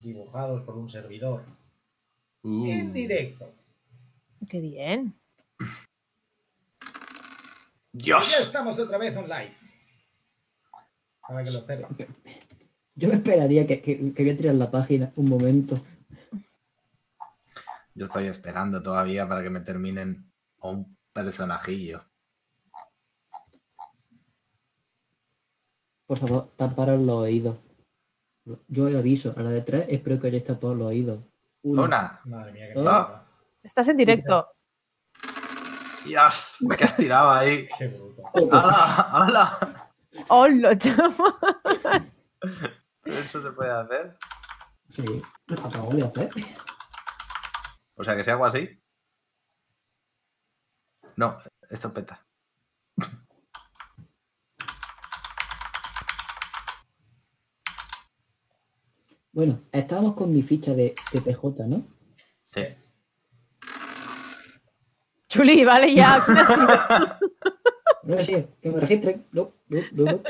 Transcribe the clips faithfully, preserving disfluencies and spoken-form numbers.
dibujados por un servidor Uh. en directo. Qué bien. ¡Dios! Y ya estamos otra vez on live. Para que lo sepa. Yo me esperaría que, que, que voy a tirar la página un momento. Yo estoy esperando todavía para que me terminen un personajillo. Por favor, taparos los oídos. Yo os aviso, a la de tres espero que hayáis tapado los oídos. Uno. Una. Madre mía, qué dos, mierda. Estás en directo. ¡Dios! Me he estirado ahí. Qué bruto. ¡Hala! ¡Hala! ¡Hola, chaval! ¿Eso se puede hacer? Sí, lo acabo de hacer. O sea, que si hago así. No, esto peta. Bueno, estábamos con mi ficha de, de P J, ¿no? Sí. Chuli, vale, ya. ¿Quién ha sido? No sé, que me registren. No, no, no, no.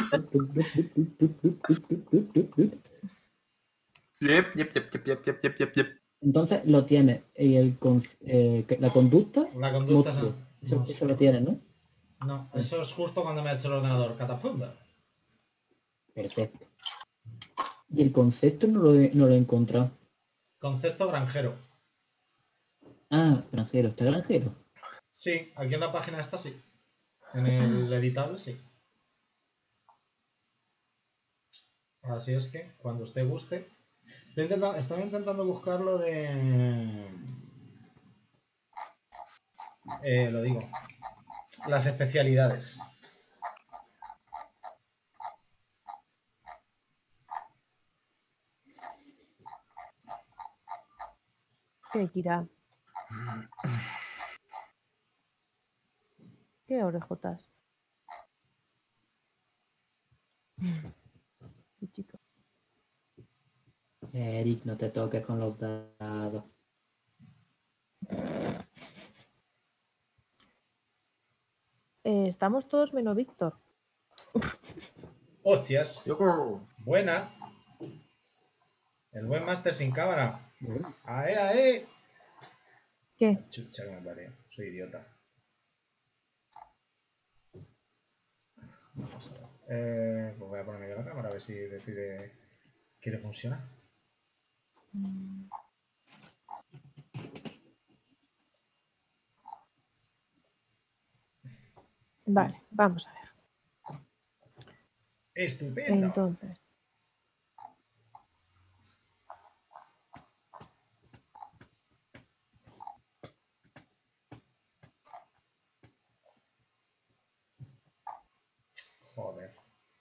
Yep, yep, yep, yep, yep, yep, yep, yep, yep. Entonces lo tienes. Y el con- eh, que- la conducta. La conducta monstruo. son- Eso, no, eso lo tienes, ¿no? No, eso es justo cuando me ha hecho el ordenador. Catapumba. Perfecto. Y el concepto no lo he, no lo he encontrado. Concepto granjero. Ah, granjero. ¿Está granjero? Sí, aquí en la página está sí. En el editable sí. Así es que, cuando usted guste. Estoy intentando, estaba intentando buscar lo de... Eh, lo digo. Las especialidades. ¿Qué, Kira? ¿Qué orejotas? Bichito. Eric, no te toques con los dados. Eh, estamos todos menos Víctor. Hostias. Yo- Buena. El buen máster sin cámara. Bueno, ¡Ae, ae! ¿Qué? Chucha, que me parió. Soy idiota. Vamos a ver. Eh, pues voy a ponerme yo la cámara a ver si decide. ¿Quiere funcionar? Vale, vamos a ver. Estupendo. Entonces. Joder.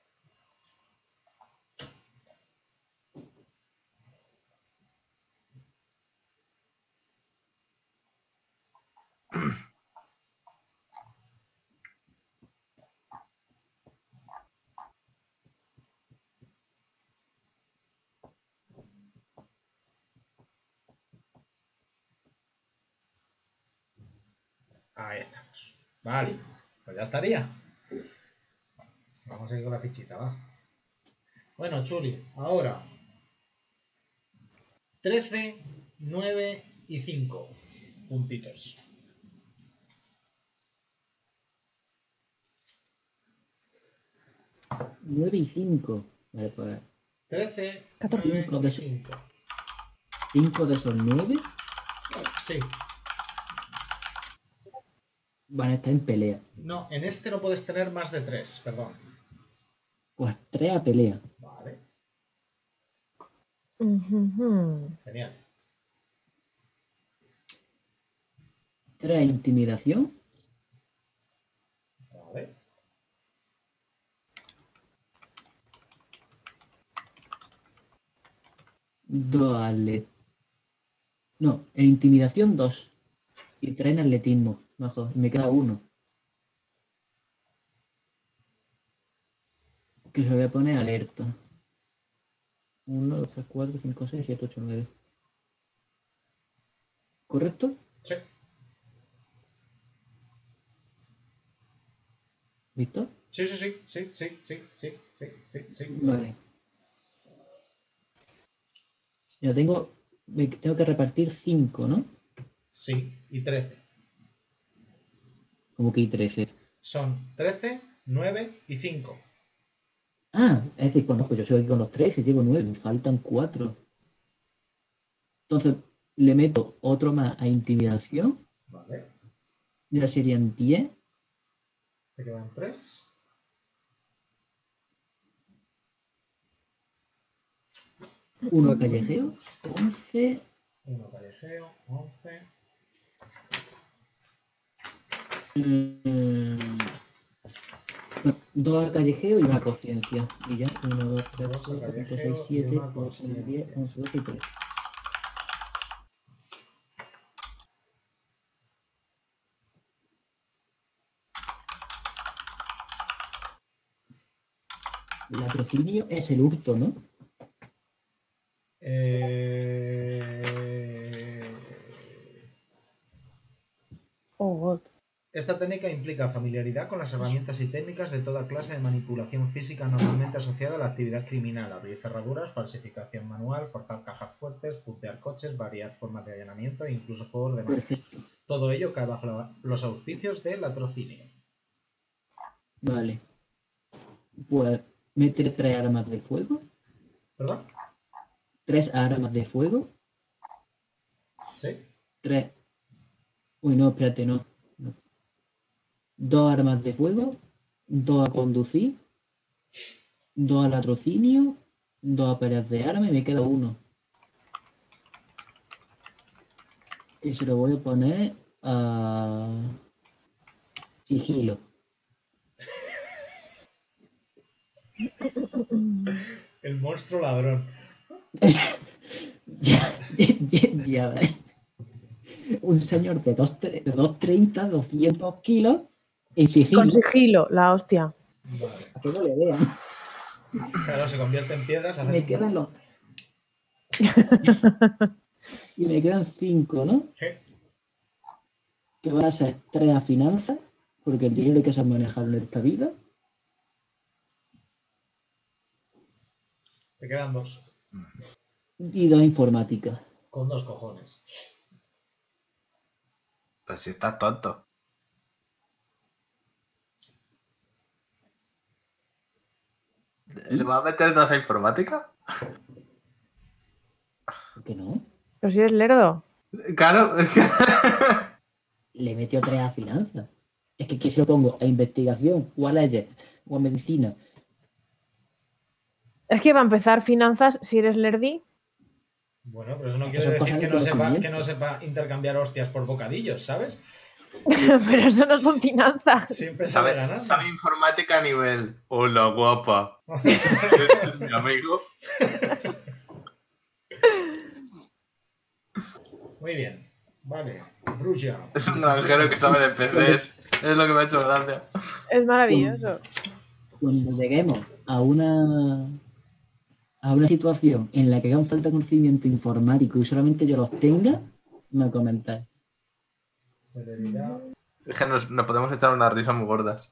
Ahí estamos. Vale. Pues ya estaría. Vamos a ir con la fichita, va. Bueno, Chuli, ahora. trece, nueve y cinco puntitos. nueve y cinco. Vale, pues trece, catorce. nueve Cinco de y esos. cinco. cinco de esos nueve Sí. van a estar en pelea. No, en este no puedes tener más de tres, perdón. Pues tres a pelea. Vale, Ujujú. genial. tres a intimidación. Vale. dos a atletismo. No, en intimidación dos. Y tres en atletismo. Mejor, me queda uno. Que se voy a poner alerta. uno, dos, tres, cuatro, cinco, seis, siete, ocho, nueve. ¿Correcto? Sí. ¿Listo? Sí, sí, sí, sí, sí, sí, sí, sí, sí, sí. Vale. Yo tengo, me tengo que repartir cinco, ¿no? Sí, y trece. Como que hay trece. Son trece, nueve y cinco. Ah, es decir, bueno, pues yo soy aquí con los trece, llevo nueve, me faltan cuatro. Entonces, le meto otro más a intimidación, Vale. ya serían diez. Te quedan tres. Uno a callejeo, once. Uno callejeo, once. mm, bueno, dos a callejeo y una conciencia. Y ya, uno, dos, tres, Dos a cuatro, cinco, seis, callejeo y siete, una ocho, nueve, diez, consciencia. once, doce y trece. Latrocinio es el hurto, ¿no? Eh... Oh, God. Esta técnica implica familiaridad con las herramientas y técnicas de toda clase de manipulación física normalmente asociada a la actividad criminal, abrir cerraduras, falsificación manual, forzar cajas fuertes, puntear coches, variar formas de allanamiento e incluso juegos de manos. Perfecto. Todo ello cae bajo la- los auspicios de latrocinio. Vale. Pues meter tres armas de fuego. ¿Perdón? Tres armas de fuego. ¿Sí? Tres. Uy, no, espérate, no. no. Dos armas de fuego. Dos a conducir. Dos a latrocinio. Dos a peleas de armas y me queda uno. Y se lo voy a poner a sigilo. El monstruo ladrón. ya, ya, ya, ves. Un señor de dos treinta, doscientos kilos en sigilo. Con sigilo, la hostia. Vale. A que no le vean. Claro, se convierte en piedras. haces Me un- quedan los. y me quedan cinco, ¿no? ¿Qué? Que van a ser tres a finanzas, porque el dinero hay que saber manejarlo en esta vida. Te quedan dos. Y dos a informática. Con dos cojones. Pues si estás tonto. ¿Le vas a meter dos a informática? ¿Por qué no? Pero si eres lerdo. Claro, es que... Le metió tres a finanzas. Es que aquí se lo pongo a investigación, o a leyes, o a medicina. Es que va a empezar finanzas si eres lerdi. Bueno, pero eso no Que quiere son decir cosas que de no, sepa, conocimiento. que no sepa intercambiar hostias por bocadillos, ¿sabes? Pero eso no son finanzas. Siempre sabe Sabe, ganar. sabe informática a nivel. Hola, guapa. Ese es mi amigo. Muy bien. Vale. Brulla. Es un granjero que sabe de P Cs. Es lo que me ha hecho gracia. Es maravilloso. Cuando lleguemos a una a una situación en la que hagan falta conocimiento informático y solamente yo los tenga, me comentáis. Celeridad. Es que nos, nos podemos echar unas risas muy gordas.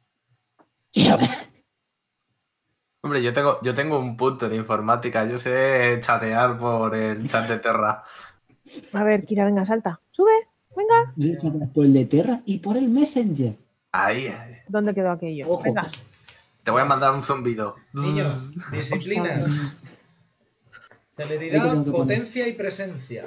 Hombre, yo tengo, yo tengo un punto en informática. Yo sé chatear por el chat de Terra. A ver, Kira, venga, salta. Sube, venga. Yo he hecho por el de Terra y por el Messenger. Ahí, ahí. ¿Dónde quedó aquello? Ojo. Venga. Te voy a mandar un zumbido. Niños, disciplinas. Ahí Celeridad, te tengo que poner. potencia y presencia.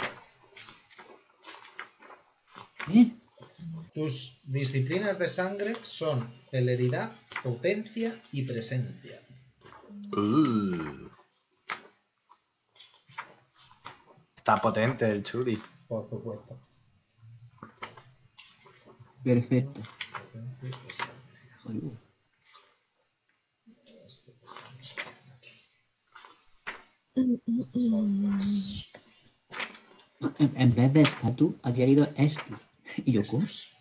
¿Eh? Tus disciplinas de sangre son celeridad, potencia y presencia. Uh. Está potente el churi. Por supuesto. Perfecto. Potencia y presencia. Joder. Esto que estamos haciendo aquí. En, en vez de estatus, había ido esto. Y yo, ¿cómo? Estos.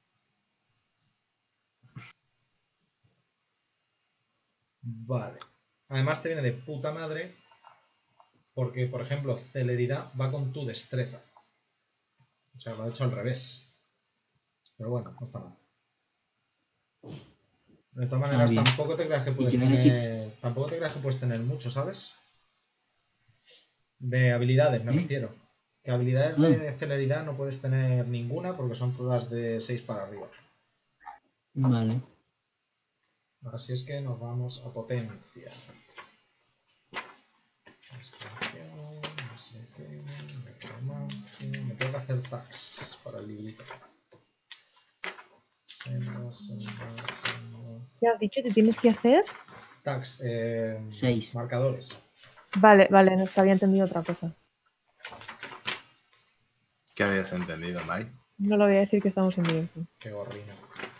Vale. Además te viene de puta madre porque, por ejemplo, celeridad va con tu destreza. O sea, lo he hecho al revés. Pero bueno, no está mal. De todas maneras, bien. tampoco te creas que puedes yo ahora aquí- tener. Tampoco te creas que puedes tener mucho, ¿sabes? De habilidades, me ¿Eh? refiero. Que habilidades Ah. de celeridad no puedes tener ninguna porque son todas de seis para arriba. Vale. Así es que nos vamos a potencia. Extracción, no sé qué, necromancia. Me tengo que hacer tags para el librito. Senda, senda, senda. ¿Qué has dicho? ¿Te tienes que hacer? Tags, eh, Seis. marcadores. Vale, vale, no es que había entendido otra cosa. ¿Qué habías entendido, Mike? No lo voy a decir que estamos en directo. Qué gorrino.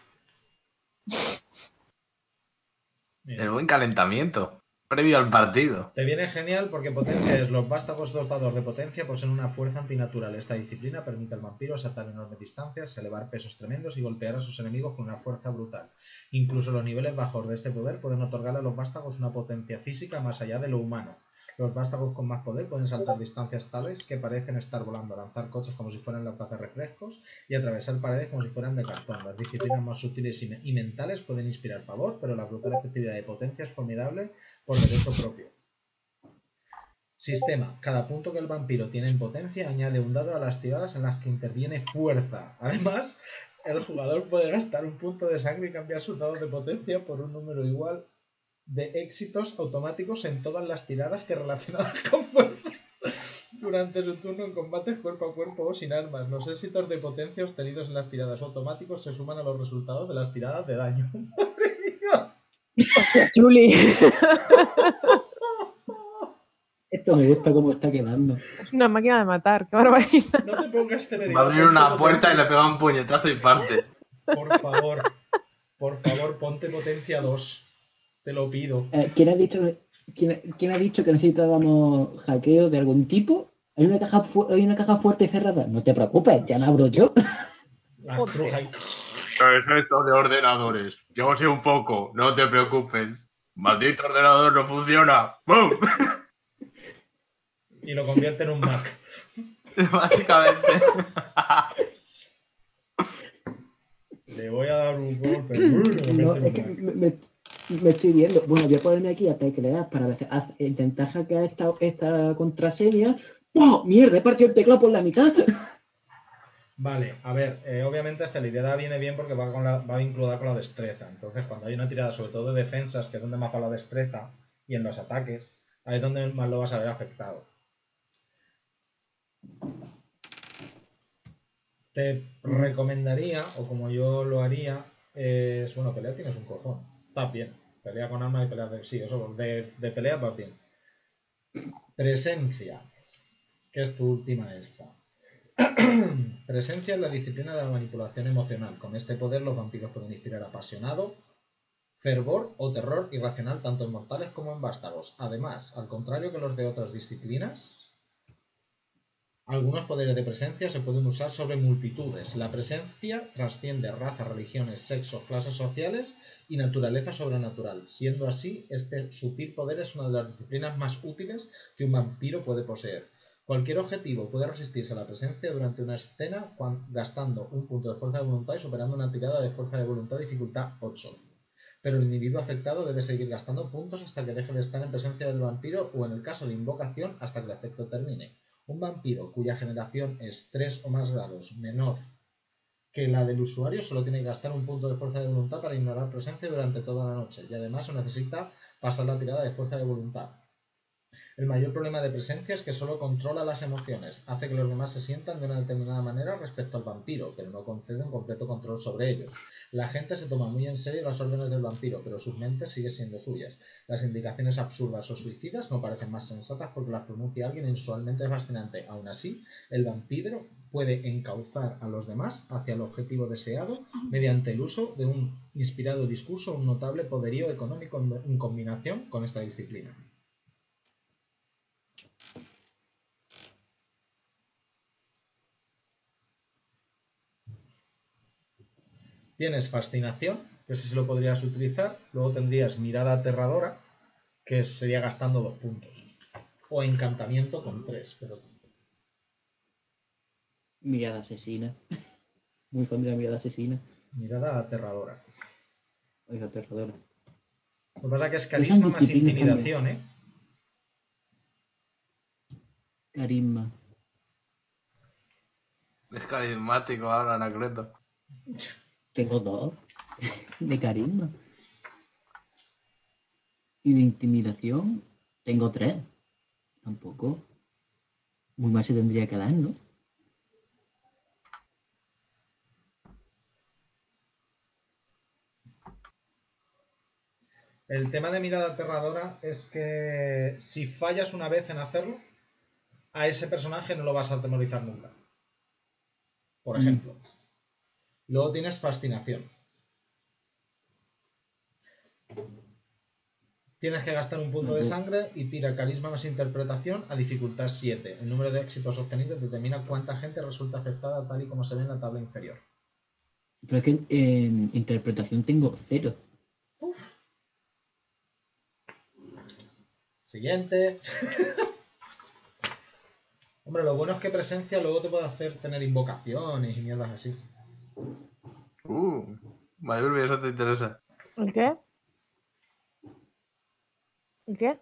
El Mira. buen calentamiento. Previo al partido. Te viene genial porque potencia es los vástagos dotados de potencia poseen una fuerza antinatural. Esta disciplina permite al vampiro saltar enormes distancias, elevar pesos tremendos y golpear a sus enemigos con una fuerza brutal. Incluso los niveles bajos de este poder pueden otorgarle a los vástagos una potencia física más allá de lo humano. Los vástagos con más poder pueden saltar distancias tales que parecen estar volando, lanzar coches como si fueran latas de refrescos y atravesar paredes como si fueran de cartón. Las disciplinas más sutiles y, me y mentales pueden inspirar pavor, pero la brutal efectividad de potencia es formidable por derecho propio. Sistema. Cada punto que el vampiro tiene en potencia añade un dado a las tiradas en las que interviene fuerza. Además, el jugador puede gastar un punto de sangre y cambiar sus dados de potencia por un número igual de éxitos automáticos en todas las tiradas que relacionadas con fuerza durante su turno en combates cuerpo a cuerpo o sin armas. Los éxitos de potencia obtenidos en las tiradas automáticos se suman a los resultados de las tiradas de daño. ¡Madre mía! ¡Hostia, Chuli! Esto me gusta cómo está quedando. Es una máquina de matar, qué barbaridad. No te pongas celeridad. Va a abrir ponte una puerta y potencia. le pega un puñetazo y parte. Por favor, por favor, ponte potencia dos. Te lo pido. Eh, ¿quién, ha dicho, quién, quién ha dicho que necesitábamos hackeo de algún tipo? ¿Hay una, caja fu- ¿Hay una caja fuerte y cerrada? No te preocupes, ya la abro yo. Las trujas. ¿Qué es esto de ordenadores? Yo sé un poco, no te preocupes. Maldito ordenador no funciona. ¡Bum! Y lo convierte en un Mac. Básicamente. Le voy a dar un golpe. Lo convierte No, en es un que Mac. me, me- me estoy viendo. Bueno, voy a ponerme aquí a teclear para ver- haz- intentar hackear esta, esta contraseña. ¡Oh, mierda! He partido el teclado por la mitad. Vale, a ver, eh, obviamente celeridad viene bien porque va, con la, va vinculada con la destreza. Entonces, cuando hay una tirada, sobre todo de defensas, que es donde más va la destreza, y en los ataques, ahí es donde más lo vas a ver afectado. Te recomendaría, o como yo lo haría, es, bueno, pelea tienes un cojón. Está bien. Pelea con armas y pelea de... Sí, eso, de, de pelea va bien. Presencia, que es tu última esta. Presencia es la disciplina de la manipulación emocional. Con este poder los vampiros pueden inspirar apasionado, fervor o terror irracional tanto en mortales como en vástagos. Además, al contrario que los de otras disciplinas, algunos poderes de presencia se pueden usar sobre multitudes. La presencia trasciende razas, religiones, sexos, clases sociales y naturaleza sobrenatural. Siendo así, este sutil poder es una de las disciplinas más útiles que un vampiro puede poseer. Cualquier objetivo puede resistirse a la presencia durante una escena cuan- gastando un punto de fuerza de voluntad y superando una tirada de fuerza de voluntad dificultad ocho. Pero el individuo afectado debe seguir gastando puntos hasta que deje de estar en presencia del vampiro o en el caso de invocación hasta que el efecto termine. Un vampiro cuya generación es tres o más grados menor que la del usuario solo tiene que gastar un punto de fuerza de voluntad para ignorar presencia durante toda la noche y además no necesita pasar la tirada de fuerza de voluntad. El mayor problema de presencia es que solo controla las emociones, hace que los demás se sientan de una determinada manera respecto al vampiro, pero no concede un completo control sobre ellos. La gente se toma muy en serio las órdenes del vampiro, pero sus mentes siguen siendo suyas. Las indicaciones absurdas o suicidas no parecen más sensatas porque las pronuncia alguien inusualmente fascinante. Aún así, el vampiro puede encauzar a los demás hacia el objetivo deseado mediante el uso de un inspirado discurso o un notable poderío económico en combinación con esta disciplina. Tienes fascinación, que ese sí lo podrías utilizar. Luego tendrías mirada aterradora, que sería gastando dos puntos. O encantamiento con tres, pero... Mirada asesina. Muy familiar mirada asesina. Mirada aterradora. Oiga, aterradora. Lo que pasa es que es Esas carisma más disciplinas intimidación, ¿eh? Carisma. Es carismático ahora, Anacleto. Tengo dos de carisma. Y de intimidación tengo tres. Tampoco. Muy mal se tendría que dar, ¿no? El tema de mirada aterradora es que si fallas una vez en hacerlo, a ese personaje no lo vas a atemorizar nunca. Por Mm. ejemplo. Luego tienes fascinación. Tienes que gastar un punto de sangre y tira carisma más interpretación a dificultad siete. El número de éxitos obtenidos determina cuánta gente resulta afectada tal y como se ve en la tabla inferior. Pero es que en interpretación tengo cero. Uf. Siguiente. Hombre, lo bueno es que presencia luego te puede hacer tener invocaciones y mierdas así. Uh, Mayurbi, eso te interesa. ¿El qué? ¿El qué?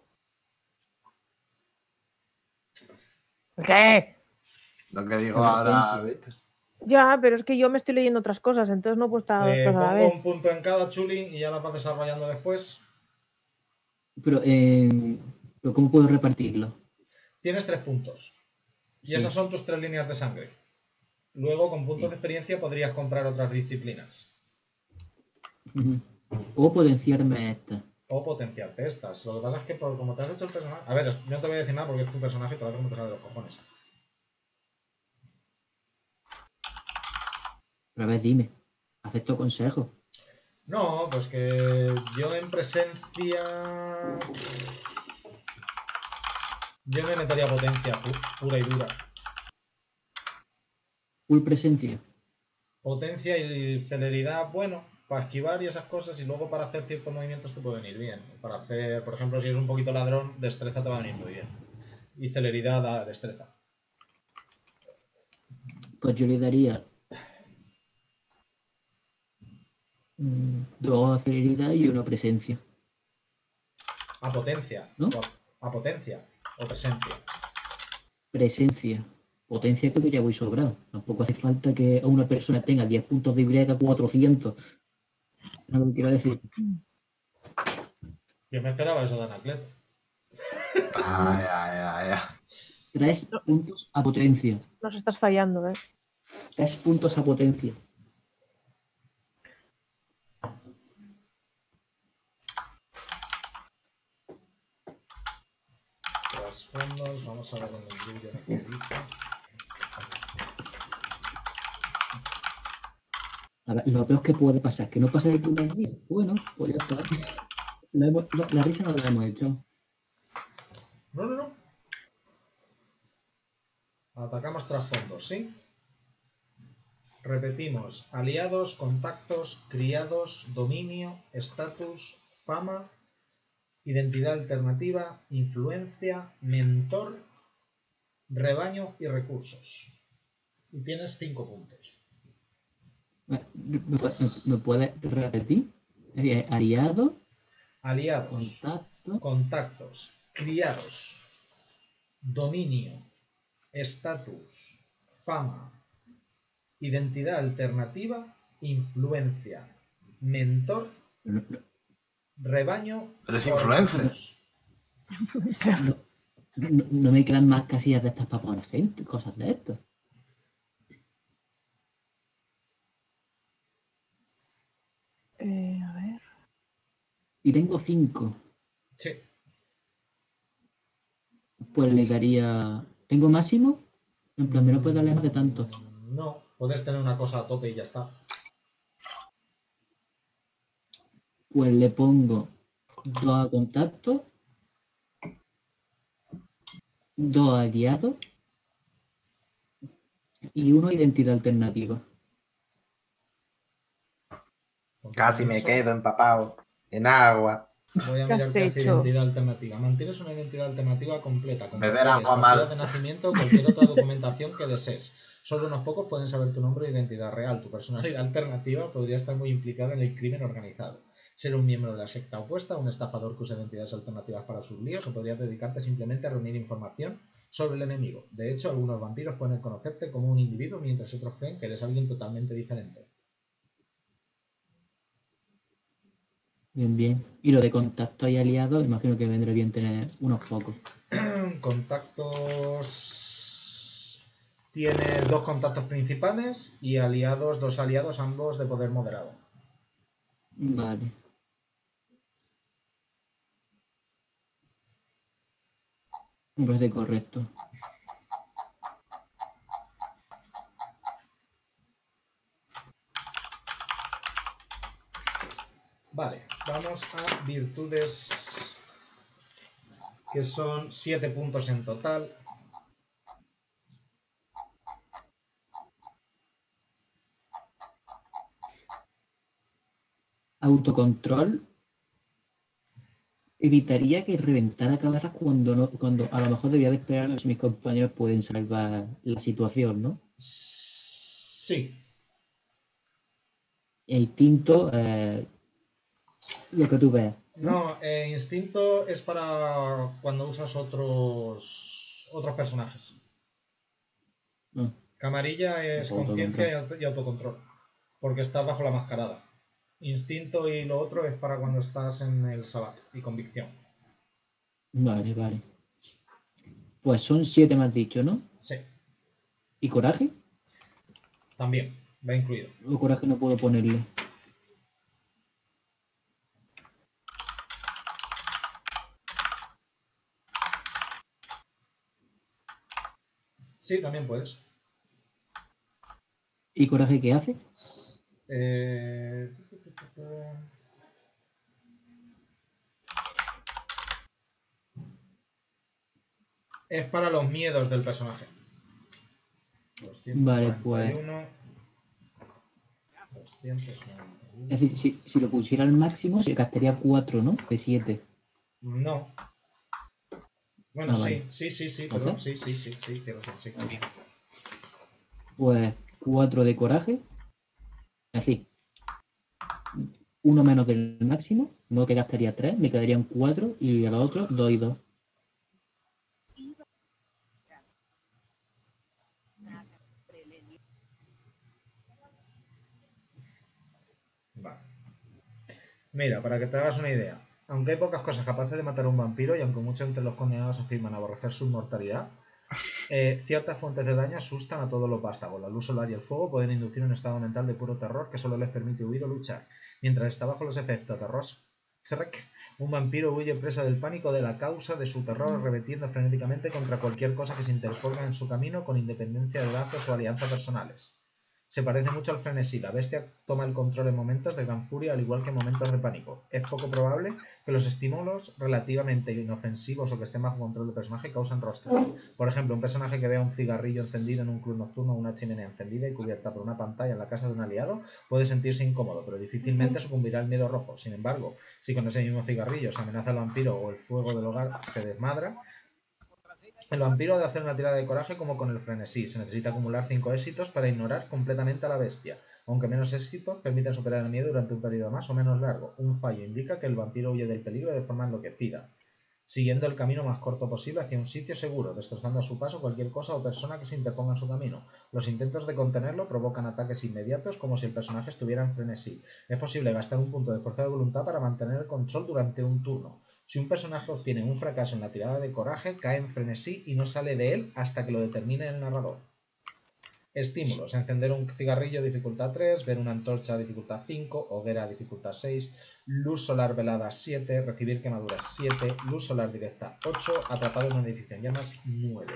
¿El qué? Lo que digo La ahora, presencia. ¿viste? Ya, pero es que yo me estoy leyendo otras cosas, entonces no puedo estar a dos Eh, cosas a la pongo vez. un punto en cada, Chuli, y ya la vas desarrollando después. Pero, eh, ¿pero ¿cómo puedo repartirlo? Tienes tres puntos. Y Sí. esas son tus tres líneas de sangre. Luego, con puntos Sí. de experiencia, podrías comprar otras disciplinas. Ujú. O potenciarme esta. O potenciarte estas. Lo que pasa es que, por como te has hecho el personaje... A ver, yo no te voy a decir nada porque es tu personaje y te lo haces como te sale de los cojones. Pero a ver, dime. Acepto consejo. No, pues que yo en presencia... Yo me metería potencia pu- pura y dura. Full presencia. Potencia y celeridad, bueno, para esquivar y esas cosas, y luego para hacer ciertos movimientos te puede venir bien. Para hacer, por ejemplo, si es un poquito ladrón, destreza te va a venir muy bien. Y celeridad da destreza. Pues yo le daría mm, dos celeridad y una presencia. A potencia. ¿No? O a, a potencia. O presencia. Presencia. Potencia creo que ya voy sobrado. Tampoco hace falta que una persona tenga diez puntos de habilidad cuatrocientos. No lo que quiero decir. Yo me esperaba eso de Anacleto. Ay, ay, ay, ay. Tres puntos a potencia. Nos estás fallando, ¿eh? Tres puntos a potencia. Trasfondos, vamos a ver en el vídeo que dice. A ver, lo peor que puede pasar, que no pasa el primer día. Bueno, pues ya está. La, hemos- la- la risa no la hemos hecho. No, no, no. Atacamos trasfondos, ¿sí? Repetimos. Aliados, contactos, criados, dominio, estatus, fama, identidad alternativa, influencia, mentor, rebaño y recursos. Y tienes cinco puntos. ¿Me, me, puede- me puede repetir? Eh, aliado, Aliados, contacto. contactos, criados, dominio, estatus, fama, identidad alternativa, influencia, mentor, No, no, rebaño Eres o influencer. recursos. no- no me quedan más casillas de estas para poner gente, cosas de estas. Eh, a ver. Y tengo cinco. Sí. Pues le daría. ¿Tengo máximo? En plan, no puedo darle más de tanto. No, puedes tener una cosa a tope y ya está. Pues le pongo dos a contacto, dos aliados y uno identidad alternativa. Con Casi me eso, quedo empapado en agua. Voy a ¿Qué mirar has qué hace hecho? identidad alternativa. Mantienes una identidad alternativa completa, con Beber papeles, agua partidas mal. de nacimiento o cualquier otra documentación que desees. Solo unos pocos pueden saber tu nombre e identidad real. Tu personalidad alternativa podría estar muy implicada en el crimen organizado. Ser un miembro de la secta opuesta, un estafador que usa identidades alternativas para sus líos, o podrías dedicarte simplemente a reunir información sobre el enemigo. De hecho, algunos vampiros pueden conocerte como un individuo, mientras otros creen que eres alguien totalmente diferente. Bien, bien. Y lo de contacto y aliados, imagino que vendría bien tener unos pocos. Contactos... Tienes dos contactos principales y aliados, dos aliados, ambos de poder moderado. Vale. Me parece correcto. Vale, vamos a virtudes, que son siete puntos en total. Autocontrol evitaría que reventara cabezas cuando no, cuando a lo mejor debería de esperar a ver si mis compañeros pueden salvar la situación, ¿no? Sí. El instinto, eh, lo que tú veas, ¿no? No, eh, instinto es para cuando usas otros otros personajes. No. Camarilla es Autocontrol. conciencia y, auto- y autocontrol, porque estás bajo la mascarada. Instinto y lo otro es para cuando estás en el sabbat y convicción. Vale, vale. Pues son siete, me has dicho, ¿no? Sí, ¿Y coraje? también va incluido. ¿O coraje no puedo ponerle? Sí, también puedes. ¿Y coraje qué hace? Eh... Es para los miedos del personaje. Vale, pues... doscientos noventa y uno. Es decir, si, si lo pusiera al máximo, se gastaría cuatro, ¿no? De siete. No. Bueno, Ah, sí, vale. sí, sí, sí, ¿O perdón, sea? sí, sí, sí, sí, quiero decir, sí. Pues cuatro de coraje. Es decir, uno menos del máximo, no que gastaría tres, me quedarían cuatro y a los otros dos y dos. Vale. Mira, para que te hagas una idea, aunque hay pocas cosas capaces de matar a un vampiro y aunque muchos entre los condenados afirman aborrecer su inmortalidad, eh, ciertas fuentes de daño asustan a todos los vástagos. La luz solar y el fuego pueden inducir un estado mental de puro terror que solo les permite huir o luchar. Mientras está bajo los efectos de Ross, un vampiro huye presa del pánico de la causa de su terror, arremetiendo frenéticamente contra cualquier cosa que se interponga en su camino con independencia de lazos o alianzas personales. Se parece mucho al frenesí. La bestia toma el control en momentos de gran furia, al igual que en momentos de pánico. Es poco probable que los estímulos relativamente inofensivos o que estén bajo control del personaje causen rostro. Por ejemplo, un personaje que vea un cigarrillo encendido en un club nocturno o una chimenea encendida y cubierta por una pantalla en la casa de un aliado puede sentirse incómodo, pero difícilmente sucumbirá al miedo rojo. Sin embargo, si con ese mismo cigarrillo se amenaza al vampiro o el fuego del hogar se desmadra, el vampiro ha de hacer una tirada de coraje como con el frenesí. Se necesita acumular cinco éxitos para ignorar completamente a la bestia. Aunque menos éxitos permiten superar el miedo durante un periodo más o menos largo. Un fallo indica que el vampiro huye del peligro de forma enloquecida, siguiendo el camino más corto posible hacia un sitio seguro, destrozando a su paso cualquier cosa o persona que se interponga en su camino. Los intentos de contenerlo provocan ataques inmediatos como si el personaje estuviera en frenesí. Es posible gastar un punto de fuerza de voluntad para mantener el control durante un turno. Si un personaje obtiene un fracaso en la tirada de coraje, cae en frenesí y no sale de él hasta que lo determine el narrador. Estímulos: encender un cigarrillo dificultad tres, ver una antorcha dificultad cinco, hoguera dificultad seis, luz solar velada siete, recibir quemaduras siete, luz solar directa ocho, atrapado en un edificio en llamas nueve.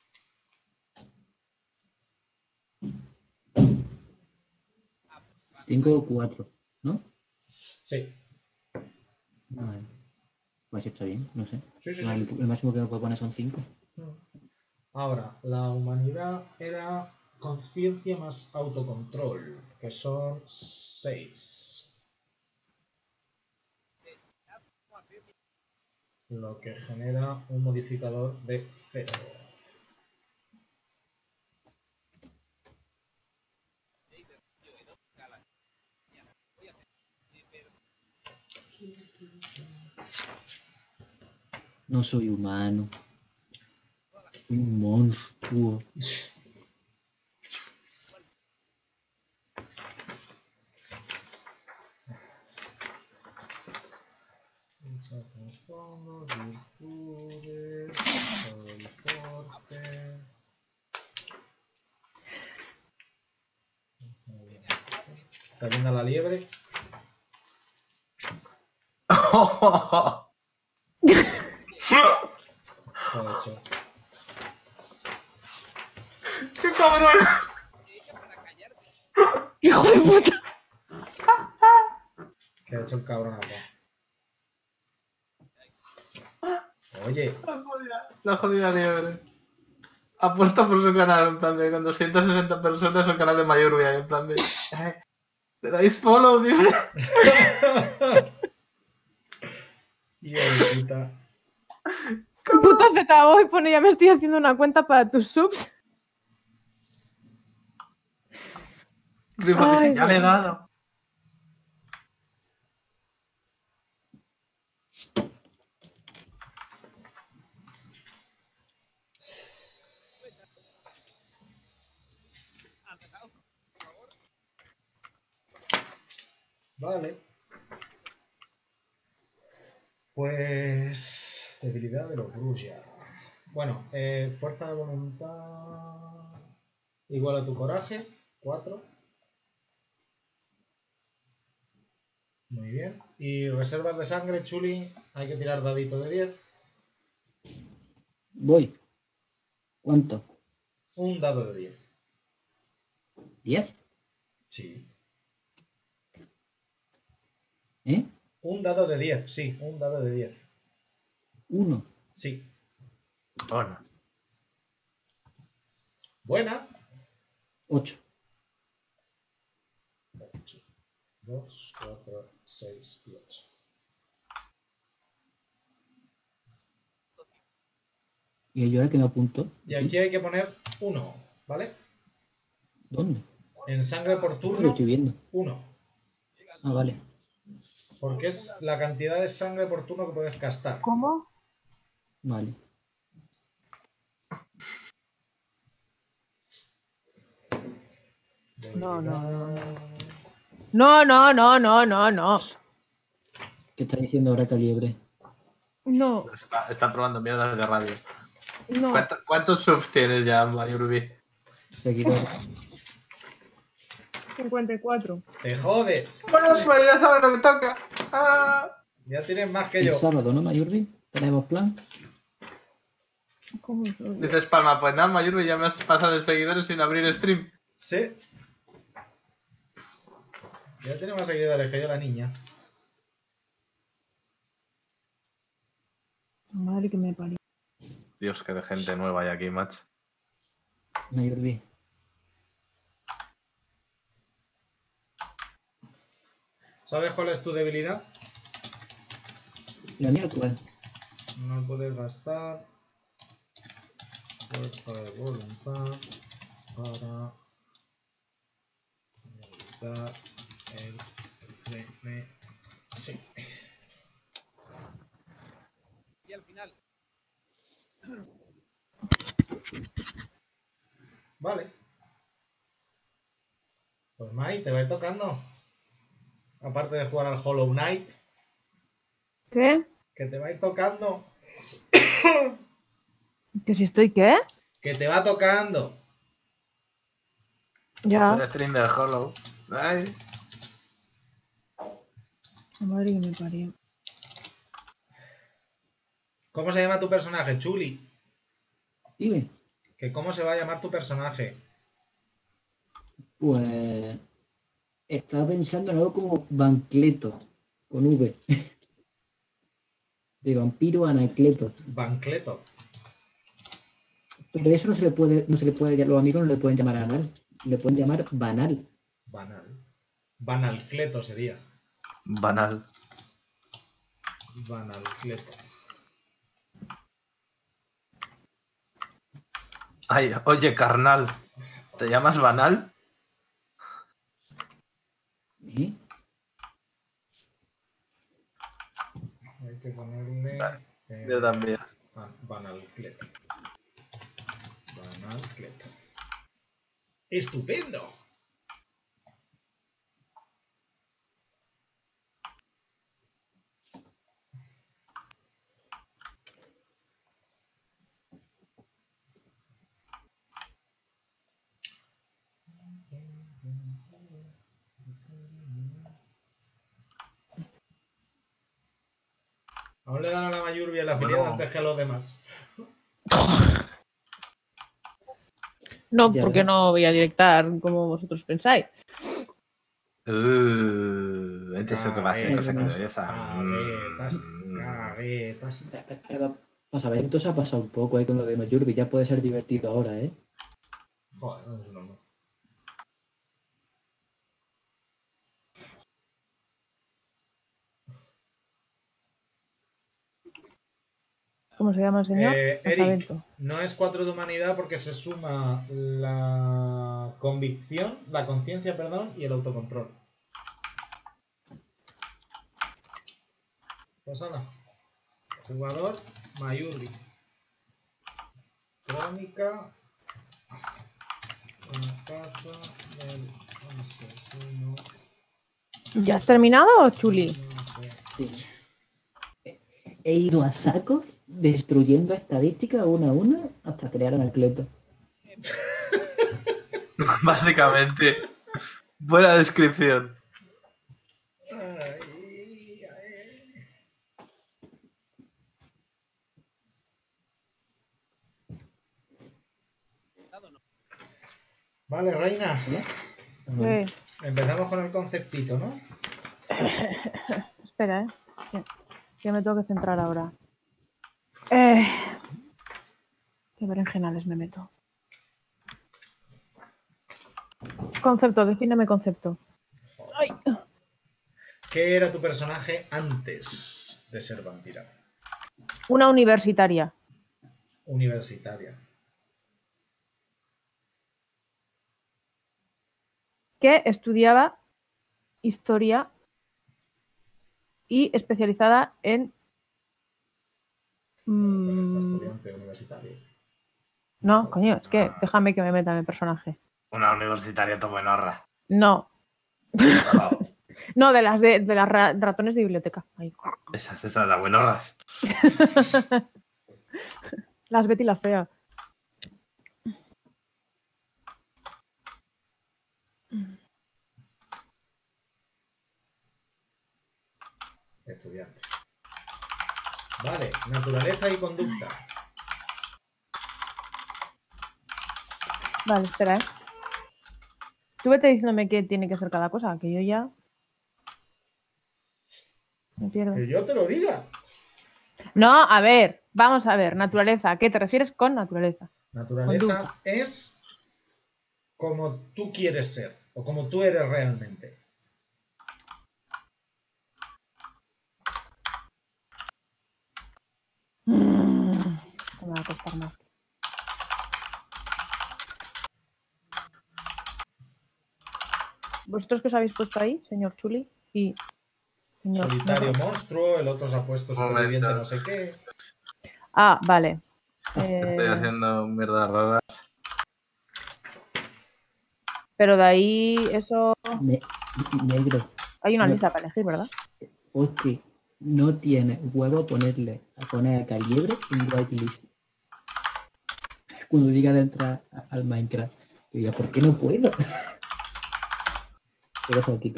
Tengo cuatro, ¿no? Sí. Vale. Pues está bien, no sé. Sí, sí, el, sí. el máximo que me puedo poner son cinco. Ahora, la humanidad era conciencia más autocontrol, que son seis. Lo que genera un modificador de cero. No soy humano. Un monstruo. Usa trastornos, virtudes, todo el porte. ¿Estás viendo a la liebre? Joder, ¡Qué cabrón! ¡Hijo de puta! ¿qué ha hecho el cabronazo? Oye, La jodida, la jodida liebre. Apuesta por su canal, en plan de con doscientas sesenta personas, el canal de Mayorbia, en plan de... eh, ¿le dais follow? Dice. hijo de puta. Puto Z hoy pone ya me estoy haciendo una cuenta para tus subs. Rifa Ay, dice, ya le he bueno. dado. Vale. Pues... debilidad de los Grusha. Bueno, eh, fuerza de voluntad... igual a tu coraje. cuatro. Muy bien. Y reservas de sangre, Chuli. Hay que tirar dadito de diez. Voy. ¿Cuánto? Un dado de diez. ¿Diez? Sí. ¿Eh? Un dado de diez, sí. Un dado de diez. Uno. Sí. Bueno. Buena. Ocho. dos, cuatro, seis y ocho. ¿Y yo ahora que me apunto? Y aquí hay que poner uno, ¿vale? ¿Dónde? En sangre por No lo turno, estoy viendo. uno. Ah, vale. Porque es la cantidad de sangre por turno que puedes gastar. ¿Cómo? Vale. No, no, no, no. No, no, no, no, no, no. ¿Qué está diciendo ahora Caliebre? No, Está, está probando mierdas de radio. no. ¿Cuánto- ¿Cuántos subs tienes ya, Mayurbi? Seguidor. cincuenta y cuatro. ¡Te jodes! Bueno, pues ya sabes lo que toca. Ah. Ya tienes más que El yo. sábado, ¿no, Mayurbi? ¿Tenemos plan? ¿Cómo soy? Dices Palma, pues nada, Mayurbi, ya me has pasado de seguidores sin abrir stream. Sí. Ya tiene más seguidores que yo la niña. Madre que me parió. Dios, que de gente nueva hay aquí, macho. Mayurbi. ¿Sabes cuál es tu debilidad? ¿La mía cuál? No puedes gastar fuerza de voluntad para evitar el frene. Sí. Y al final. Vale. Pues Mai, te va a ir tocando. Aparte de jugar al Hollow Knight, ¿Qué? que te va a ir tocando. ¿Que si estoy qué? Que te va tocando. Ya. Hacer stream de Hollow. Ay. Madre que me parió. ¿Cómo se llama tu personaje, Chuli? Dime. ¿Que cómo se va a llamar tu personaje? Pues... Estaba pensando en algo como Bancleto. Con V. De vampiro a Anacleto. Bancleto. Pero eso no se le puede... No se le puede... Los amigos no le pueden llamar anal. Le pueden llamar banal. Banal. Banalcleto sería. Banal. Banalcleto. Ay, oye, carnal. ¿Te llamas Banal? ¿Eh? Hay que ponerle... Vale. eh, Yo también. ban- Banalcleto. al Cleto. ¡Estupendo! Aún le dan a la Mayurbi la afiliada antes que a los demás. No, Ya porque ves. no voy a directar como vosotros pensáis. Uh, este es lo que va a hacer cosa que Caguetas, belleza. Caguetas, Mm. caguetas. Para saber, entonces ha pasado un poco ahí con lo de Mayurbi. Ya puede ser divertido ahora, ¿eh? Joder, no es un honor. ¿Cómo se llama el señor? Eh, Eric, Alfabeto. no es cuatro de humanidad porque se suma la convicción, la conciencia, perdón, y el autocontrol. Pues anda. Jugador, Mayurbi. Crónica. La caza del asesino. ¿Ya has terminado, Chuli? No sé. Sí. He ido a saco destruyendo estadísticas una a una hasta crear un Cleto. Básicamente. Buena descripción. Ay, ay. Vale, Reina. Eh, Empezamos con el conceptito, ¿no? espera, ¿eh? Que, que me tengo que centrar ahora. Eh, ¿Qué berenjenales me meto? Concepto, defíneme concepto. Ay. ¿Qué era tu personaje antes de ser vampira? Una universitaria. Universitaria. Que estudiaba historia y especializada en... Con esta mm, estudiante universitaria. no, coño, es que déjame que me meta en el personaje. Una universitaria tobuenorra. No, Oh, no, de las de, de las ra- ratones de biblioteca. Ahí. esas, esas las buenorras. Las Betty la fea. Estudiante. Vale, naturaleza y conducta. Vale, espera, ¿eh? Tú vete diciéndome qué tiene que ser cada cosa, que yo ya... Me pierdo. Que yo te lo diga. No, a ver, vamos a ver, naturaleza. ¿A qué te refieres con naturaleza? Naturaleza Conducta. es como tú quieres ser o como tú eres realmente. Mm, me va a costar más. ¿Vosotros qué os habéis puesto ahí, señor Chuli? Y señor... Solitario monstruo, el otro se ha puesto Momento. superviviente no sé qué. Ah, vale. Estoy Eh, haciendo mierda rara. pero de ahí eso... Ne- negro. Hay una No. lista para elegir, ¿verdad? Hostia, no tiene huevo a ponerle a poner a Caliebre en whitelist. Cuando diga de entrar a- al Minecraft. Yo digo, ¿por qué no puedo? Pero eso lo quita.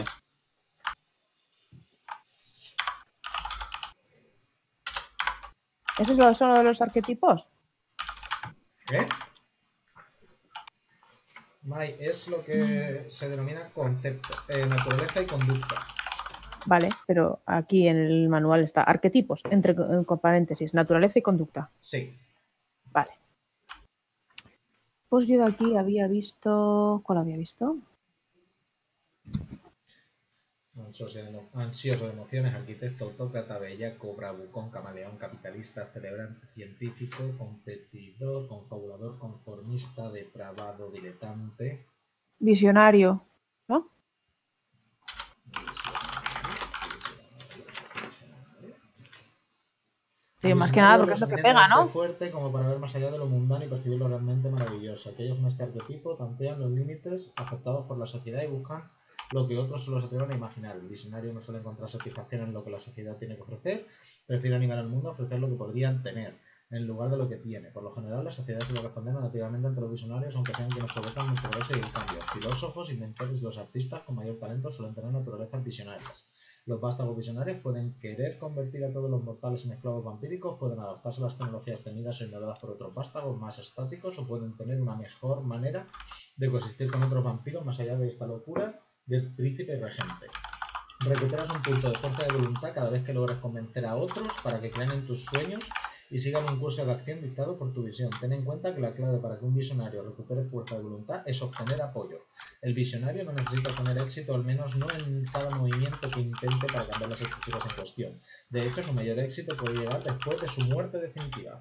¿Esos son solo de los arquetipos? ¿Eh? Mai, es lo que se denomina concepto, eh, naturaleza y conducta. Vale, pero aquí en el manual está arquetipos, entre con paréntesis, naturaleza y conducta. Sí. Vale. Pues yo de aquí había visto... ¿Cuál había visto? Ansioso de, emo- ansioso de emociones, arquitecto, autócrata, bellaco, bravucón, camaleón, capitalista, celebrante, científico, competidor, confabulador, conformista, depravado, diletante. Visionario, ¿no? Sí, más que Visionario nada porque es lo que pega, suficientemente ¿no? fuerte como para ver más allá de lo mundano y percibir lo realmente maravilloso. Aquellos con este arquetipo tantean los límites aceptados por la sociedad y buscan lo que otros solo se atreven a imaginar. El visionario no suele encontrar satisfacción en lo que la sociedad tiene que ofrecer, prefiere animar al mundo a ofrecer lo que podrían tener, en lugar de lo que tiene. Por lo general, la sociedad suele responder negativamente ante los visionarios, aunque sean quienes provocan el progreso y el cambio. Filósofos, inventores y los artistas con mayor talento suelen tener naturalezas visionarias. Los vástagos visionarios pueden querer convertir a todos los mortales en esclavos vampíricos, pueden adaptarse a las tecnologías temidas o ignoradas por otros vástagos más estáticos, o pueden tener una mejor manera de coexistir con otros vampiros más allá de esta locura del príncipe regente. Recuperas un punto de fuerza de voluntad cada vez que logres convencer a otros para que crean en tus sueños y sigan un curso de acción dictado por tu visión. Ten en cuenta que la clave para que un visionario recupere fuerza de voluntad es obtener apoyo. El visionario no necesita tener éxito, al menos no en cada movimiento que intente para cambiar las estructuras en cuestión. De hecho, su mayor éxito puede llegar después de su muerte definitiva.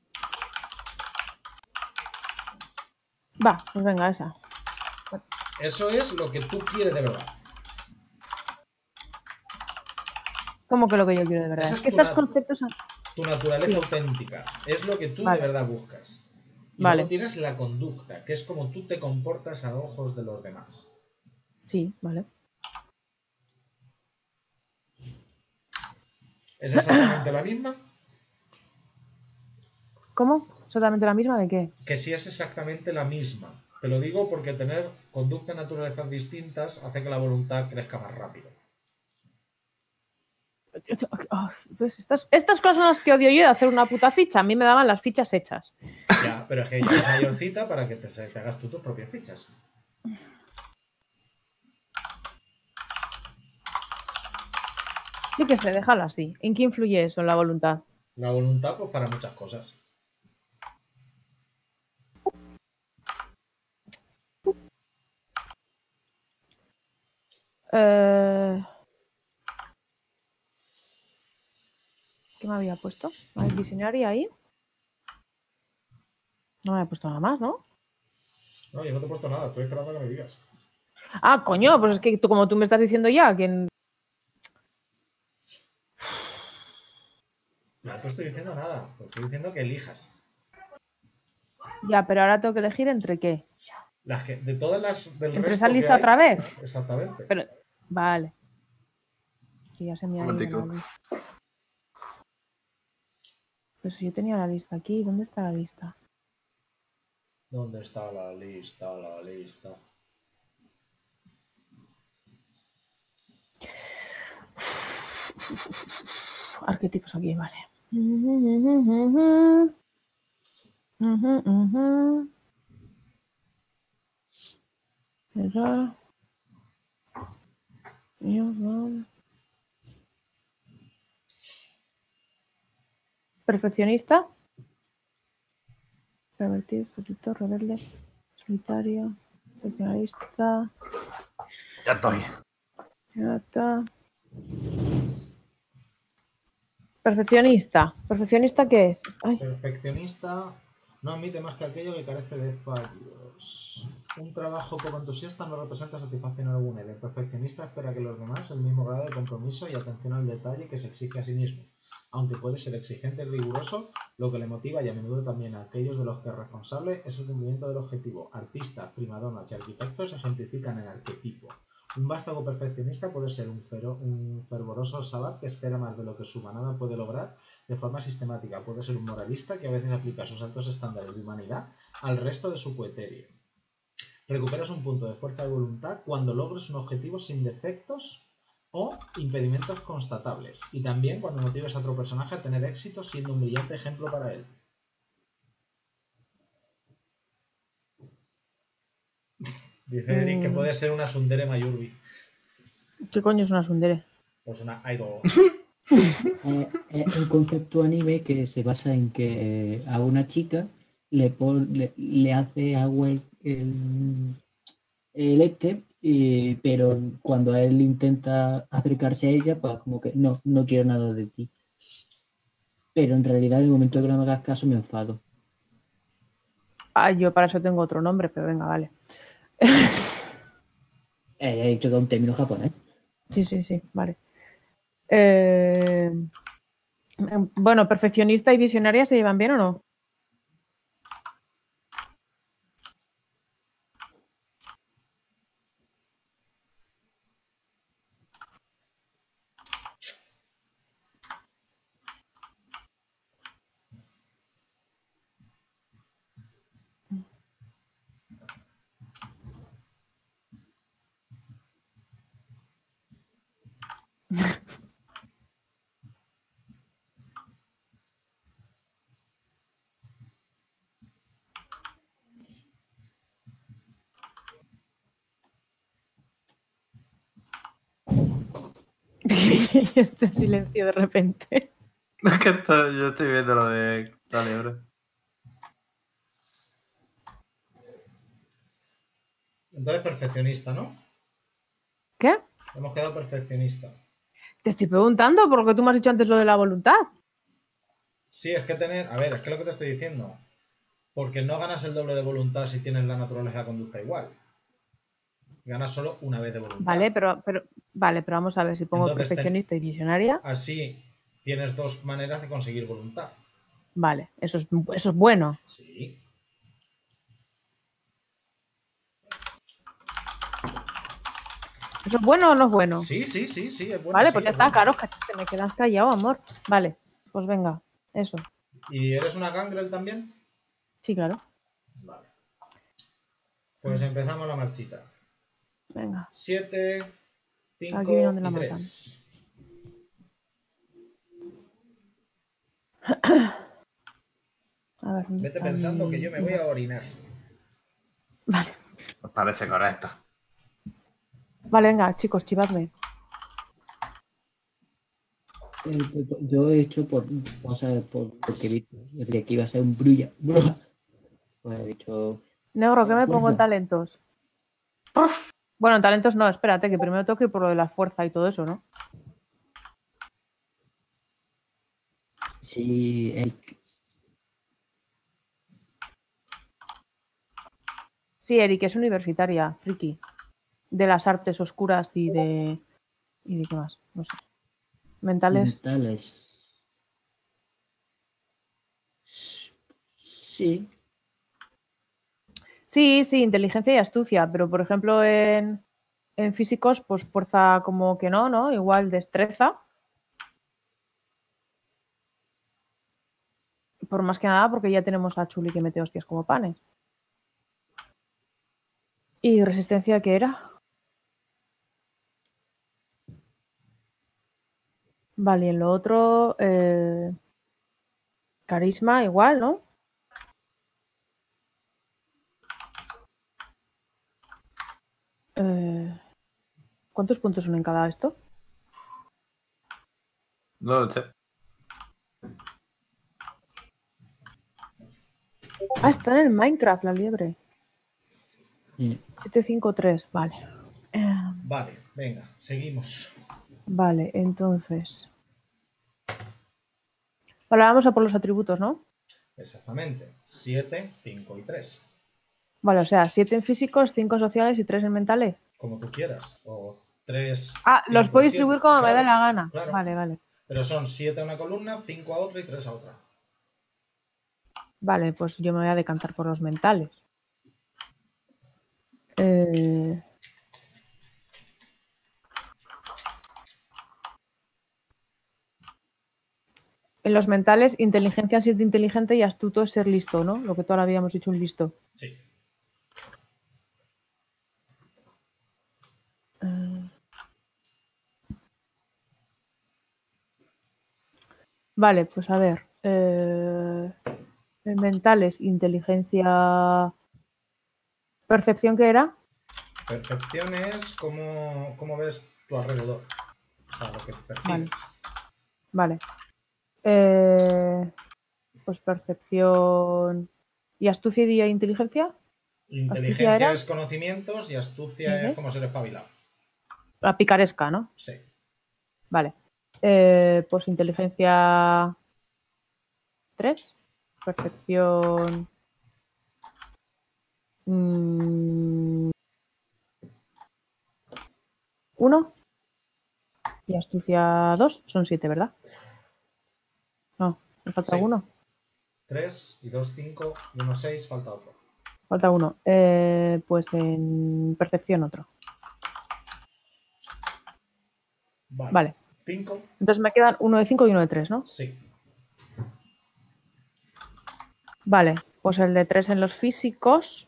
Va, pues venga, esa. Eso es lo que tú quieres de verdad. ¿Cómo que lo que yo quiero de verdad? Esa Es es que tu estos nat- conceptos... son- Tu naturaleza Sí. auténtica es lo que tú Vale. de verdad buscas. Y Vale. luego tienes la conducta, que es como tú te comportas a ojos de los demás. Sí, vale. ¿Es exactamente la misma? ¿Cómo? ¿Exactamente la misma de qué? Que si es exactamente la misma. Te lo digo porque tener conducta y naturalezas distintas hace que la voluntad crezca más rápido. Oh, pues estas, estas cosas son las que odio yo de hacer una puta ficha. A mí me daban las fichas hechas. Ya, pero es que ya es mayorcita para que te, te hagas tú tus propias fichas. Yo qué sé, déjalo así. ¿En qué influye eso en la voluntad? La voluntad, pues para muchas cosas. Eh... ¿Qué me había puesto? ¿El visionario ahí? No me había puesto nada más, ¿no? No, yo no te he puesto nada, estoy esperando a que me digas. Ah, coño, pues es que tú, como tú me estás diciendo ya, que... No te estoy diciendo nada, te estoy diciendo que elijas. Ya, pero ahora tengo que elegir entre qué. Las que, de todas las del ¿Entre resto esa que lista hay- otra vez? Exactamente. Pero, vale. Que ya se me ha ido Momentico. la lista. Pues yo tenía la lista aquí. ¿Dónde está la lista? ¿Dónde está la lista? La lista. Arquetipos aquí, vale. Ujú, ujú. Error. Error. Perfeccionista. Pervertido, protector, rebelde, solitario, perfeccionista. Ya estoy. Ya está. Perfeccionista. ¿Perfeccionista qué es? Ay, Perfeccionista no admite más que aquello que carece de fallos. Un trabajo poco entusiasta no representa satisfacción alguna y el perfeccionista espera que los demás el mismo grado de compromiso y atención al detalle que se exige a sí mismo. Aunque puede ser exigente y riguroso, lo que le motiva y a menudo también a aquellos de los que es responsable es el cumplimiento del objetivo. Artistas, primadonas y arquitectos ejemplifican el arquetipo. Un vástago perfeccionista puede ser un, fero, un fervoroso sabbat que espera más de lo que su manada puede lograr de forma sistemática. Puede ser un moralista que a veces aplica sus altos estándares de humanidad al resto de su coetéreo. Recuperas un punto de fuerza de voluntad cuando logres un objetivo sin defectos o impedimentos constatables. Y también cuando motives a otro personaje a tener éxito siendo un brillante ejemplo para él. Dice Eric que puede ser una Sundere Mayurbi. ¿qué coño es una sundere? Pues una idol. Eh, es un concepto anime que se basa en que eh, a una chica le, pon- le, le hace agua el, el, el este, y- pero cuando él intenta acercarse a ella, pues como que no, no quiero nada de ti. Pero en realidad en el momento que no me hagas caso me enfado. Ah, yo para eso tengo otro nombre, pero venga, vale. Eh, he dicho que es un término japonés. Sí, sí, sí, vale. Eh, Bueno, perfeccionista y visionaria se llevan bien o no. Y este silencio de repente. Es que esto- yo estoy viendo lo de la liebre. Entonces, perfeccionista, ¿no? ¿Qué? Hemos quedado perfeccionista. Te estoy preguntando por lo que tú me has dicho antes lo de la voluntad. Sí, es que tener... A ver, es que lo que te estoy diciendo. Porque no ganas el doble de voluntad si tienes la naturaleza de conducta igual. Ganas solo una vez de voluntad. Vale, pero, pero, vale, pero vamos a ver si pongo Entonces, ten- perfeccionista y visionaria. Así tienes dos maneras de conseguir voluntad. Vale, eso es, eso es bueno. Sí. ¿Eso es bueno o no es bueno? Sí, sí, sí, sí, es bueno. Vale, sí, pues ya es está, bueno, claro, sí. que te me quedas callado, amor. Vale, pues venga, eso. ¿Y eres una gangrel también? Sí, claro. Vale. Pues empezamos la marchita. Venga. siete, Aquí viene cinco donde la y matan. tres. A ver, ¿dónde Vete está pensando mi- que yo me voy a orinar. Vale. Me parece correcto. Vale, venga, chicos, chivadme. Eh, yo- Yo he hecho por, o sea, por lo que he visto, de que iba a ser un brulla. bruja. Pues he dicho, Negro, ¿qué me pongo en fuerza. talentos? Bueno, en talentos no, espérate, que primero tengo que ir por lo de la fuerza y todo eso, ¿no? Sí, Eric. Sí, Eric, es universitaria, friki. De las artes oscuras y de. ¿Y de qué más? No sé. Mentales. Mentales. Sí. Sí, sí, inteligencia y astucia, pero por ejemplo en, en físicos, pues fuerza como que no, ¿no? Igual destreza. Por más que nada, porque ya tenemos a Chuli que mete hostias como panes. ¿Y resistencia qué era? Vale, y en lo otro, eh, carisma igual, ¿no? Eh, ¿Cuántos puntos son en cada esto? No lo sé. Ah, está en el Minecraft la liebre. Mm. siete cinco tres, vale. Eh, Vale, venga, seguimos. vale, entonces. Vale, vamos a por los atributos, ¿no? Exactamente. siete, cinco y tres. Vale, o sea, siete en físicos, cinco en sociales y tres en mentales. Como tú quieras. O tres. Ah, los puedo distribuir como me dé la gana. Claro. Vale, vale. Pero son siete a una columna, cinco a otra y tres a otra. Vale, pues yo me voy a decantar por los mentales. Eh... En los mentales, inteligencia es ser inteligente y astuto es ser listo, ¿no? Lo que todavía habíamos dicho un listo. Sí. Eh... Vale, pues a ver. Eh... En mentales, inteligencia. ¿Percepción qué era? Percepción es cómo, cómo ves tu alrededor. O sea, lo que percibes. Vale. Eh... Pues percepción. ¿Y astucia y inteligencia? Inteligencia era? es conocimientos y astucia Ujú. es como ser espabilado. La picaresca, ¿no? Sí. Vale. Eh, pues inteligencia tres. Percepción. uno. Y astucia dos. Son siete, ¿verdad? No, me falta Sí. alguno. tres y dos, cinco y uno, seis, falta otro. Falta uno. Eh, pues en percepción otro. Vale. Vale. cinco, Entonces me quedan uno de cinco y uno de tres, ¿no? sí. Vale, pues el de tres en los físicos.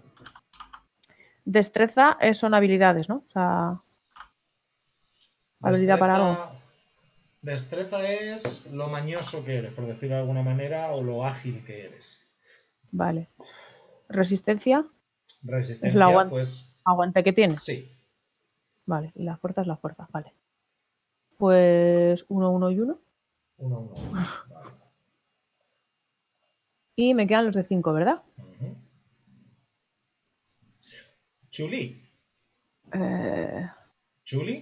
Destreza eh, son habilidades, ¿no? O sea, habilidad para algo. Destreza es lo mañoso que eres, por decirlo de alguna manera, o lo ágil que eres. Vale. Resistencia, Resistencia, Es la aguante. pues aguante que tiene. sí. Vale, y la fuerza es la fuerza, vale. Pues uno, uno y uno. Uno, uno, uno. Vale. Y me quedan los de cinco, ¿verdad? Ujú. Chuli. Eh, Chuli.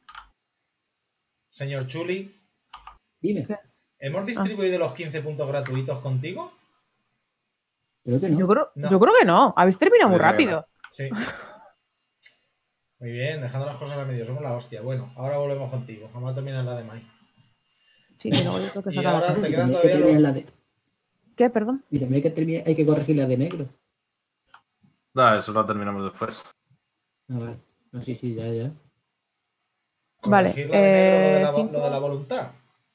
Señor Chuli, Dime, ¿Qué? ¿hemos distribuido los quince puntos gratuitos contigo? creo que no. yo, creo, No. yo creo que no. Habéis terminado muy Yo creo que rápido. Sí. Muy bien, dejando las cosas a medio, somos la hostia. Bueno, ahora volvemos contigo. Vamos a terminar la de Mai. Sí, que luego yo tengo que Y sacar ahora la te cruz. Y quedan también hay que todavía terminar los... la de... ¿Qué? Perdón. Y también hay que, terminar- hay que corregir la de negro. No, eso lo terminamos después. Ah, vale. No, sí, sí, ya, ya. Vale, Corregir la de negro, lo de la, eh, vo- cinco. lo de la voluntad.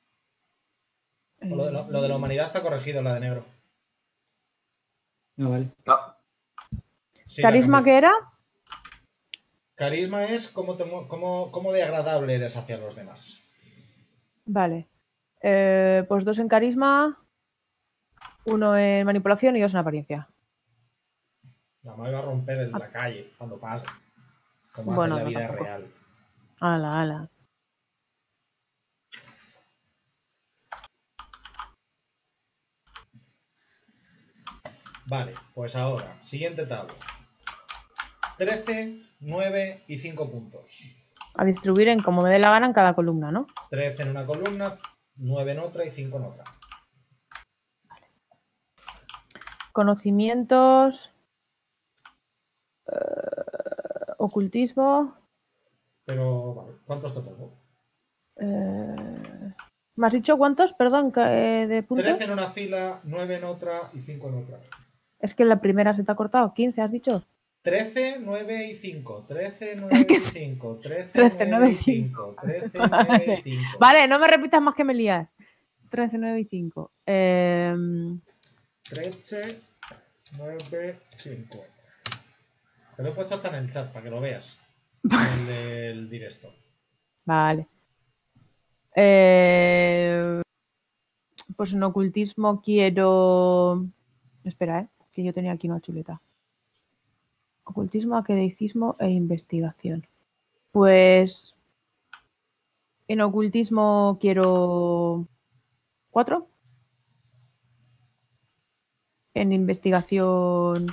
O lo, de lo- lo de la humanidad está corregido, la de negro. Ah, vale. No. Sí, la ¿Carisma cambié. qué era? Carisma es cómo, te mu- cómo, cómo de agradable eres hacia los demás. Vale. Eh, pues dos en carisma, uno en manipulación y dos en apariencia. La Mai va a romper en la calle cuando pase. Como hace Bueno, en la no, vida tampoco. real. Ala, ala. Vale, pues ahora, siguiente tabla. trece, nueve y cinco puntos. A distribuir en como me dé la gana en cada columna, ¿no? trece en una columna, nueve en otra y cinco en otra. Conocimientos. eh, ocultismo. Pero, vale, ¿cuántos te pongo? eh, ¿Me has dicho cuántos? Perdón, que, eh, de puntos. trece en una fila, nueve en otra y cinco en otra. Es que en la primera se te ha cortado. quince, has dicho. trece, nueve y cinco. trece, nueve Es que y sí. cinco. trece, trece, nueve y cinco. trece, nueve y cinco. Vale, no me repitas más que me lías. trece, nueve y cinco. Eh, trece, nueve, cinco. Te lo he puesto hasta en el chat para que lo veas. En el del directo. vale. Eh, pues en ocultismo quiero... Espera, ¿eh? Que yo tenía aquí una chuleta. Ocultismo, academicismo e investigación. Pues en ocultismo quiero cuatro. En investigación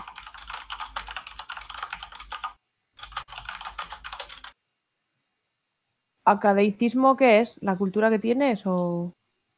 academicismo, ¿qué es? ¿La cultura que tienes o...?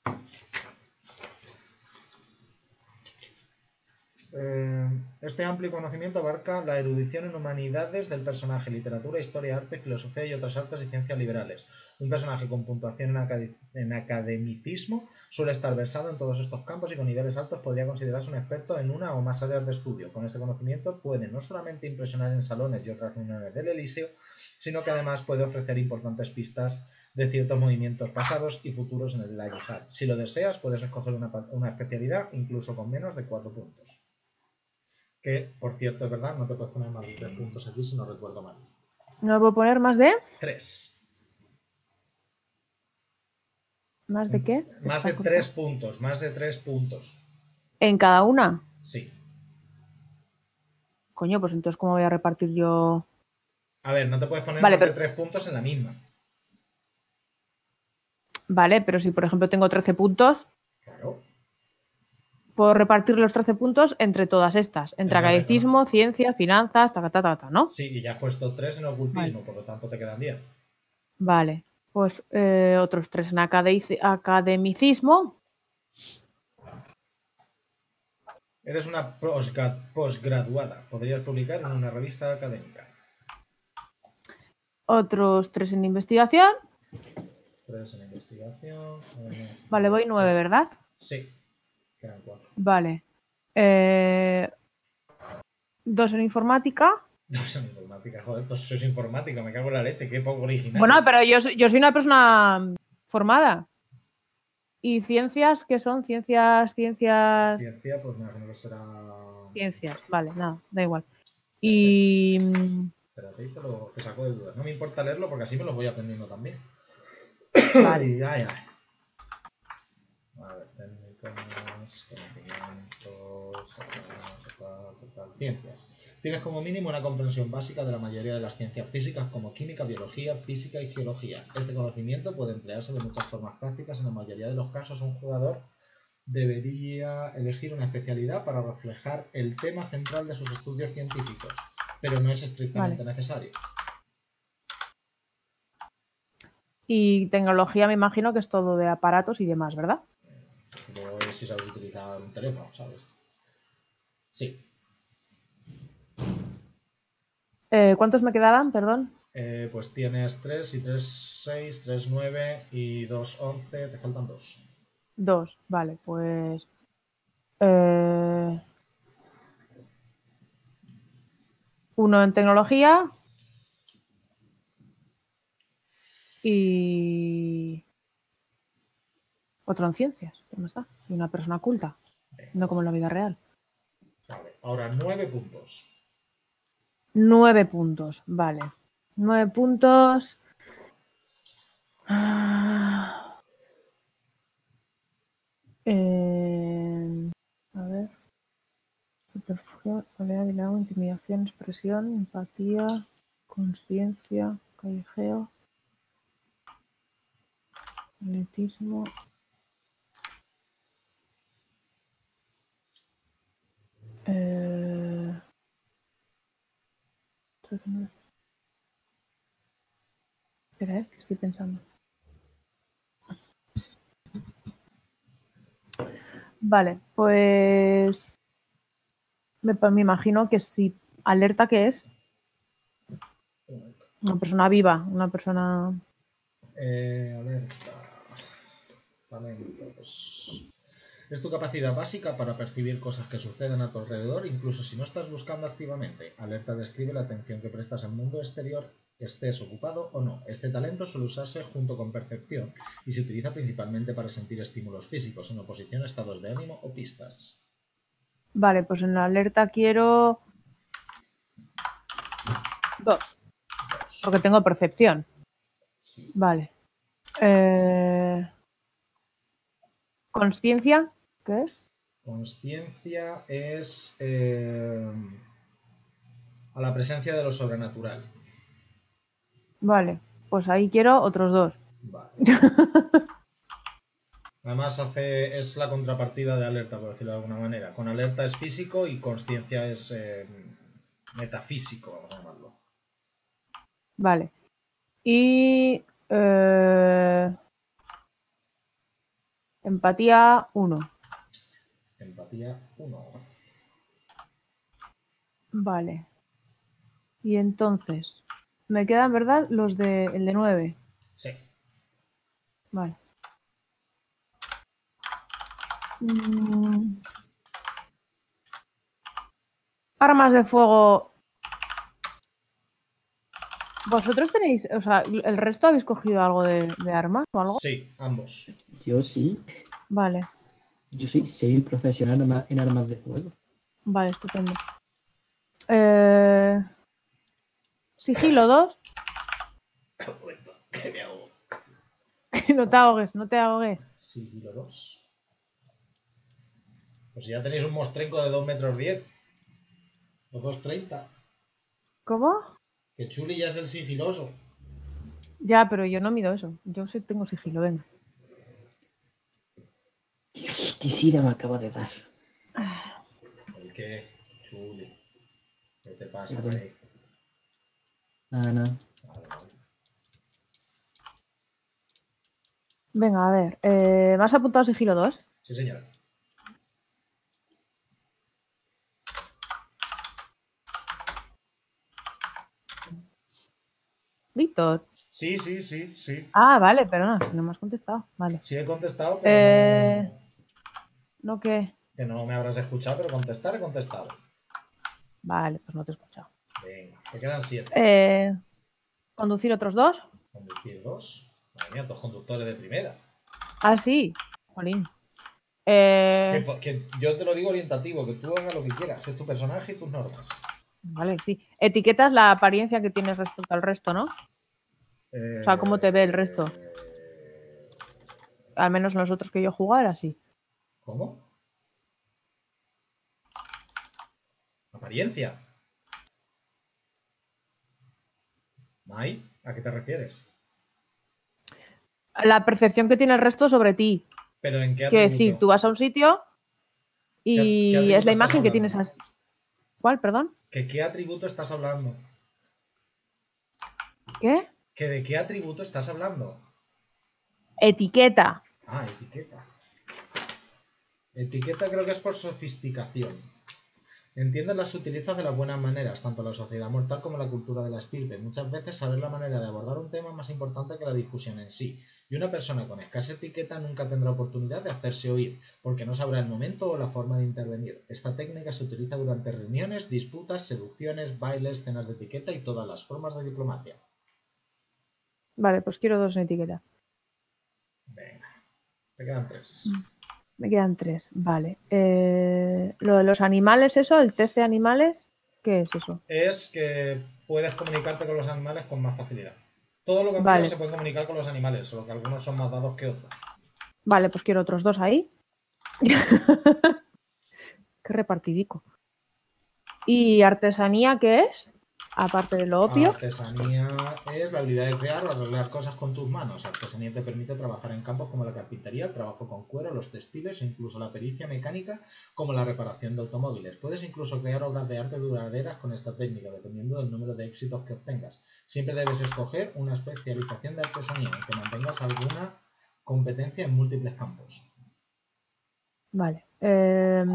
Eh, este amplio conocimiento abarca la erudición en humanidades del personaje, literatura, historia, arte, filosofía y otras artes y ciencias liberales. Un personaje con puntuación en, acad en academicismo suele estar versado en todos estos campos y con niveles altos podría considerarse un experto en una o más áreas de estudio. Con este conocimiento puede no solamente impresionar en salones y otras reuniones del Elíseo, sino que además puede ofrecer importantes pistas de ciertos movimientos pasados y futuros en la yihad. Si lo deseas, puedes escoger una, una especialidad incluso con menos de cuatro puntos. Que, por cierto, es verdad, no te puedes poner más de tres puntos aquí si no recuerdo mal. ¿No puedo poner más de? tres. ¿Más de qué? Más de tres puntos, más de tres puntos. ¿En cada una? Sí. Coño, pues entonces ¿cómo voy a repartir yo...? A ver, no te puedes poner Vale, más pero- de tres puntos en la misma. Vale, pero si por ejemplo tengo trece puntos, Claro. puedo repartir los trece puntos entre todas estas. Entre Vale, academicismo, ciencia, finanzas, ta, ta, ta, ta, ¿no? Sí, y ya has puesto tres en ocultismo, por lo tanto te quedan diez. Vale, pues eh, otros tres en academici- academicismo. Eres una posgra- posgraduada. Podrías publicar en una revista académica. Otros tres en investigación. Tres en investigación. uno, Vale, voy sí. nueve, ¿verdad? Sí, quedan cuatro. Vale. Eh, dos en informática. Dos en informática, joder, esto eso es informática, me cago en la leche, qué poco original. Bueno, pero yo, soy- yo soy una persona formada. ¿Y ciencias qué son? Ciencias, ciencias... Ciencia, pues me imagino que será... Ciencias, vale, nada, da igual. Y... mm, Espérate, te, lo, te saco de dudas. No me importa leerlo porque así me lo voy aprendiendo también. Vale. Y ay, ay. A ver, técnicas, conocimientos, total, total, ciencias. Tienes como mínimo una comprensión básica de la mayoría de las ciencias físicas como química, biología, física y geología. Este conocimiento puede emplearse de muchas formas prácticas. En la mayoría de los casos, un jugador debería elegir una especialidad para reflejar el tema central de sus estudios científicos, pero no es estrictamente Vale. necesario. Y tecnología me imagino que es todo de aparatos y demás, ¿verdad? Luego es si sabes utilizar un teléfono, ¿sabes? Sí. Eh, ¿cuántos me quedaban? Perdón. Eh, pues tienes tres y tres, seis, tres, nueve y dos, once. Te faltan dos. Dos, vale, pues... eh, uno en tecnología y otro en ciencias. ¿Cómo está? Soy una persona culta, no como en la vida real. Vale. Ahora nueve puntos. Nueve puntos, vale. Nueve puntos. Ah, eh, a ver. Subterfugio, oleada de agua, intimidación, expresión, empatía, consciencia, callejeo, atletismo. Eh, espera, eh, que estoy pensando. Vale, pues me, me imagino que si alerta que es una persona viva, una persona... Eh, alerta. Talentos. Es tu capacidad básica para percibir cosas que suceden a tu alrededor, incluso si no estás buscando activamente. Alerta describe la atención que prestas al mundo exterior, estés ocupado o no. Este talento suele usarse junto con percepción y se utiliza principalmente para sentir estímulos físicos en oposición a estados de ánimo o pistas. Vale, pues en la alerta quiero dos, Dos. porque tengo percepción. Sí. Vale. Eh... ¿Consciencia? ¿Qué es? Consciencia es eh, a la presencia de lo sobrenatural. Vale, pues ahí quiero otros dos. Vale. Además hace, es la contrapartida de alerta, por decirlo de alguna manera. Con alerta es físico y consciencia es eh, metafísico, vamos a llamarlo. Vale. Y... Eh... empatía uno. Empatía uno. Vale. Y entonces, me quedan, ¿verdad? Los de el de nueve. Sí. Vale. Mm. Armas de fuego. ¿Vosotros tenéis, o sea, el resto habéis cogido algo de, de armas o algo? Sí, ambos. Yo sí. Vale, Yo soy semi-profesional en arma- en armas de fuego. vale, estupendo. Eh... Sigilo dos. Un momento, que me ahogo. No te ahogues, no te ahogues. Sigilo dos. Pues ya tenéis un mostrenco de dos metros diez. O dos treinta. ¿Cómo? Que Chuli ya es el sigiloso. Ya, pero yo no mido eso. Yo sí tengo sigilo, venga. Dios, qué sida me acaba de dar. ¿El qué? Chuli. ¿Qué te pasa, Perdón. rey? Nada, nada. Vale, vale. Venga, a ver. Eh, ¿me has apuntado sigilo dos? Sí, señora. Víctor. Sí, sí, sí, sí. Ah, vale, pero no, no me has contestado. Vale. Sí he contestado, pero Eh... no... ¿No qué? Que no me habrás escuchado, pero contestar he contestado. Vale, pues no te he escuchado. Venga, te quedan siete. Eh, ¿Conducir otros dos? Conducir dos. Madre mía, dos conductores de primera. Ah, sí. Jolín. Eh, Que, po- que yo te lo digo orientativo, que tú hagas lo que quieras. Es tu personaje y tus normas. Vale, sí. Etiquetas la apariencia que tienes respecto al resto, ¿no? Eh, O sea, ¿cómo te ve el resto? Al menos los otros que yo jugaba era así. ¿Cómo? Apariencia. Mai, ¿a qué te refieres? La percepción que tiene el resto sobre ti. ¿Pero en qué Quiero atributo? decir, tú vas a un sitio ¿Qué- y qué atributo es la estás imagen que hablando? tienes. As... ¿Cuál, perdón? ¿Que qué atributo estás hablando? ¿Qué? ¿Que de qué atributo estás hablando? Etiqueta. Ah, etiqueta. Etiqueta creo que es por sofisticación. Entiende las sutilezas de las buenas maneras, tanto la sociedad mortal como la cultura de la estirpe. Muchas veces saber la manera de abordar un tema es más importante que la discusión en sí. Y una persona con escasa etiqueta nunca tendrá oportunidad de hacerse oír, porque no sabrá el momento o la forma de intervenir. Esta técnica se utiliza durante reuniones, disputas, seducciones, bailes, cenas de etiqueta y todas las formas de diplomacia. Vale, pues quiero dos en etiqueta. Venga, te quedan tres. Me quedan tres. Vale. Eh, lo de los animales, eso, el T C animales, ¿qué es eso? Es que puedes comunicarte con los animales con más facilidad. Todos los vampiros Vale. se pueden comunicar con los animales, solo que algunos son más dados que otros. Vale, pues quiero otros dos ahí. Qué repartidico. ¿Y artesanía qué es? Aparte de lo obvio. Artesanía es la habilidad de crear o arreglar cosas con tus manos. Artesanía te permite trabajar en campos como la carpintería, el trabajo con cuero, los textiles e incluso la pericia mecánica como la reparación de automóviles. Puedes incluso crear obras de arte duraderas con esta técnica, dependiendo del número de éxitos que obtengas. Siempre debes escoger una especialización de artesanía, aunque mantengas alguna competencia en múltiples campos. Vale. Eh,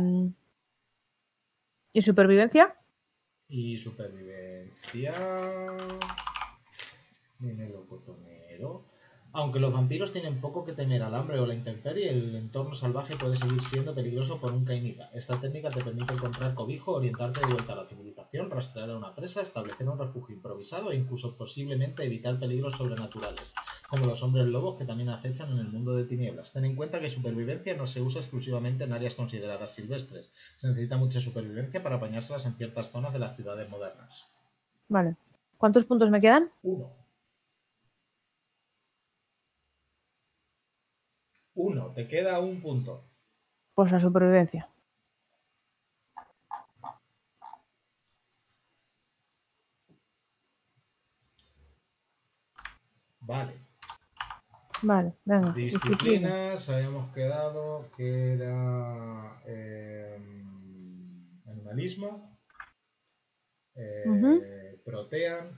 ¿Y supervivencia? Y supervivencia... Viene lo cotonero. Aunque los vampiros tienen poco que temer al hambre o la intemperie, el entorno salvaje puede seguir siendo peligroso por un caimita. Esta técnica te permite encontrar cobijo, orientarte de vuelta a la civilización, rastrear a una presa, establecer un refugio improvisado e incluso posiblemente evitar peligros sobrenaturales, como los hombres lobos que también acechan en el mundo de tinieblas. Ten en cuenta que supervivencia no se usa exclusivamente en áreas consideradas silvestres. Se necesita mucha supervivencia para apañárselas en ciertas zonas de las ciudades modernas. Vale. ¿Cuántos puntos me quedan? Uno. Uno. Te queda un punto. Pues la supervivencia. Vale. Vale, venga. Disciplina. Disciplinas, habíamos quedado que era eh, animalismo, eh, Ujú. protean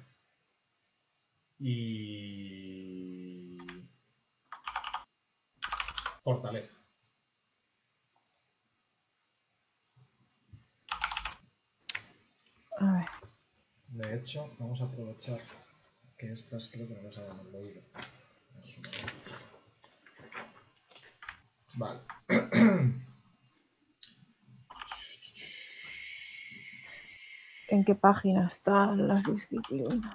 y fortaleza. A ver. De hecho, vamos a aprovechar que estas creo que no las habíamos leído. En su momento. Vale. ¿En qué página están las disciplinas?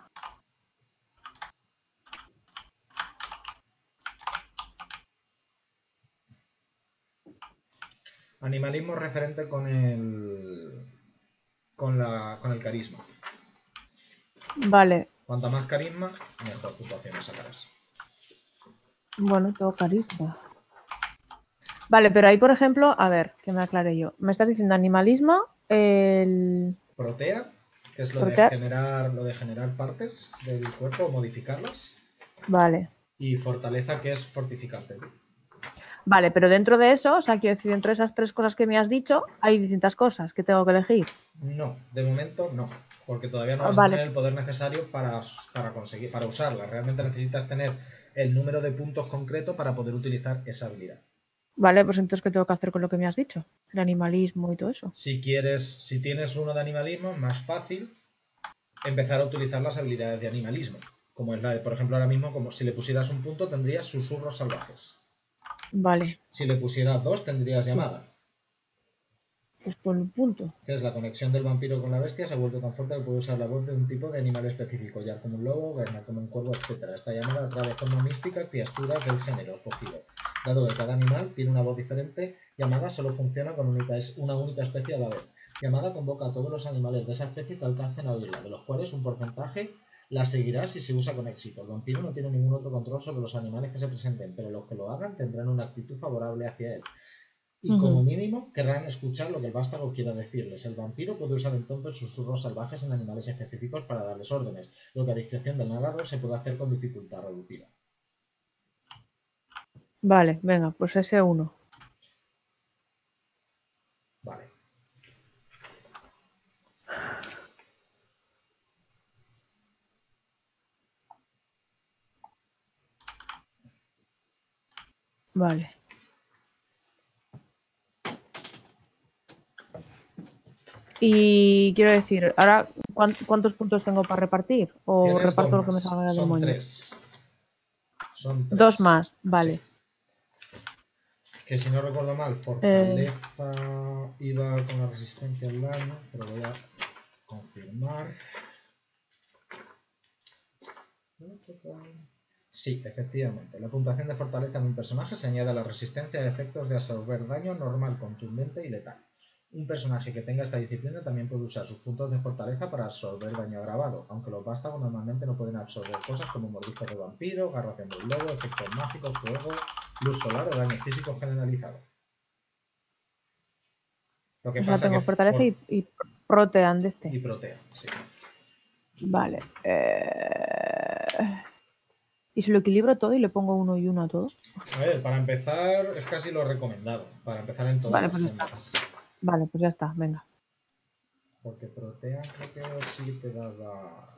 Animalismo referente con el con la con el carisma. Vale. Cuanta más carisma, mejor puntuaciones sacarás. Bueno, todo carisma. Vale, pero ahí, por ejemplo, a ver, que me aclare yo. Me estás diciendo animalismo, el... Protea, que es lo Protear. de generar lo de generar partes del cuerpo o modificarlas. Vale. Y fortaleza, que es fortificarte. Vale, pero dentro de eso, o sea, quiero decir, dentro de esas tres cosas que me has dicho, hay distintas cosas que tengo que elegir. No, de momento no, porque todavía no Ah, vas vale. a tener el poder necesario para, para conseguir, para usarla. Realmente necesitas tener el número de puntos concreto para poder utilizar esa habilidad. Vale, pues entonces, ¿qué tengo que hacer con lo que me has dicho? El animalismo y todo eso. Si quieres, si tienes uno de animalismo, es más fácil empezar a utilizar las habilidades de animalismo. Como es la de, por ejemplo, ahora mismo, como si le pusieras un punto, tendrías susurros salvajes. Vale. Si le pusieras dos, tendrías llamada. Pues por un punto. Que es la conexión del vampiro con la bestia se ha vuelto tan fuerte que puede usar la voz de un tipo de animal específico, ya como un lobo, verna como un cuervo, etcétera. Esta llamada atrae de forma mística criaturas del género escogido. Dado que cada animal tiene una voz diferente, llamada solo funciona con única, una única especie a la vez. Llamada convoca a todos los animales de esa especie que alcancen a oírla, de los cuales un porcentaje la seguirá si se usa con éxito. El vampiro no tiene ningún otro control sobre los animales que se presenten, pero los que lo hagan tendrán una actitud favorable hacia él. Y Ujú. como mínimo querrán escuchar lo que el vástago quiera decirles. El vampiro puede usar entonces susurros salvajes en animales específicos para darles órdenes, lo que a discreción del narrador se puede hacer con dificultad reducida. Vale, venga, pues ese uno. Vale. Vale. Y quiero decir, ahora, ¿cuán- ¿cuántos puntos tengo para repartir? ¿O Tienes reparto dos lo que me más. salga del Son moño? tres. Son tres. Dos más, vale. Sí. Que si no recuerdo mal, fortaleza iba con la resistencia al daño, pero voy a confirmar. Sí, efectivamente. La puntuación de fortaleza de un personaje se añade a la resistencia a efectos de absorber daño normal, contundente y letal. Un personaje que tenga esta disciplina también puede usar sus puntos de fortaleza para absorber daño agravado, aunque los vástagos normalmente no pueden absorber cosas como mordiscos de vampiro, garras de lobo, efectos mágicos, fuego, luz solar o daño físico generalizado. Lo que O sea, pasa tengo que fortaleza por- y, y protean de y este. protea, sí. Vale. Eh... ¿Y si lo equilibro todo y le pongo uno y uno a todo? A ver, para empezar es casi lo recomendado, para empezar en todas Vale, las pues ya está. sendas. Vale, pues ya está, venga. Porque protea creo que sí te daba...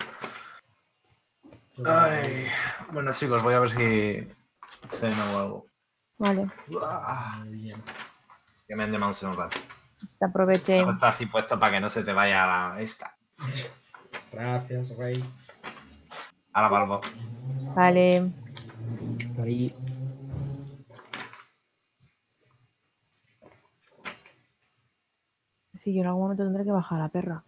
Ay. Bueno, chicos, voy a ver si ceno o algo. Vale, Ah, Muy bien. que me han llamado hace un rato. te aproveché. Dejo está así puesto para que no se te vaya la esta. Gracias, Rey. Ahora valvo. Vale. Ahí. Sí, yo en algún momento tendré que bajar a la perra.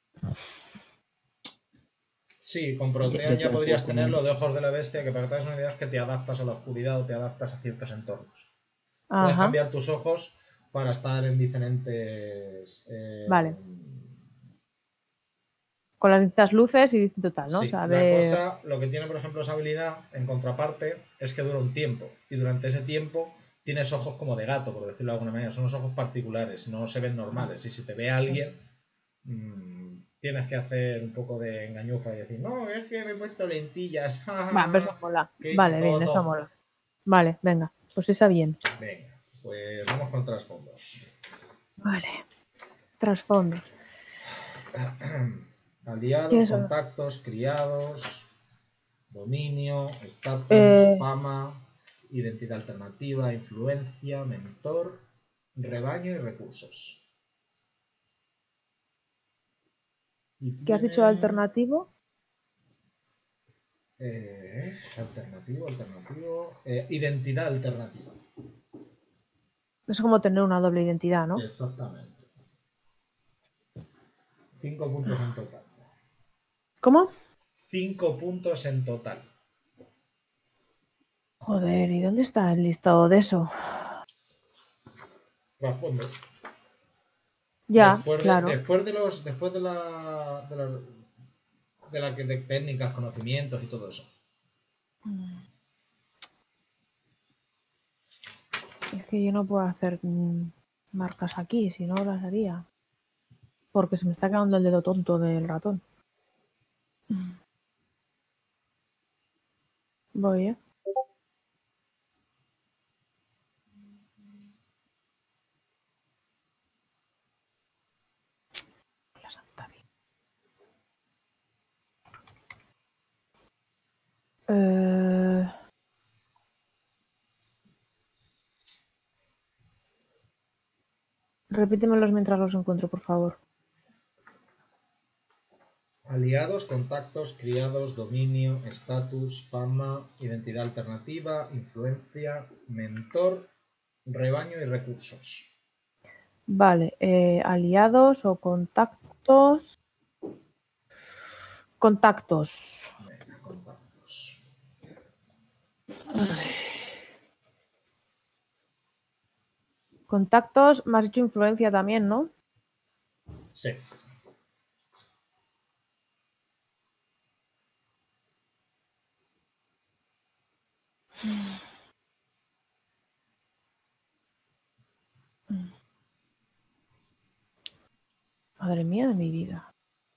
Sí, con Ya- Protean ya ya te podrías puedo tener poner. lo de ojos de la bestia, que para que te hagas una idea es que te adaptas a la oscuridad o te adaptas a ciertos entornos. Puedes Ajá. cambiar tus ojos para estar en diferentes... eh, Vale. Con las distintas luces y distinto tal, ¿no? Sí, O sea, a la ver... cosa, lo que tiene por ejemplo esa habilidad, en contraparte, es que dura un tiempo. Y durante ese tiempo tienes ojos como de gato, por decirlo de alguna manera. Son unos ojos particulares, no se ven normales. Y si te ve alguien, mmm, tienes que hacer un poco de engañufa y decir, no, es que me he puesto lentillas. Va, pero eso mola. Qué Vale, bien, chistoso. eso mola. Vale, venga. Pues esa bien. Venga, pues vamos con trasfondos. Vale. Trasfondos. Aliados, ¿Qué es eso? contactos, criados, dominio, estatus, Eh. fama, identidad alternativa, influencia, mentor, rebaño y recursos. Y ¿Qué has dicho tiene- alternativo? Eh, alternativo, alternativo. eh, identidad alternativa. Es como tener una doble identidad, ¿no? Exactamente. Cinco puntos en total. ¿Cómo? Cinco puntos en total. Joder, ¿y dónde está el listado de eso? Trasfondos. Ya, después de, claro. después de los después de la de la, de la que- de técnicas, conocimientos y todo eso. Es que yo no puedo hacer mm, marcas aquí, si no las haría. Porque se me está quedando el dedo tonto del ratón. Voy, ¿eh? La santa vida. Eh... Repítemelos mientras los encuentro, por favor. Aliados, contactos, criados, dominio, estatus, fama, identidad alternativa, influencia, mentor, rebaño y recursos. Vale, eh, aliados o contactos. Contactos. Venga, contactos. Contactos, me has hecho influencia también, ¿no? Sí. Madre mía de mi vida.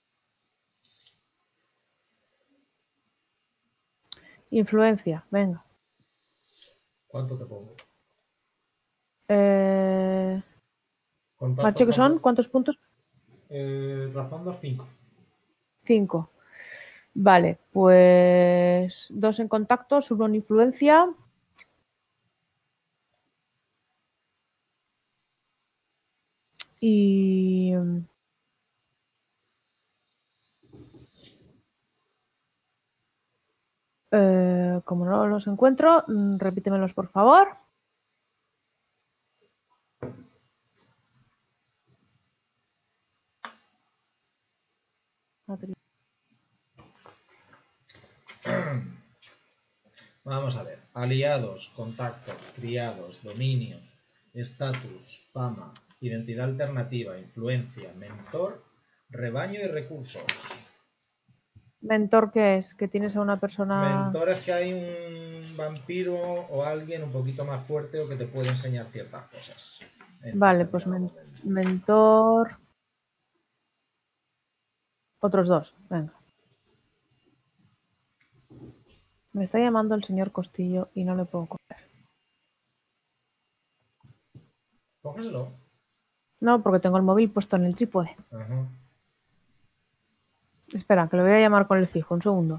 Influencia, venga. ¿Cuánto te pongo? Eh, Contactos, ¿Marcho que son? ¿cuánto? ¿Cuántos puntos? Eh, razón cinco. Cinco. Vale, pues dos en contacto, uno en influencia. Y... Eh, como no los encuentro, mm, repítemelos por favor. Vamos a ver. Aliados, contactos, criados, dominio, estatus, fama, identidad alternativa, influencia, mentor, rebaño y recursos. ¿Mentor qué es? Que tienes a una persona... Mentor es que hay un vampiro o alguien un poquito más fuerte o que te puede enseñar ciertas cosas. en Vale, pues determinado men- momento. mentor... Otros dos, venga. Me está llamando el señor Costillo y no le puedo coger. Cógeselo. No, porque tengo el móvil puesto en el trípode. Ajá. Espera, que lo voy a llamar con el fijo, un segundo.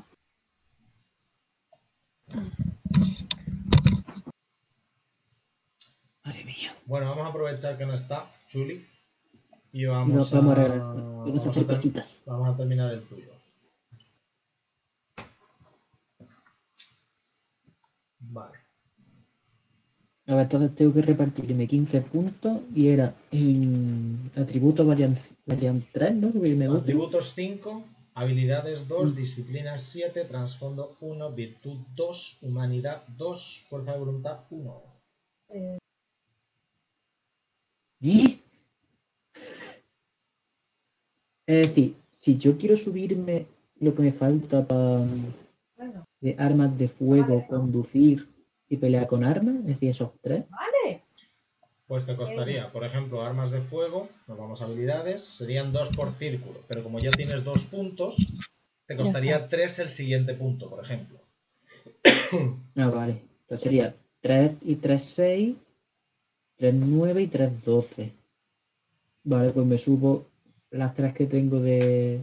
Madre mía. Bueno, vamos a aprovechar que no está Chuli y Y vamos nos a, vamos a arreglar. Vamos a vamos a hacer ter- cositas. vamos a terminar el tuyo. Vale. A ver, entonces tengo que repartirme quince puntos y era en atributo variant, variant tres, ¿no? Subirme otro. Atributos cinco, habilidades dos, Mm. disciplina siete, trasfondo uno, virtud dos, humanidad dos, fuerza de voluntad uno. ¿Y? Es decir, si yo quiero subirme lo que me falta para de armas de fuego, conducir y pelear con armas, es decir, esos tres, Pues te costaría, por ejemplo, armas de fuego, nos vamos a habilidades, serían dos por círculo, pero como ya tienes dos puntos, te costaría tres el siguiente punto, por ejemplo. ah, vale. Entonces sería tres y tres, seis, tres, nueve y tres, doce. Vale, pues me subo las tres que tengo de,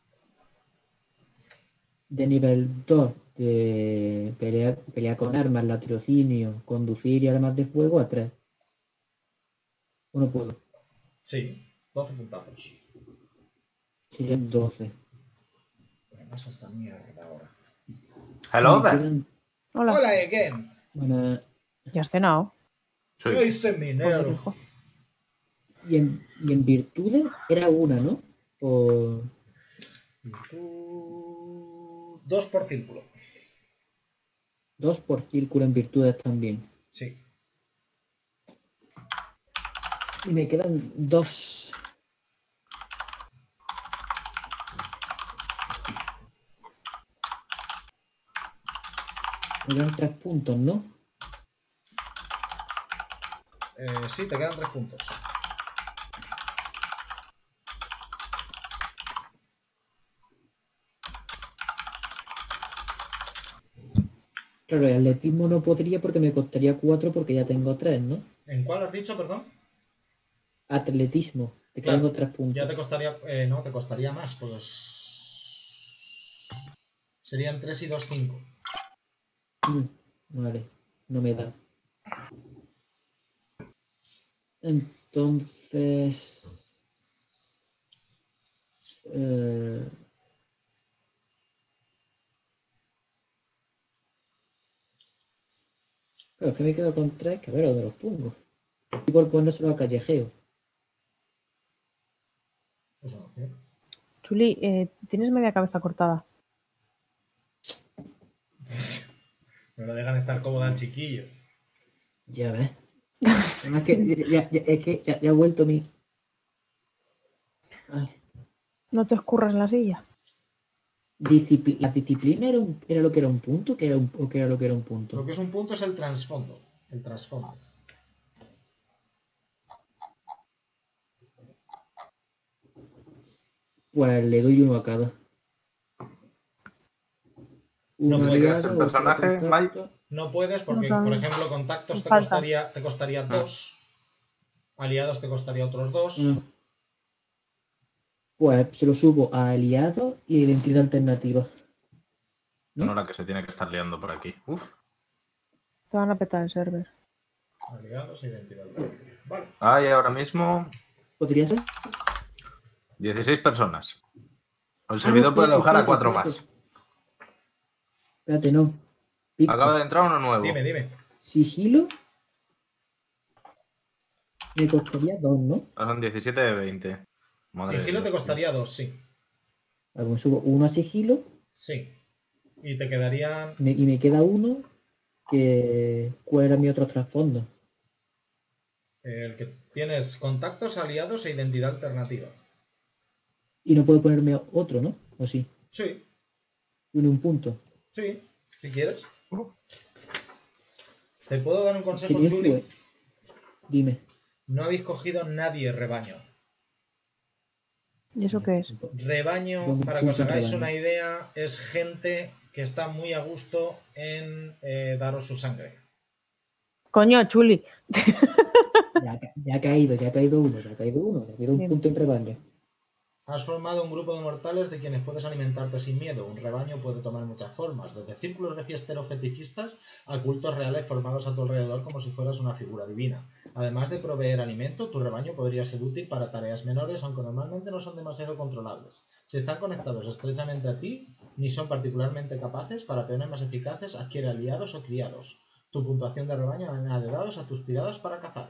de nivel dos, de pelea, pelea con armas, latrocinio, conducir y armas de fuego a tres. ¿O no puedo? Sí, doce puntazos. Serían doce. ¿Qué pasa esta mierda ahora? Hello Me there. quedan- Hola. Hola again. bueno, ¿Ya has cenado? Sí. Yo hice Joder, minero. hijo. y, en, y en virtudes era una, ¿no? O... Y tú... Dos por círculo. Dos por círculo en virtudes también. Sí. Y me quedan dos. Me quedan tres puntos, ¿no? Eh, sí, te quedan tres puntos. Claro, el atletismo no podría porque me costaría cuatro porque ya tengo tres, ¿no? ¿En cuál has dicho, perdón? Atletismo, que Claro, tengo tres puntos. ya te costaría... eh, no, te costaría más, pues... Serían tres y dos, cinco. Mm, vale, no me da. Entonces... Eh... Claro, es que me quedo con tres, que a ver dónde los pongo. Y por ponérselo a callejeo. Chuli, eh, tienes media cabeza cortada. No lo dejan estar cómodo al chiquillo. Ya ves. Además que ya, ya- es que ya, ya ha vuelto mi... Ay. No te escurras en la silla. Discipli- ¿La disciplina era, un- era lo que era un punto que era un, o que era lo que era un punto? Lo que es un punto es el trasfondo. El trasfondo. Pues le doy uno a cada. No Uno puedes. aliado, el otro personaje, contacto. No puedes porque, No, por también. ejemplo, contactos te Falta. costaría, te costaría dos. Aliados te costaría otros dos. Ah. Pues se lo subo a aliado y identidad alternativa. No, ¿No? la que se tiene que estar liando por aquí. Uf. Te van a petar el server. Aliados e identidad alternativa. Vale. Hay ahora mismo ¿Podría ser? dieciséis personas. El Ah, servidor no, puede espérate, alojar a espérate, cuatro espérate. más. Espérate, no. Pico. Acaba de entrar uno nuevo. Dime, dime. Sigilo. Me costaría dos, ¿no? Son diecisiete de veinte. Madre Sigilo de te Dios, costaría dos, sí. Vale, me subo uno a sigilo Sí. Y te quedarían. me- y me queda uno que... ¿Cuál era mi otro trasfondo? El que tienes contactos, aliados e identidad alternativa. Y no puedo ponerme otro, ¿no? ¿O sí? Sí, Uno un punto. sí, si quieres. Te puedo dar un Que consejo, yo Chuli. influe- Dime. No habéis cogido nadie rebaño. ¿Y eso qué es? Rebaño, Pongo para que os punto en hagáis rebaño. una idea, es gente que está muy a gusto en eh, daros su sangre. Coño, Chuli. Ya, ha ca- ya ha caído, ya ha caído uno, ya ha caído uno. Ya ha caído un Bien. punto en rebaño. Has formado un grupo de mortales de quienes puedes alimentarte sin miedo. Un rebaño puede tomar muchas formas, desde círculos de fiesteros fetichistas a cultos reales formados a tu alrededor como si fueras una figura divina. Además de proveer alimento, tu rebaño podría ser útil para tareas menores, aunque normalmente no son demasiado controlables. Si están conectados estrechamente a ti, ni son particularmente capaces, para peones más eficaces, adquiere aliados o criados. Tu puntuación de rebaño añade dados a tus tiradas para cazar.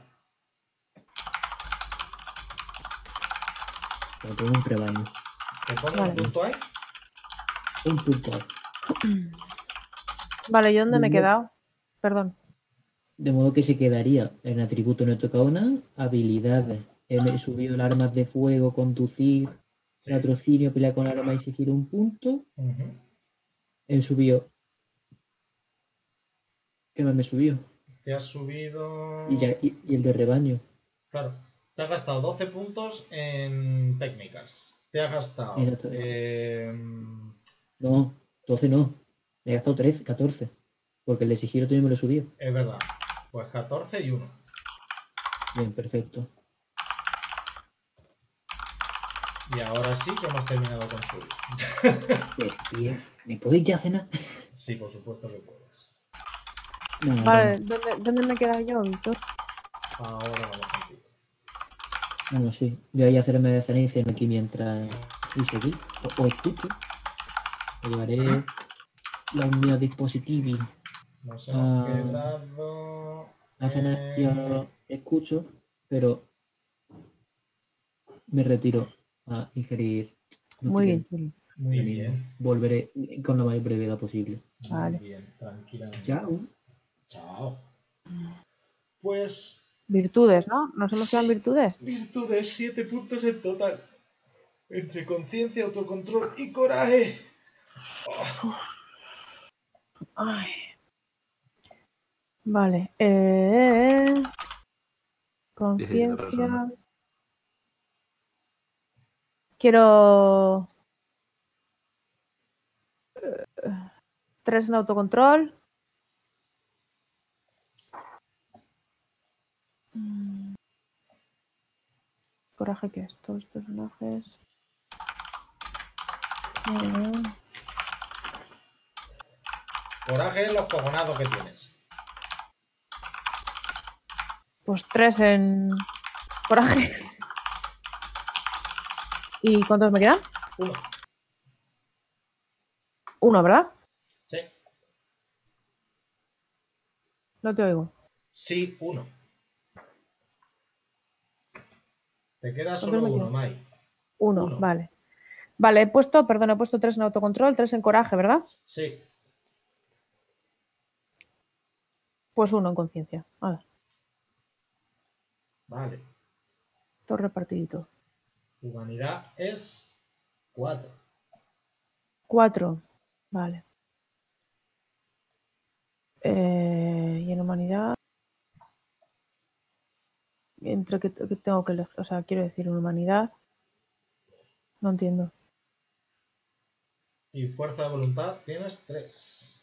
Pero tengo un rebaño. ¿Te pones Vale. un punto ahí? Un punto. Vale, ¿yo dónde me he Muy bien. quedado? Perdón. De modo que se quedaría en atributo no toca una, habilidades. He subido el armas de fuego, conducir, Sí. latrocinio, pelear con armas y sigilo un punto. Ujú. He subido. ¿Qué más me subió? Te has subido... Y, ya- y- y el de rebaño. Claro, te has gastado doce puntos en técnicas. Te has gastado... Exacto. eh, No, doce no. Me he gastado trece, catorce. Porque el de sigilo también me lo subió. es verdad. Pues catorce y uno. Bien, perfecto. Y ahora sí que hemos terminado con Chuli. Pues bien. ¿Me podéis ya cenar? Sí, por supuesto que puedes. No, Vale, ¿dónde, dónde me he quedado yo, Víctor? Ahora vamos contigo. no, no, sí. Voy a ir a hacerme de cena y cenarme aquí mientras. Y seguir. O, o escucho. Me llevaré los míos dispositivos Nos hemos Ah. quedado... a cenar y en- ahora escucho, pero me retiro a ingerir. Muy bien, nutrientes. Chuli. Muy Ya mismo. bien. Volveré con la mayor brevedad posible. Muy Vale. bien, tranquilamente. Chao. Chao. Pues... Virtudes, ¿no? Nos hemos quedado en Sí. virtudes. Virtudes, siete puntos en total. Entre conciencia, autocontrol y coraje. Oh, Ay. Vale. Eh... Conciencia. personas. Quiero. eh, Tres en autocontrol. Mm. Coraje, ¿qué es? Todos los personajes. Eh, coraje es los cojonados que tienes. Pues tres en coraje. ¿Y cuántos me quedan? Uno. Uno, ¿verdad? Sí. No te oigo. Sí, uno. Te queda ¿Cuántos solo me uno, quedan? Mai. Uno, Uno. vale. Vale, he puesto, perdón, he puesto tres en autocontrol, tres en coraje, ¿verdad? Sí. Pues uno en conciencia. Vale, Vale. todo repartidito. Humanidad es cuatro. Cuatro. Vale. Eh, y en humanidad. Entre que, que tengo que elegir. O sea, quiero decir, en humanidad. No entiendo. Y fuerza de voluntad tienes tres.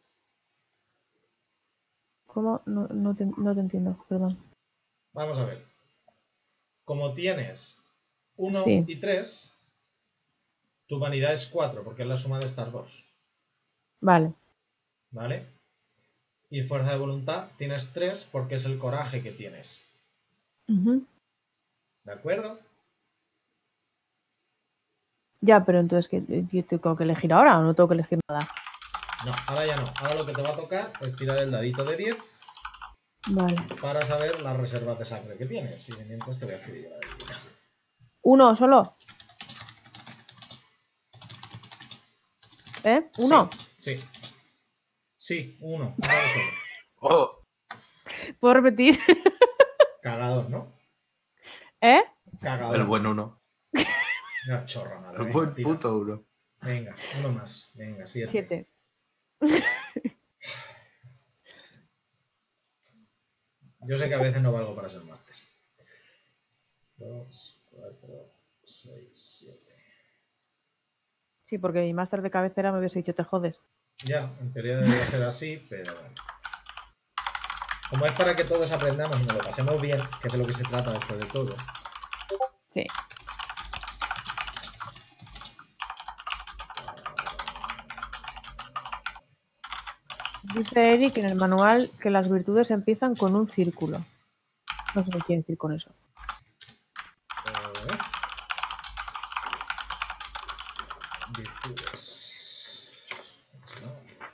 ¿Cómo? No, no, te, no te entiendo, perdón. Vamos a ver. Como tienes uno Sí. y tres, tu humanidad es cuatro, porque es la suma de estas dos. Vale. ¿Vale? Y fuerza de voluntad tienes tres porque es el coraje que tienes. Ujú. ¿De acuerdo? Ya, pero entonces, ¿qué, qué tengo que elegir ahora o no tengo que elegir nada? No, ahora ya no. Ahora lo que te va a tocar es tirar el dadito de diez Vale. para saber las reservas de sangre que tienes. Y mientras te voy a escribir la debilidad. ¿Uno solo? ¿Eh? ¿Uno? Sí. Sí, sí uno. uno solo. Oh, ¿Puedo repetir? Cagador, ¿no? ¿Eh? Cagador. el buen uno. Una chorra, madre. El Venga, buen tira. puto uno. Venga, uno más. Venga, siete. Siete. Yo sé que a veces no valgo para ser máster. Dos, cuatro, seis, siete. Sí, porque mi máster de cabecera me hubiese dicho, te jodes. Ya, en teoría debería ser así, pero bueno. Como es para que todos aprendamos y nos lo pasemos bien, que es de lo que se trata después de todo. Sí. Dice Eric en el manual que las virtudes empiezan con un círculo. No sé qué quiere decir con eso. Eh, virtudes. No.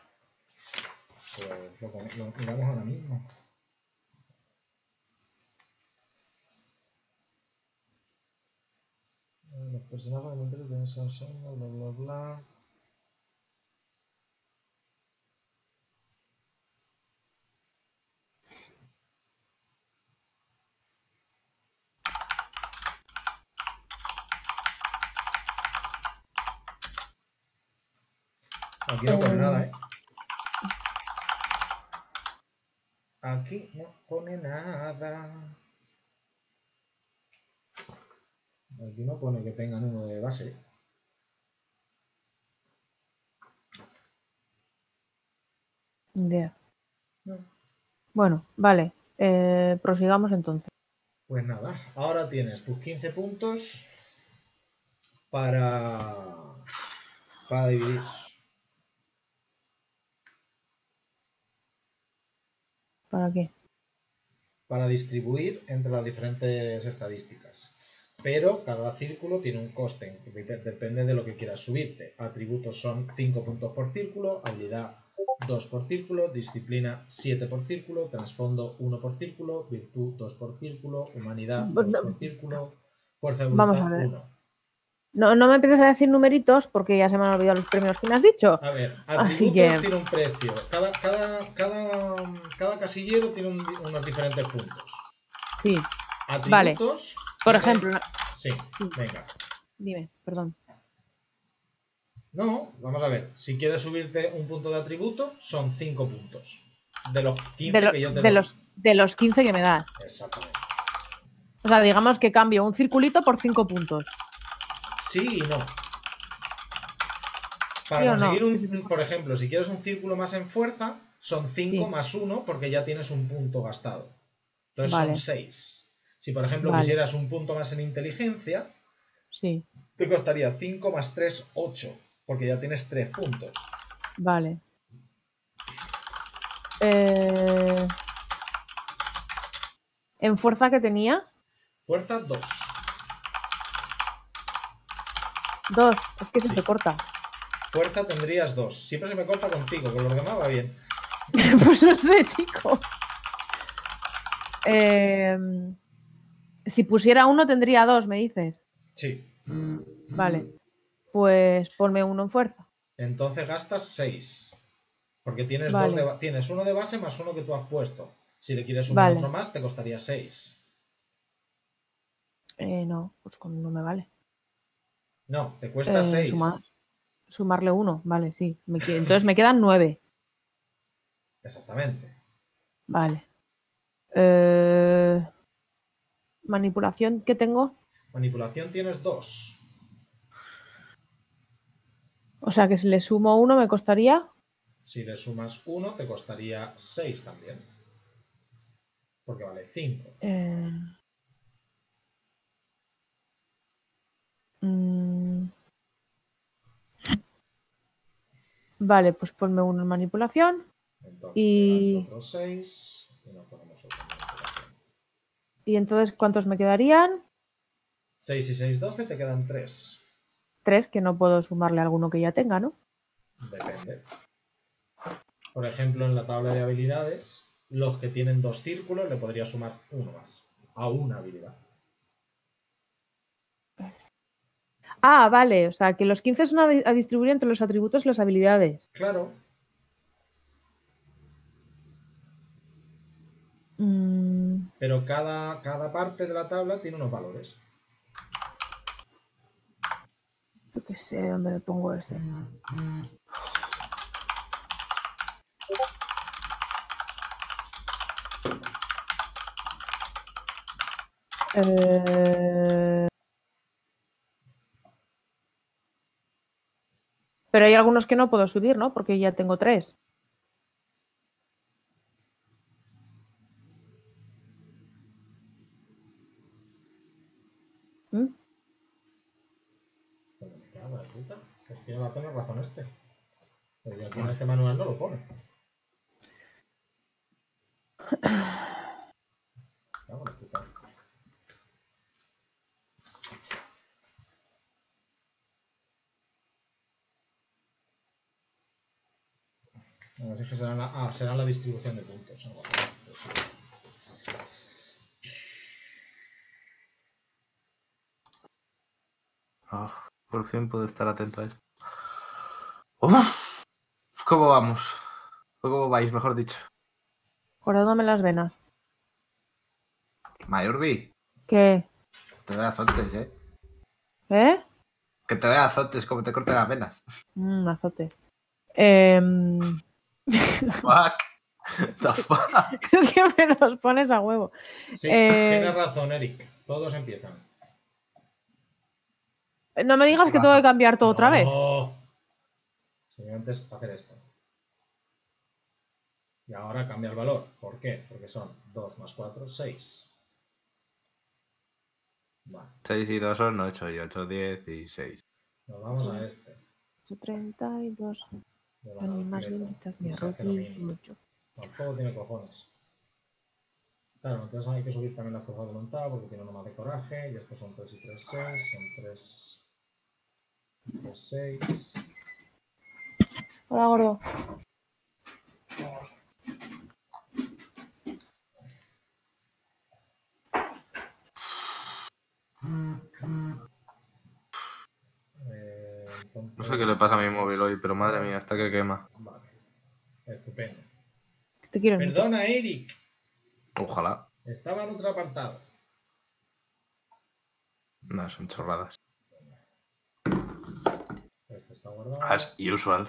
Pues lo, lo miramos ahora mismo. Los personajes de mujeres tienen esa sombra, bla bla bla. Aquí no pone nada, ¿eh? Aquí no pone nada. Aquí no pone que tengan uno de base. Idea. No. Bueno, vale. Eh, prosigamos entonces. Pues nada, ahora tienes tus quince puntos para, para dividir. ¿Para qué? Para distribuir entre las diferentes estadísticas. Pero cada círculo tiene un coste, depende de lo que quieras subirte. Atributos son cinco puntos por círculo, habilidad dos por círculo, disciplina siete por círculo, trasfondo uno por círculo, virtud dos por círculo, humanidad dos por círculo, fuerza de Vamos voluntad a ver. uno. No, no me empieces a decir numeritos porque ya se me han olvidado los premios que me has dicho. A ver, Así atributos que- tiene un precio. Cada, cada, cada, cada casillero tiene un- unos diferentes puntos. Sí, Atributos. por tiene- ejemplo, Sí, venga. dime, perdón. No, vamos a ver. Si quieres subirte un punto de atributo, son cinco puntos. De los quince De, lo- que yo te de doy. los, de los quince que me das. Exactamente. O sea, digamos que cambio un circulito por cinco puntos. Sí y no. Para ¿Sí o no? conseguir un, Sí, sí, sí. por ejemplo, si quieres un círculo más en fuerza, son cinco Sí. más uno porque ya tienes un punto gastado. Entonces Vale. son seis. Si por ejemplo Vale. quisieras un punto más en inteligencia, Sí, te costaría cinco más tres, ocho. Porque ya tienes tres puntos. vale. Eh, ¿En fuerza que tenía? Fuerza dos. Dos. Es que se Sí. te corta. Fuerza tendrías dos. Siempre se me corta contigo, con lo demás va bien. Pues no sé, chico. Eh, si pusiera uno tendría dos, me dices. Sí. Vale. Pues ponme uno en fuerza. Entonces gastas seis. Porque tienes, Vale. dos de, ba- tienes uno de base más uno que tú has puesto. Si le quieres sumar Vale. otro más, te costaría seis. Eh, no, pues con uno me vale. No, te cuesta Eh, seis. sumar- sumarle uno, vale, sí. Me que- Entonces me quedan nueve. Exactamente. Vale. Eh, manipulación, ¿qué tengo? Manipulación tienes dos. O sea que si le sumo uno me costaría. Si le sumas uno, te costaría seis también. Porque vale cinco. eh, mm, vale, pues ponme uno en manipulación. Entonces Y- te gasto otros seis. Y no ponemos otro en manipulación. Y entonces, ¿cuántos me quedarían? seis y seis, doce, te quedan tres. Tres, que no puedo sumarle a alguno que ya tenga, ¿no? Depende. Por ejemplo, en la tabla de habilidades, los que tienen dos círculos le podría sumar uno más. A una habilidad. Ah, vale, o sea que los quince son a, di- a distribuir entre los atributos y las habilidades. Claro. Mm, Pero cada, cada parte de la tabla tiene unos valores. yo qué sé dónde le pongo ese. Eh, Pero hay algunos que no puedo subir, ¿no? Porque ya tengo tres. ¿Mm? Pero me cago en la puta. Pues tiene la tener razón este. Pero ya aquí en este manual no lo pone. Me cago en la puta. Así que será la, ah, será la distribución de puntos. Algo así. Oh, por fin puedo estar atento a esto. Uf, ¿cómo vamos? ¿Cómo vais, mejor dicho? Cortándome las venas. Mayorbi, ¿Qué? te doy azotes, ¿eh? ¿Eh? Que te doy azotes como te corten las venas. Un azote. Em, Fuck. The fuck. Es que me los pones a huevo. Sí, Eh, tienes razón, Eric. Todos empiezan. No me digas que tengo que cambiar todo otra vez. No. Simplemente es hacer esto. Y ahora cambia el valor. ¿Por qué? Porque son dos más cuatro, seis. Vale. seis y dos son ocho y ocho, diez y seis. Nos vamos a este. treinta y dos Le van al animas completo. benditas Y de se arroz hace lo y mismo. mucho. Tampoco tiene cojones. Claro, entonces hay que subir también la fuerza de voluntad porque tiene uno más de coraje. Y estos son tres y tres, seis. Son tres, tres, seis. Hola, gordo. Eh, entonces... No sé qué le pasa a mi móvil hoy, pero madre mía, hasta que quema. Vale. Estupendo. Te quiero mucho. Perdona, Eric. Ojalá. Estaba en otro apartado. No, son chorradas. Este está guardado. As usual.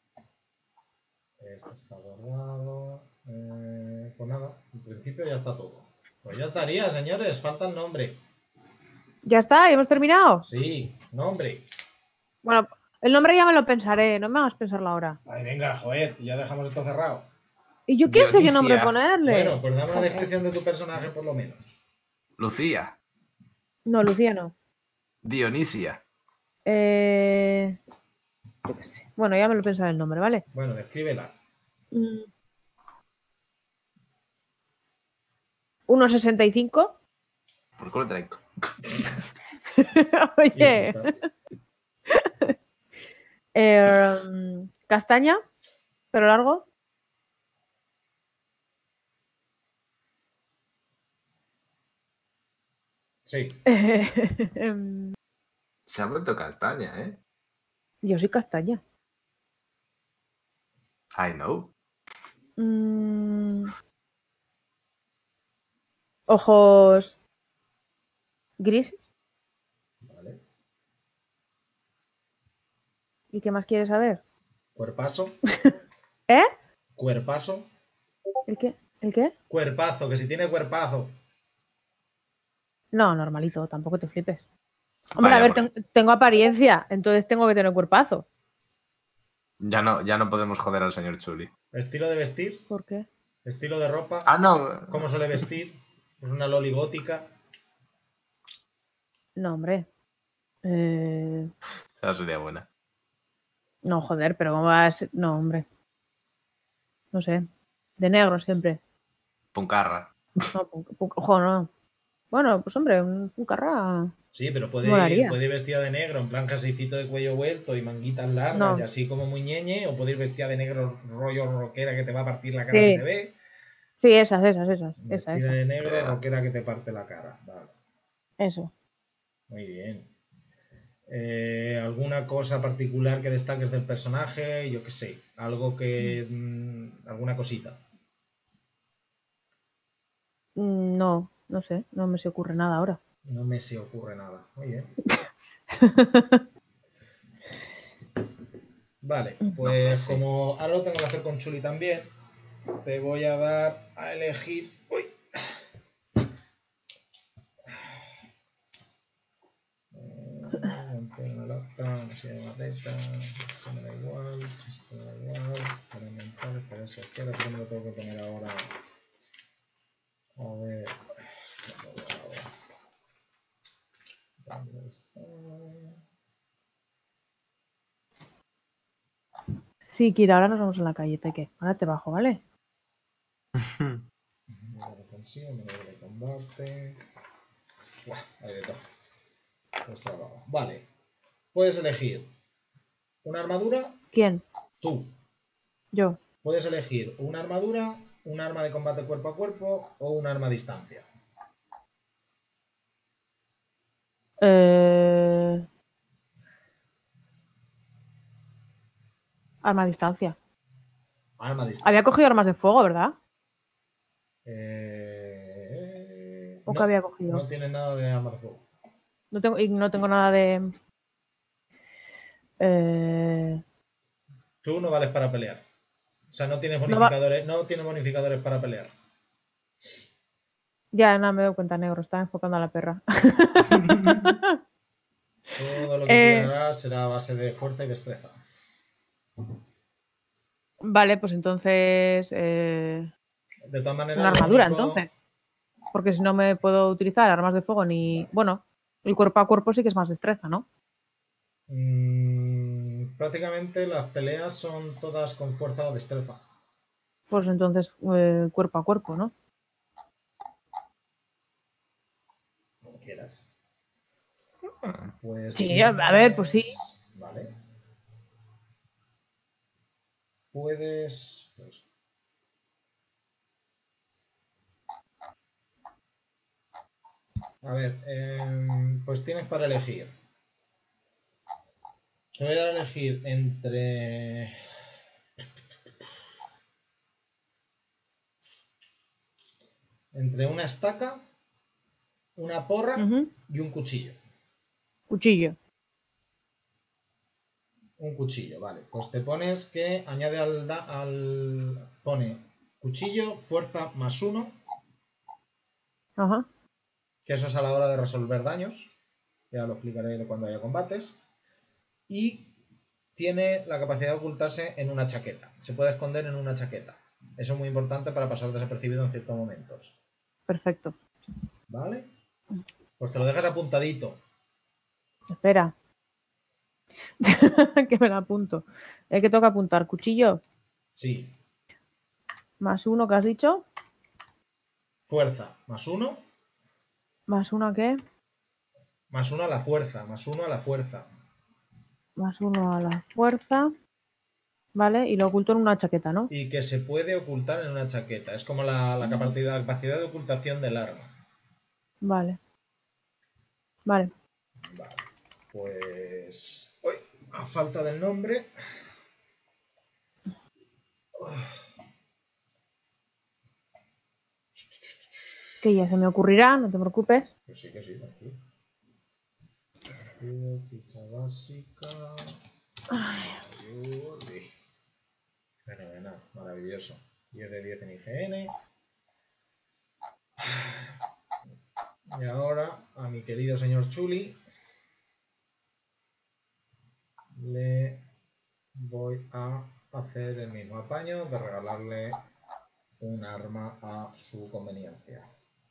Este está guardado. Eh, pues nada, en principio ya está todo. Pues ya estaría, señores. Falta el nombre. ¿Ya está? ¿Ya hemos terminado? Sí, nombre. Bueno, el nombre ya me lo pensaré. No me hagas pensarlo ahora. Ay, venga, joder, ya dejamos esto cerrado. ¿Y yo qué sé qué Dionisia. nombre ponerle? Bueno, pues dame una Joder. descripción de tu personaje por lo menos. Lucía. No, Lucía no. Dionisia. Eh... Yo qué sé. Bueno, ya me lo pensaré el nombre, ¿vale? Bueno, descríbela. Mm. uno sesenta y cinco. Por culo traigo. Oye. Hijo, Eh, castaña. Pelo largo. sí, Em, Se ha vuelto castaña, ¿eh? Yo soy castaña. I know. Mm. Ojos grises. Vale. ¿Y qué más quieres saber? Cuerpazo. ¿Eh? Cuerpazo. ¿El qué? ¿El qué? Cuerpazo, que si tiene cuerpazo. No, normalito, tampoco te flipes. Hombre, Vaya, a ver, por- ten- tengo apariencia, entonces tengo que tener cuerpazo. Ya no, ya no podemos joder al señor Chuli. Estilo de vestir. ¿Por qué? Estilo de ropa. Ah, no. ¿Cómo suele vestir? Es una loli gótica. No, hombre. Eh, Esa sería buena. No, joder, pero ¿cómo vas? No, hombre. No sé. De negro siempre. Puncarra. No, pun- pun- ojo, no. Bueno, pues hombre, un, un carra. Sí, pero puede ir, Molaría. puede ir vestida de negro, en plan casicito de cuello vuelto y manguitas largas No. y así como muy ñeñe, o puede ir vestida de negro rollo rockera que te va a partir la cara Sí. si te ve. Sí, esas, esas, esas. Esa, Vestida esa. de negro Yeah. rockera que te parte la cara. Vale, Eso. muy bien. Eh, ¿Alguna cosa particular que destaques del personaje? Yo qué sé, algo que... mm, alguna cosita. Mm, No, no sé. No me se ocurre nada ahora. No me se ocurre nada. Muy bien. Vale, pues sí. como ahora lo tengo que hacer con Chuli también, te voy a dar a elegir. ¡Uy! Eh, una lata, una silla de mateta, esto me da igual, esto me da igual, para inventar esta de social, esto me lo tengo que poner ahora. A ver. ¿Dónde está? Sí, Kira, ahora nos vamos a la calle, Teque. Ahora te bajo, ¿vale? Me lo consigo, me lo de combate. Buah, ahí de todo. Pues trabajo. Vale. Puedes elegir una armadura, ¿Quién? tú. Yo. Puedes elegir una armadura, un arma de combate cuerpo a cuerpo o un arma a distancia. Eh... Arma a distancia. Arma a distancia. Había cogido armas de fuego, ¿verdad? Eh... ¿O qué no, había cogido? no tiene nada de arma de fuego. No tengo, y no tengo nada de. Eh... Tú no vales para pelear. O sea, no tienes No va- bonificadores, no tienes bonificadores para pelear. Ya, nada, me doy cuenta, negro. Estaba enfocando a la perra. Todo lo que Eh. tirarás será a base de fuerza y destreza. Vale, pues entonces. Eh... De todas maneras, Una lo armadura, único- entonces. Porque si no me puedo utilizar armas de fuego ni. Bueno, el cuerpo a cuerpo sí que es más destreza, ¿no? Mm, prácticamente las peleas son todas con fuerza o destreza. Pues entonces eh, cuerpo a cuerpo, ¿no? Como quieras. Pues Sí, a ver, pues sí. Vale. Puedes. Pues, a ver, em, pues tienes para elegir. Te voy a dar a elegir entre. Entre una estaca, una porra Ujú. y un cuchillo. Cuchillo. Un cuchillo, vale. Pues te pones que añade al, da- al. Pone cuchillo, fuerza más uno, Ajá. que eso es a la hora de resolver daños. Ya lo explicaré cuando haya combates. Y tiene la capacidad de ocultarse en una chaqueta. Se puede esconder en una chaqueta. Eso es muy importante para pasar desapercibido en ciertos momentos. Perfecto. ¿Vale? Pues te lo dejas apuntadito. Espera. Que me la apunto. ¿Eh, que toca apuntar? Cuchillo. Sí. Más uno que has dicho. Fuerza más uno. Más uno a qué. Más uno a la fuerza. Más uno a la fuerza. Más uno a la fuerza. Vale, y lo oculto en una chaqueta, ¿no? Y que se puede ocultar en una chaqueta. Es como la, la capacidad, capacidad de ocultación del arma. Vale. Vale. Vale. Pues. ¡Uy! A falta del nombre. Que ya se me ocurrirá, no te preocupes. Pues sí que sí, tranquilo. Ficha básica. Ayude. Fenomenal, maravilloso. diez de diez en I G N. Y ahora a mi querido señor Chuli le voy a hacer el mismo apaño de regalarle un arma a su conveniencia.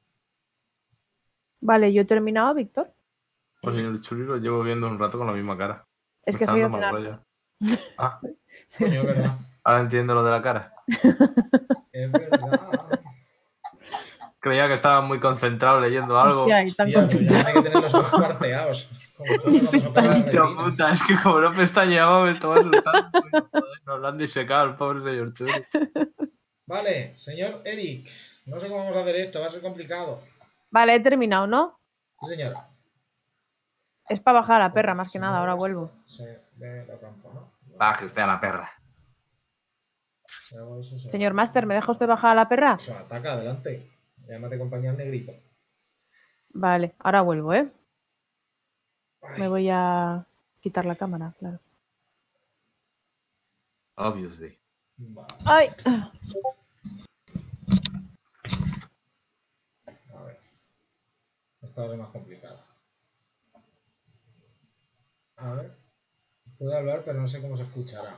Vale, yo he terminado, Víctor. Pues señor Chuli lo llevo viendo un rato con la misma cara. Es Me que está soy dando mal ordenar. rollo. Ah, Coño, es verdad. ahora entiendo lo de la cara. Es verdad. Creía que estaba muy concentrado leyendo algo. Hostia, y tan Hostia, pero ya concentrado. tiene que tener los ojos cuarteados. Como coño vamos a operar las Hostia retinas. puta, es que como no pestañeaba me estaba asustando. Joder, nos lo han disecado el pobre señor Chuli. Vale, señor Eric. No sé cómo vamos a hacer esto, va a ser complicado. Vale, he terminado, ¿no? Sí, señora. Es para bajar a la perra, Porque más que si nada, no, ahora esto vuelvo. Se ve la trampa, ¿no? Baje usted a la perra. Si hago eso, se Señor va. Master, ¿me deja usted bajar a la perra? O sea, ataca, adelante. Llámate compañía al negrito. Vale, ahora vuelvo, ¿eh? Ay, Me voy a quitar la cámara, claro. Obviously. vale. ¡Ay! A ver. Esta va a ser más complicada. A ver. Puedo hablar, pero no sé cómo se escuchará.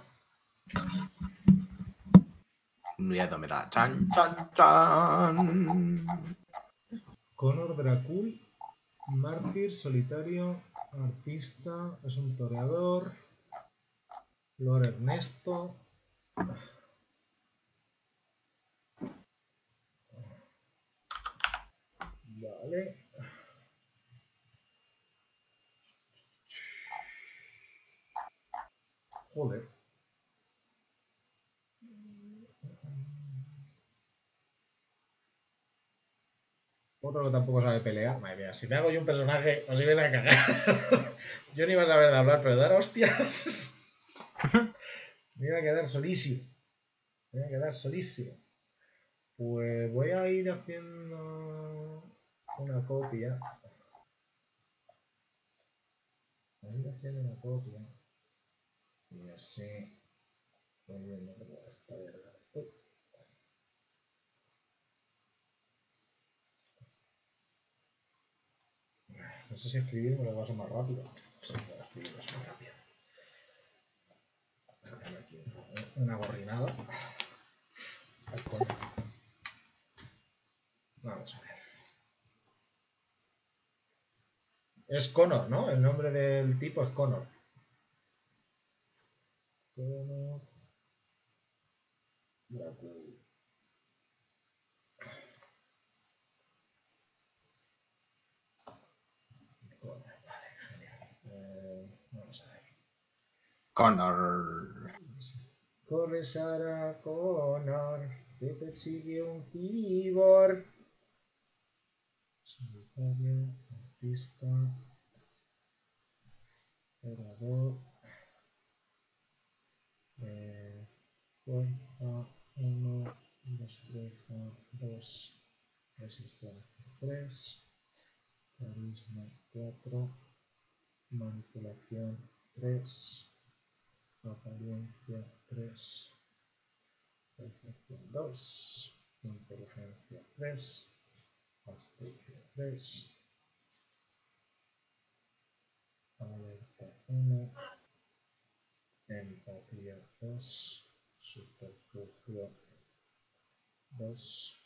Miedo me da. Chan, chan, chan. Conor Dracul, mártir, solitario, artista, es un toreador. Lord Ernesto. Vale. Joder. Otro que tampoco sabe pelear. Madre mía, si me hago yo un personaje, os ibais a cagar. Yo ni iba a saber de hablar, pero de dar hostias. Me iba a quedar solísimo. Me iba a quedar solísimo. Pues voy a ir haciendo una copia. Voy a ir haciendo una copia. Y así voy viendo cómo está verdad. No sé si escribirme lo paso más rápido. Sí, voy a escribirlo más rápido. Déjame aquí una gorrinada. Vamos a ver. Es Conor, ¿no? El nombre del tipo es Conor. Conor Dracul. Conor, vale, genial. Eh, vamos a ver. Connor. Corre Sara Connor, te persigue un cibor. Solitario, artista, orador, eh, fuerza uno, destreza dos, resistencia tres, carisma cuatro, manipulación tres, apariencia tres, percepción dos, inteligencia tres, astucia tres, alerta uno, empatía dos, subterfugio dos,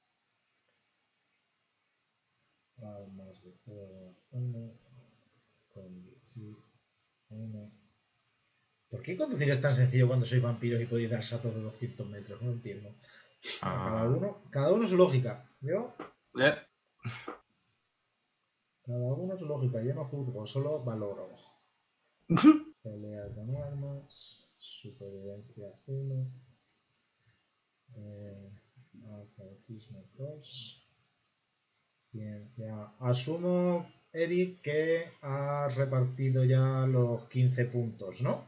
armas de fuego uno, conducir uno. ¿Por qué conducir es tan sencillo cuando sois vampiros y podéis dar saltos de doscientos metros? No entiendo. Ah. Cada uno, cada uno su lógica. Yo, Yeah. cada uno su lógica. Yo no juzgo, solo valoro. Pelea con armas, supervivencia uno, eh, atletismo dos, ciencia. Asumo Eric, que has repartido ya los quince puntos, ¿no?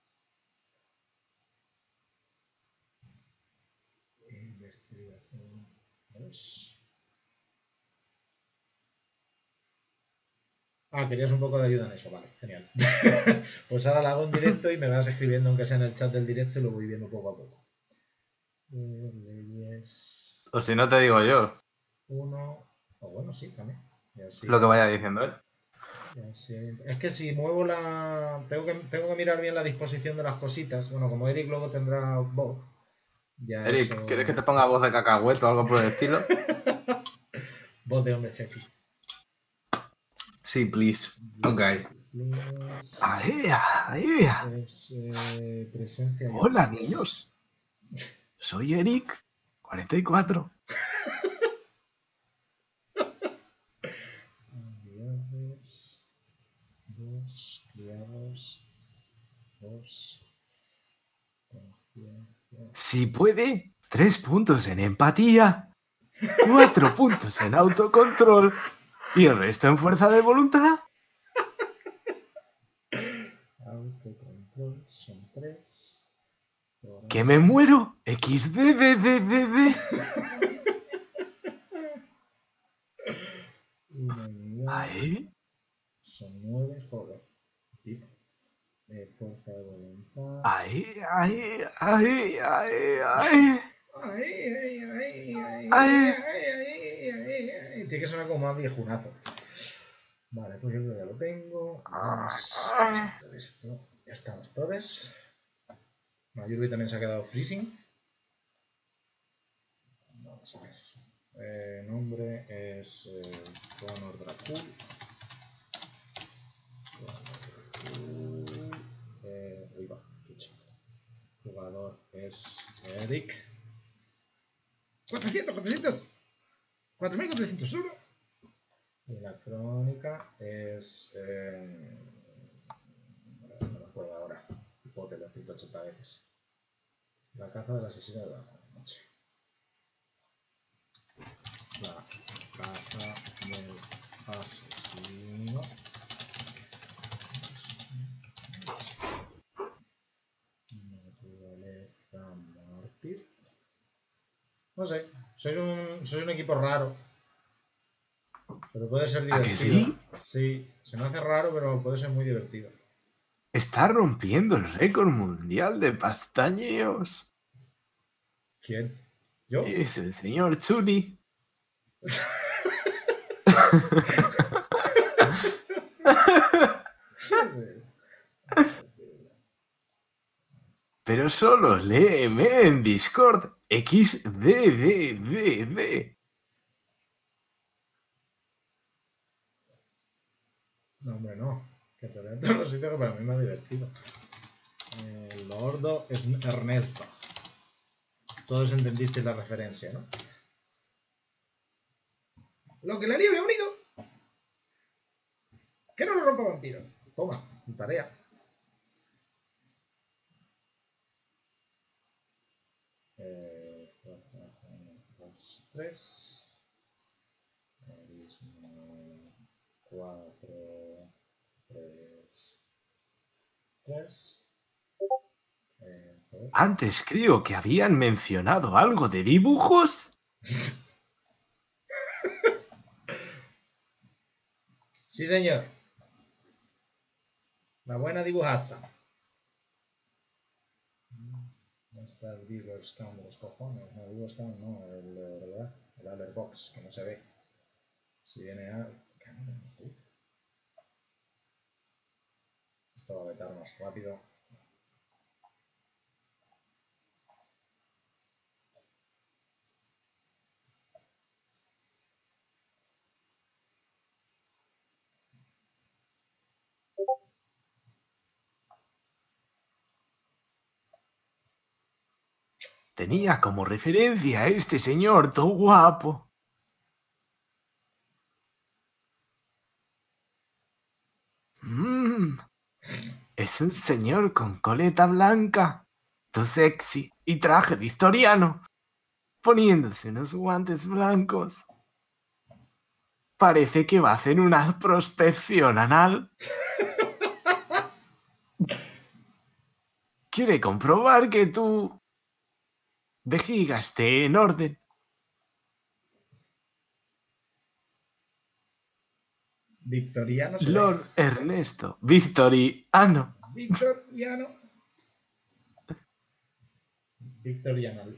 Investigación dos. Ah, querías un poco de ayuda en eso, vale, genial. Pues ahora la hago en directo y me vas escribiendo, aunque sea en el chat del directo, y lo voy viendo poco a poco. Eh, leyes O si no te digo yo, uno. O bueno, sí, también. Y así- lo que vaya diciendo él. y así- Es que si muevo la. Tengo que, tengo que mirar bien la disposición de las cositas. Bueno, como Eric luego tendrá voz. Ya Eric, eso- ¿quieres que te ponga voz de cacahueto o algo por el estilo? Voz de hombre sexy. Sí, please. Ok. Please. Ahí, ahí. Es, eh, presencia. y Hola, otros. niños. Soy Eric, cuarenta y cuatro. Habilidades, dos, criados, dos, conciencia. Si puede, tres puntos en empatía, cuatro puntos en autocontrol y el resto en fuerza de voluntad. Autocontrol son tres. Que me muero. equis de de de de de. Una unidad. Ahí. Son nueve, joder. Tipo. Eh, fuerza de voluntad. Ahí, ahí, ahí, ahí, ahí. Ay, ay, ay, ay, ay, Ay. ay, ay, ay, ay. Tiene que sonar como más viejunazo. Vale, pues yo creo que ya lo tengo. Vamos a quitar esto. Ya estamos todos. Mayurbi también se ha quedado freezing. Vamos a ver. Eh, nombre es eh, Conor Dracul. Conor Dracul. Eh, ahí va, chucha. Jugador es Eric. cuatrocientos, cuatrocientos. cuatro mil cuatrocientos uno. Y la crónica es. Eh, no me acuerdo ahora. Tipo que lo he escrito ochenta veces. La caza del asesino de la noche. La caza del asesino. Naturaleza mártir. No sé, sois un, sois un equipo raro. Pero puede ser ¿A divertido. que sí? Sí, se me hace raro, pero puede ser muy divertido. Está rompiendo el récord mundial de pastañeos. ¿Quién? ¿Yo? Es el señor Chuli. Pero solo léeme en Discord. equis de de de de. No, hombre, no. Que te leo todos los sitios que para mí me ha divertido. El Lordo es Ernesto. Todos entendisteis la referencia, ¿no? Lo que la liebre ha unido. Que no lo rompa vampiro. Toma, mi tarea. Eh, dos, tres. cuatro, tres, tres. Eh, dos. Antes creo que habían mencionado algo de dibujos. Sí, señor. La buena dibujaza. No está el Beaver Scan de los cojones. No, el Beaver Scan no, el, el, el Alert Box, que no se ve. Si viene a... Esto va a vetar más rápido. Tenía como referencia a este señor todo guapo. Mm. Es un señor con coleta blanca, todo sexy y traje victoriano, poniéndose unos guantes blancos, parece que va a hacer una prospección anal. Quiere comprobar que tu vejiga esté en orden. Victoriano se Lord Ernesto Victoriano. Victoriano. Victoriano.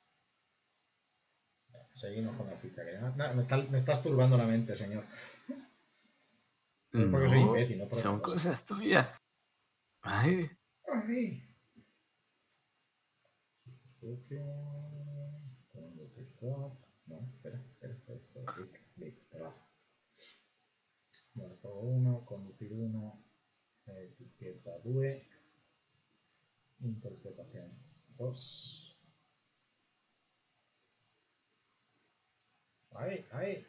Seguimos con la ficha. Que no, no, me, está, me estás turbando la mente, señor. No, porque soy imbécil, no por son otra cosa. cosas tuyas. Ay. Ay. No, espera, espera, espera, espera. Clic, clic, abajo. Marco uno, conducir uno, etiqueta due, interpretación dos. Ahí, ahí.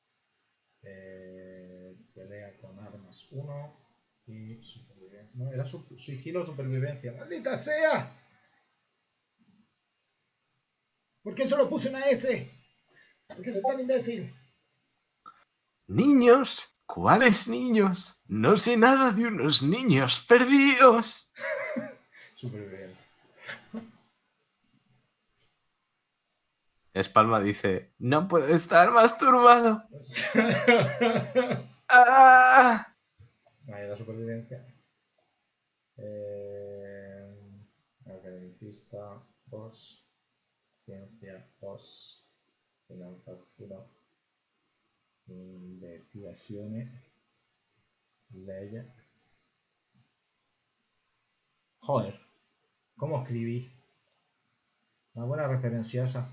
Eh, pelea con armas uno y supervivencia. No, era su, sigilo o supervivencia. ¡Maldita sea! ¿Por qué solo puse una S? ¿Por qué soy tan imbécil? ¿Niños? ¿Cuáles niños? No sé nada de unos niños perdidos. Supervivencia. Espalma dice, no puedo estar más turbado. ¡Ah! Ahí la supervivencia. Eh, academicista dos. Ciencia dos. Finanzas uno. Investigazione. Ley. Joder. ¿Cómo escribí? Una buena referencia esa.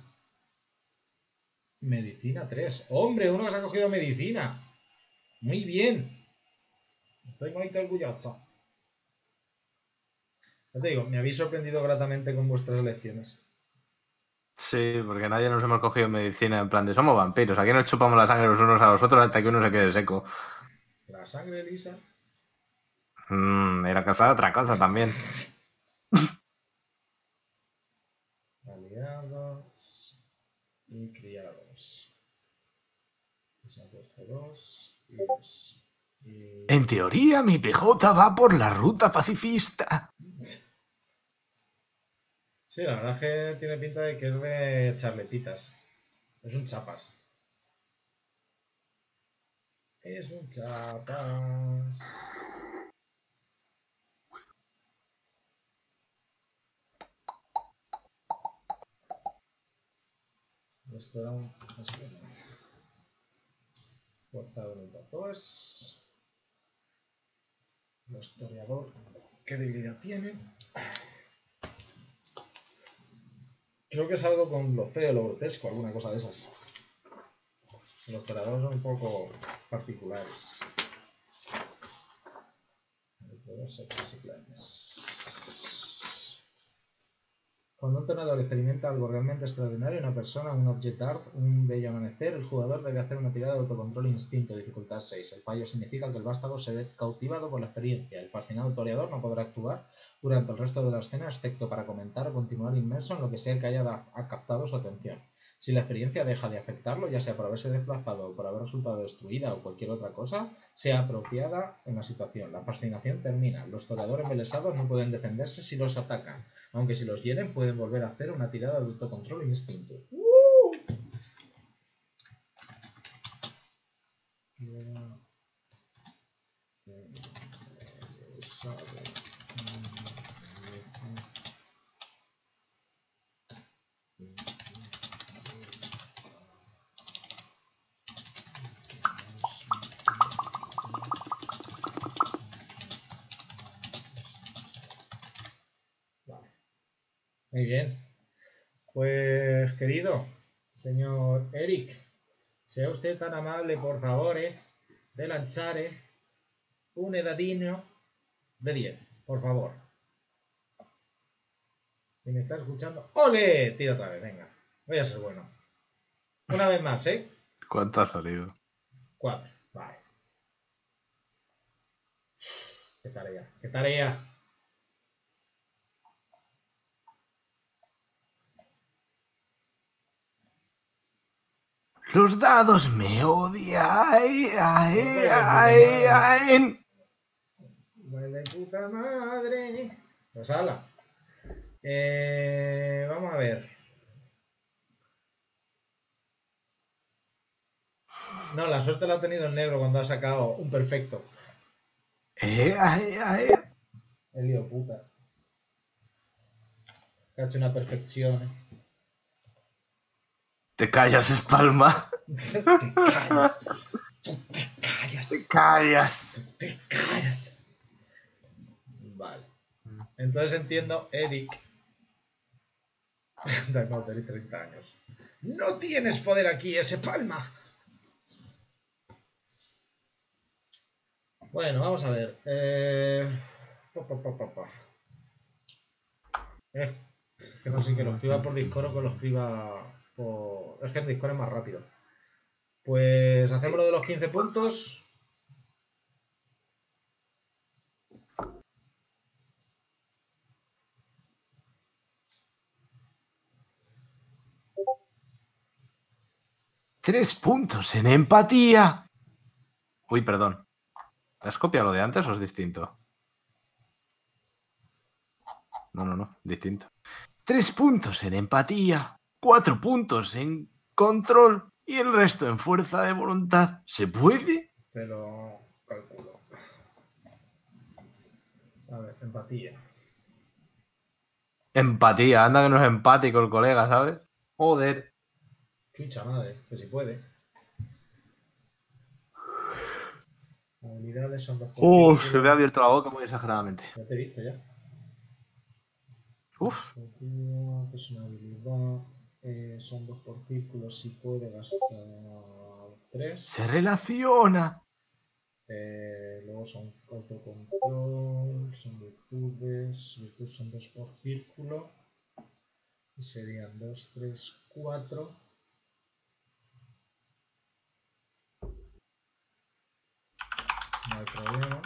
Medicina tres. ¡Hombre! Uno que se ha cogido medicina. Muy bien. Estoy muy orgulloso. Ya te digo, me habéis sorprendido gratamente con vuestras elecciones. Sí, porque nadie nos hemos cogido medicina en plan de somos vampiros. Aquí nos chupamos la sangre los unos a los otros hasta que uno se quede seco. La sangre lisa. Mmm, era casada otra cosa también. Aliados y criados. Se han puesto dos y dos. Y... En teoría, mi P J va por la ruta pacifista. Sí, la verdad es que tiene pinta de que es de charletitas. Es un chapas. Es un chapas. Esto era un... Fuerza de voluntad dos. El historiador. ¿Qué debilidad tiene? Creo que es algo con lo feo, lo grotesco, alguna cosa de esas. Los historiadores son un poco particulares. Cuando un entrenador experimenta algo realmente extraordinario, una persona, un object art, un bello amanecer, el jugador debe hacer una tirada de autocontrol instinto, dificultad seis. El fallo significa que el vástago se ve cautivado por la experiencia. El fascinado toreador no podrá actuar durante el resto de la escena, excepto para comentar o continuar inmerso en lo que sea que haya captado su atención. Si la experiencia deja de afectarlo, ya sea por haberse desplazado o por haber resultado destruida o cualquier otra cosa, sea apropiada en la situación. La fascinación termina. Los toreadores embelesados no pueden defenderse si los atacan, aunque si los hieren pueden volver a hacer una tirada de autocontrol e instinto. ¡Uh! Muy bien. Pues, querido señor Eric, sea usted tan amable, por favor, eh, de lanzare un dadino de diez, por favor. Si me está escuchando, ¡ole! Tira otra vez, venga. Voy a ser bueno. Una vez más, ¿eh? ¿Cuánto ha salido? Cuatro, vale. Qué tarea, qué tarea. Los dados me odian. Ay, ay, ay, ay. Vale, puta madre. Pues ala. Eh, vamos a ver. No, la suerte la ha tenido en negro cuando ha sacado un perfecto. Eh, ay, ay. El lío puta. Que ha hecho una perfección. Te callas, Espalma. Te callas. Tú te callas. Te callas. Tú te callas. Vale. Entonces entiendo, Eric. No, tenéis treinta años. No tienes poder aquí, ese Palma. Bueno, vamos a ver. Eh... Pa, pa, pa, pa, pa. Es que no sé que lo escriba por Discord o que lo escriba por... Es que en Discord es más rápido. Pues hacemos lo de los quince puntos. Tres puntos en empatía. Uy, perdón. ¿Has copiado lo de antes o es distinto? No, no, no, distinto. Tres puntos en empatía, cuatro puntos en control y el resto en fuerza de voluntad. ¿Se puede? Te lo calculo. A ver, empatía. Empatía, anda que no es empático el colega, ¿sabes? Joder. Chucha madre, que si puede. Habilidades son dos. Uh, se me ha abierto la boca muy exageradamente. Ya te he visto ya. Uf. Personalidad. Eh, son dos por círculo. Si puede gastar tres. Se relaciona. Eh, luego son autocontrol. Son virtudes. Virtudes son dos por círculo. Y serían dos, tres, cuatro. No hay problema.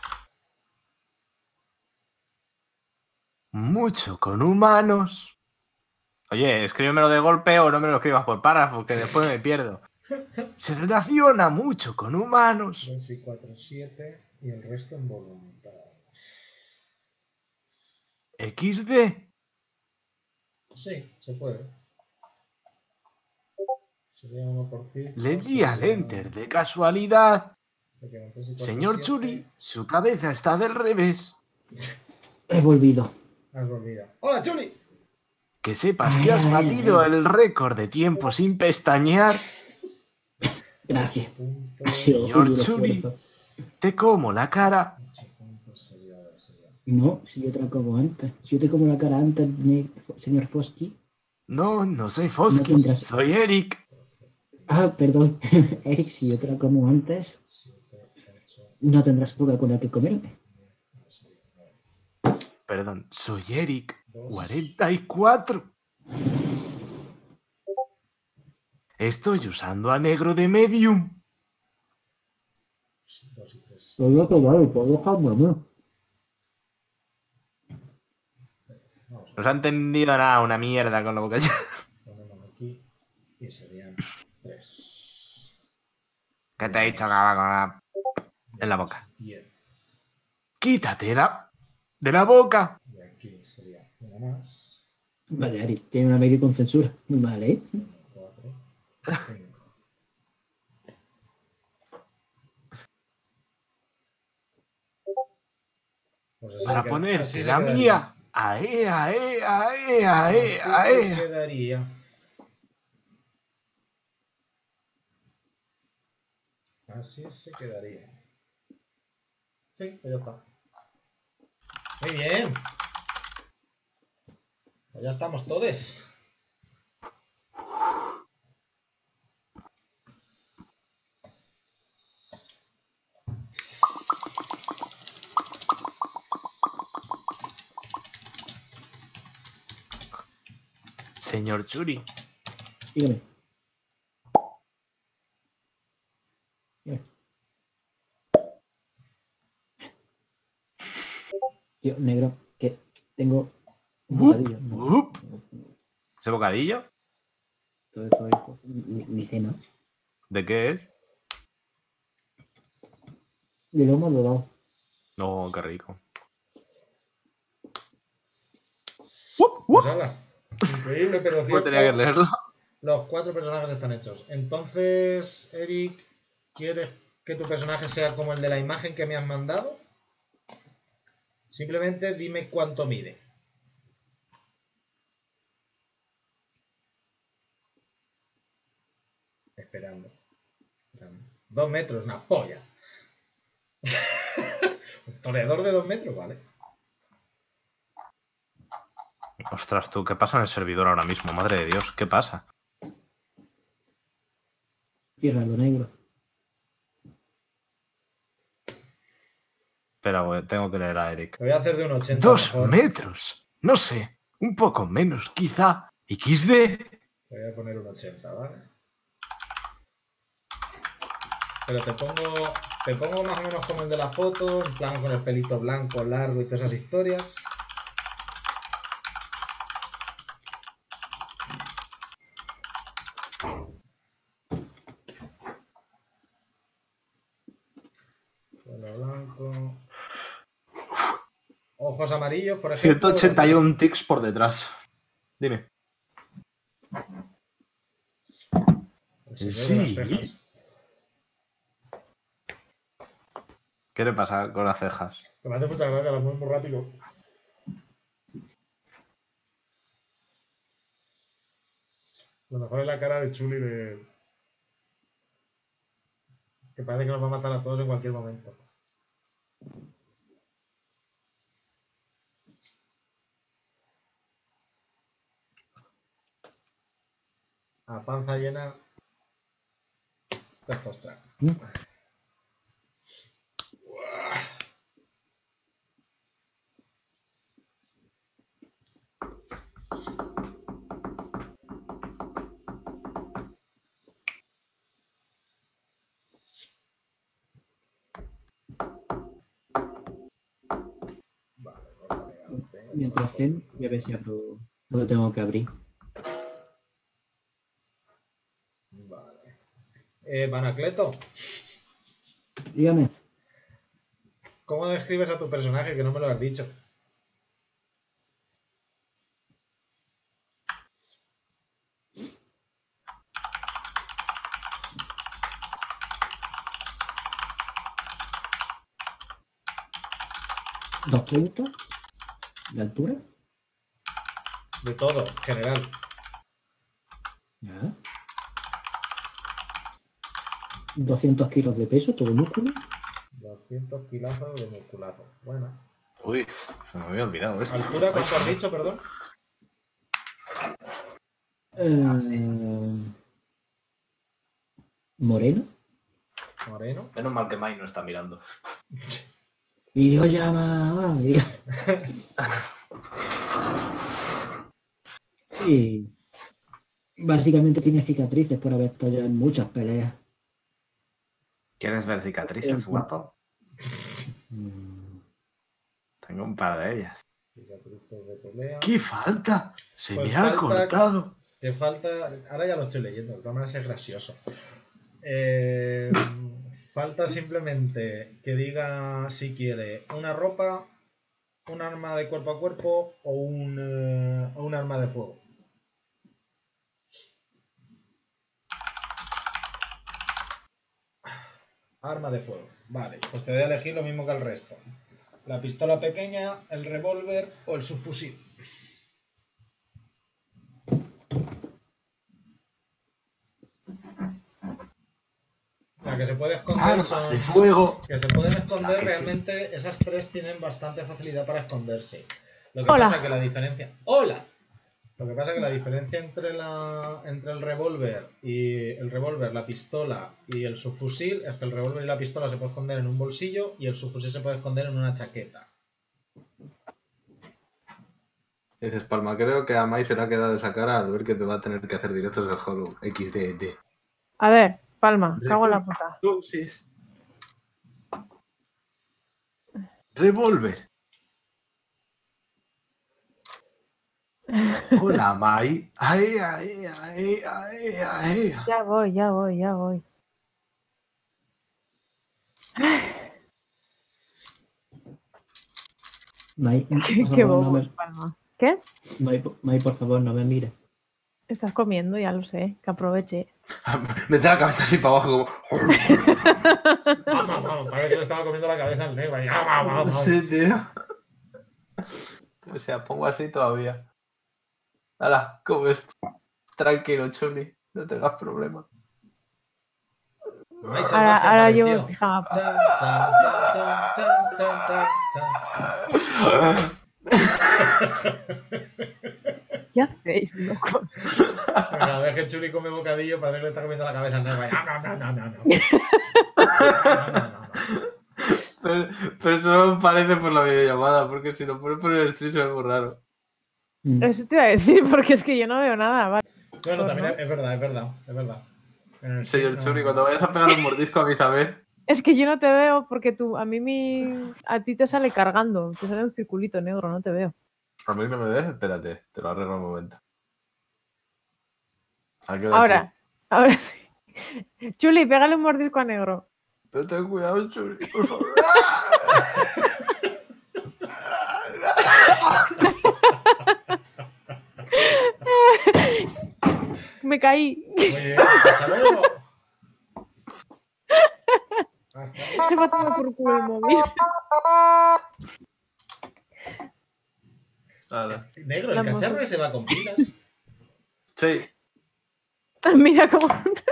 Mucho con humanos. Oye, escríbemelo de golpe o no me lo escribas por párrafo, que después me pierdo. Se relaciona mucho con humanos. dos y cuatro, siete. Y el resto en voluntad. equis de. Sí, se puede. Sería uno por círculo. Le di al enter de casualidad. Señor Churi, su cabeza está del revés. He volvido. Has volvido. ¡Hola, Chuli! Que sepas que has batido el récord de tiempo sin pestañear. Gracias. Punto. Ha sido Señor duro Churi. esfuerzo. Te como la cara. ocho puntos sería, sería. No, si yo te la como antes. Si yo te como la cara antes, ne- señor Fosky. No, no soy No Fosky, tendrás- soy Eric. Ah, perdón. Eric, si yo te la como antes, siete, ocho, no tendrás poca con la que comerme. Perdón, soy Eric. cuarenta y cuatro. Estoy usando a negro de medium. dos y tres. Todo que vale, puedo dejarme a mí. Vamos a No se ha entendido nada, una mierda con la boca llena. ponemos aquí. Y serían tres. ¿Qué te he dicho que va con la... en la boca? diez. Quítatela de la boca. Y aquí sería una más. Vale, Eric, tiene una medio con censura. Muy mal, ¿eh? cuatro, cinco. Pues así Para se queda- ponerte así se la quedaría. mía. Ae, ae, ae, ae, Así se ae. quedaría. Así se quedaría. Sí, pues ya está. Muy bien. Pues ya estamos todos. Señor Churi. Dígame. Dígame. Tío, negro, que tengo un bocadillo. No, Up. no, no, ¿Ese bocadillo? todo esto es mi, mi cena. ¿De qué es? De lomo dorado. No, qué rico. Pues habla. Increíble, pero Pues cierto. tenía que leerlo. Los cuatro personajes están hechos. Entonces, Eric, ¿quieres que tu personaje sea como el de la imagen que me has mandado? Simplemente dime cuánto mide. Esperando. Esperando. Dos metros, una polla. Un toreador de dos metros, vale. Ostras, tú, ¿qué pasa en el servidor ahora mismo? Madre de Dios, ¿qué pasa? Cierra lo negro. Espera, güey, tengo que leer a Eric. Lo voy a hacer de un ochenta Dos mejor. metros. No sé, un poco menos, quizá. equis de. Le voy a poner un ochenta, ¿vale? Pero te pongo, te pongo más o menos como el de la foto, en plan con el pelito blanco, largo y todas esas historias. Pelo blanco. Ojos amarillos, por ejemplo. ciento ochenta y uno tics por detrás. Dime. El señor de las Sí. cejas. ¿Qué te pasa con las cejas? Que me hace mucha gracia, las muevo muy rápido. Lo mejor es la cara de Chuli de... que parece que nos va a matar a todos en cualquier momento. A panza llena. Te costra. ¿Mm? Vale, ropa elegante. Mientras ven, voy a ver si abro lo que tengo que abrir. Vale. Eh, Banacleto, Dígame. ¿cómo describes a tu personaje que no me lo has dicho? dos treinta de altura. De todo, general. Ya. doscientos kilos de peso, todo músculo. doscientos kilazos de musculazo. Bueno. Uy, se me había olvidado esto. ¿Altura cuánto has dicho, perdón? Eh, sí. Moreno. Moreno. Menos mal que Mai no está mirando. Videollamada. Y básicamente tiene cicatrices por haber estado ya en muchas peleas. ¿Quieres ver cicatrices, Eh, guapo? Mm, Tengo un par de ellas. Cicatrices de pelea. ¡Qué falta! Se Pues me ha falta- cortado. Te falta. Ahora ya lo estoy leyendo, de todas maneras es gracioso. Eh, falta simplemente que diga si quiere una ropa, un arma de cuerpo a cuerpo o un, eh, o un arma de fuego. Arma de fuego. Vale, pues te voy a elegir lo mismo que el resto. La pistola pequeña, el revólver o el subfusil. La que se puede esconder Armas son... de fuego. que se pueden esconder, La que sí. realmente esas tres tienen bastante facilidad para esconderse. Lo que Hola. pasa que la diferencia... ¡Hola! Lo que pasa que la diferencia entre la entre el revólver y el revólver, la pistola y el subfusil es que el revólver y la pistola se puede esconder en un bolsillo y el subfusil se puede esconder en una chaqueta. Dices, Palma, creo que a Mai se le ha quedado esa cara al ver que te va a tener que hacer directos del Hollow equis de D. A ver, Palma, cago en la puta. Entonces... Revólver. Hola, Mai. Ay, ay, ay, ay, ay. Ya voy, ya voy, ya voy. Mai, por Qué, favor, qué no bobos, me- Palma. ¿Qué? Mai, por- Mai, por favor, no me mires. Estás comiendo, ya lo sé. Que aproveche. Mete la cabeza así para abajo como... Vamos, vamos, parece que le estaba comiendo la cabeza al negro. ahí, vamos, vamos, vamos. Sí, tío. O sea, pongo así todavía. Hala, comes. Tranquilo, Chuli. No tengas problema. Mai Ahora, salvaje ahora yo apareció. pijama. Chan, chan, chan, chan, chan, chan, chan, chan. ¿Qué hacéis, loco? Cada vez que Chuli come bocadillo, parece que le está comiendo la cabeza al negro. ahí, No, no, no, no, no. No, no, no, no. Pero, pero eso no me parece por la videollamada, porque si lo pones por el stream se ve muy raro. Mm. Eso te iba a decir, porque es que yo no veo nada. Vale. Bueno, ¿no? también es, es verdad, es verdad, es verdad. En el Señor stream Chuli, no- cuando vayas a pegar un mordisco avísame. Es que yo no te veo porque tú, a mí mi, a ti te sale cargando, te sale un circulito negro, no te veo. A mí no me ves, espérate, te lo arreglo un momento. ¿A qué hora, Ahora, ahora sí. Chuli, pégale un mordisco a negro. Chi? Pero ten cuidado, Chuli, por favor. Me caí. Muy bien, hasta luego. Hasta- Se fue a tomar por culo el móvil. Nada. Negro, el La cacharro moto. que se va con pilas. Sí. Mira cómo.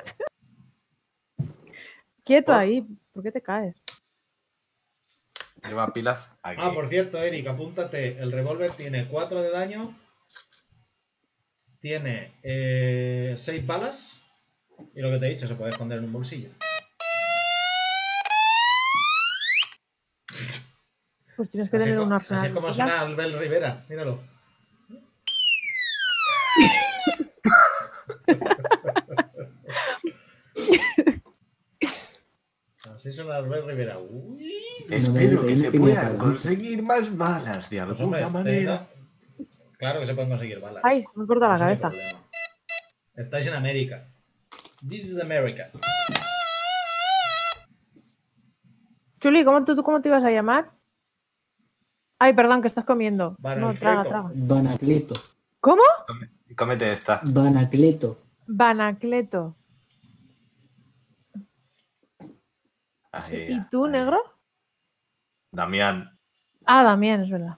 Quieto ¿Por? ahí, ¿por qué te caes? Lleva pilas aquí. Ah, por cierto, Eric, apúntate. El revólver tiene cuatro de daño. Tiene eh, seis balas. Y lo que te he dicho, se puede esconder en un bolsillo. Pues tienes que Así, tener co- un así arsenal. es como de suena pilas. Albert Rivera. Míralo. Así suena Albert Rivera. Uy. Espero No me- que no se me- puedan no me- conseguir más balas de Pues alguna hombre, manera. eh, claro que se pueden conseguir balas. Ay, me corta la Ese no hay cabeza. problema. Estáis en América. This is America. Chuli, ¿cómo, tú, tú cómo te ibas a llamar? Ay, perdón, que estás comiendo. Vale, no, Alfredo. traga, traga. Banacleto. ¿Cómo? Cómete esta. Banacleto. Banacleto. Ahí, ¿Y tú, ahí. negro? Damián. Ah, Damián, es verdad.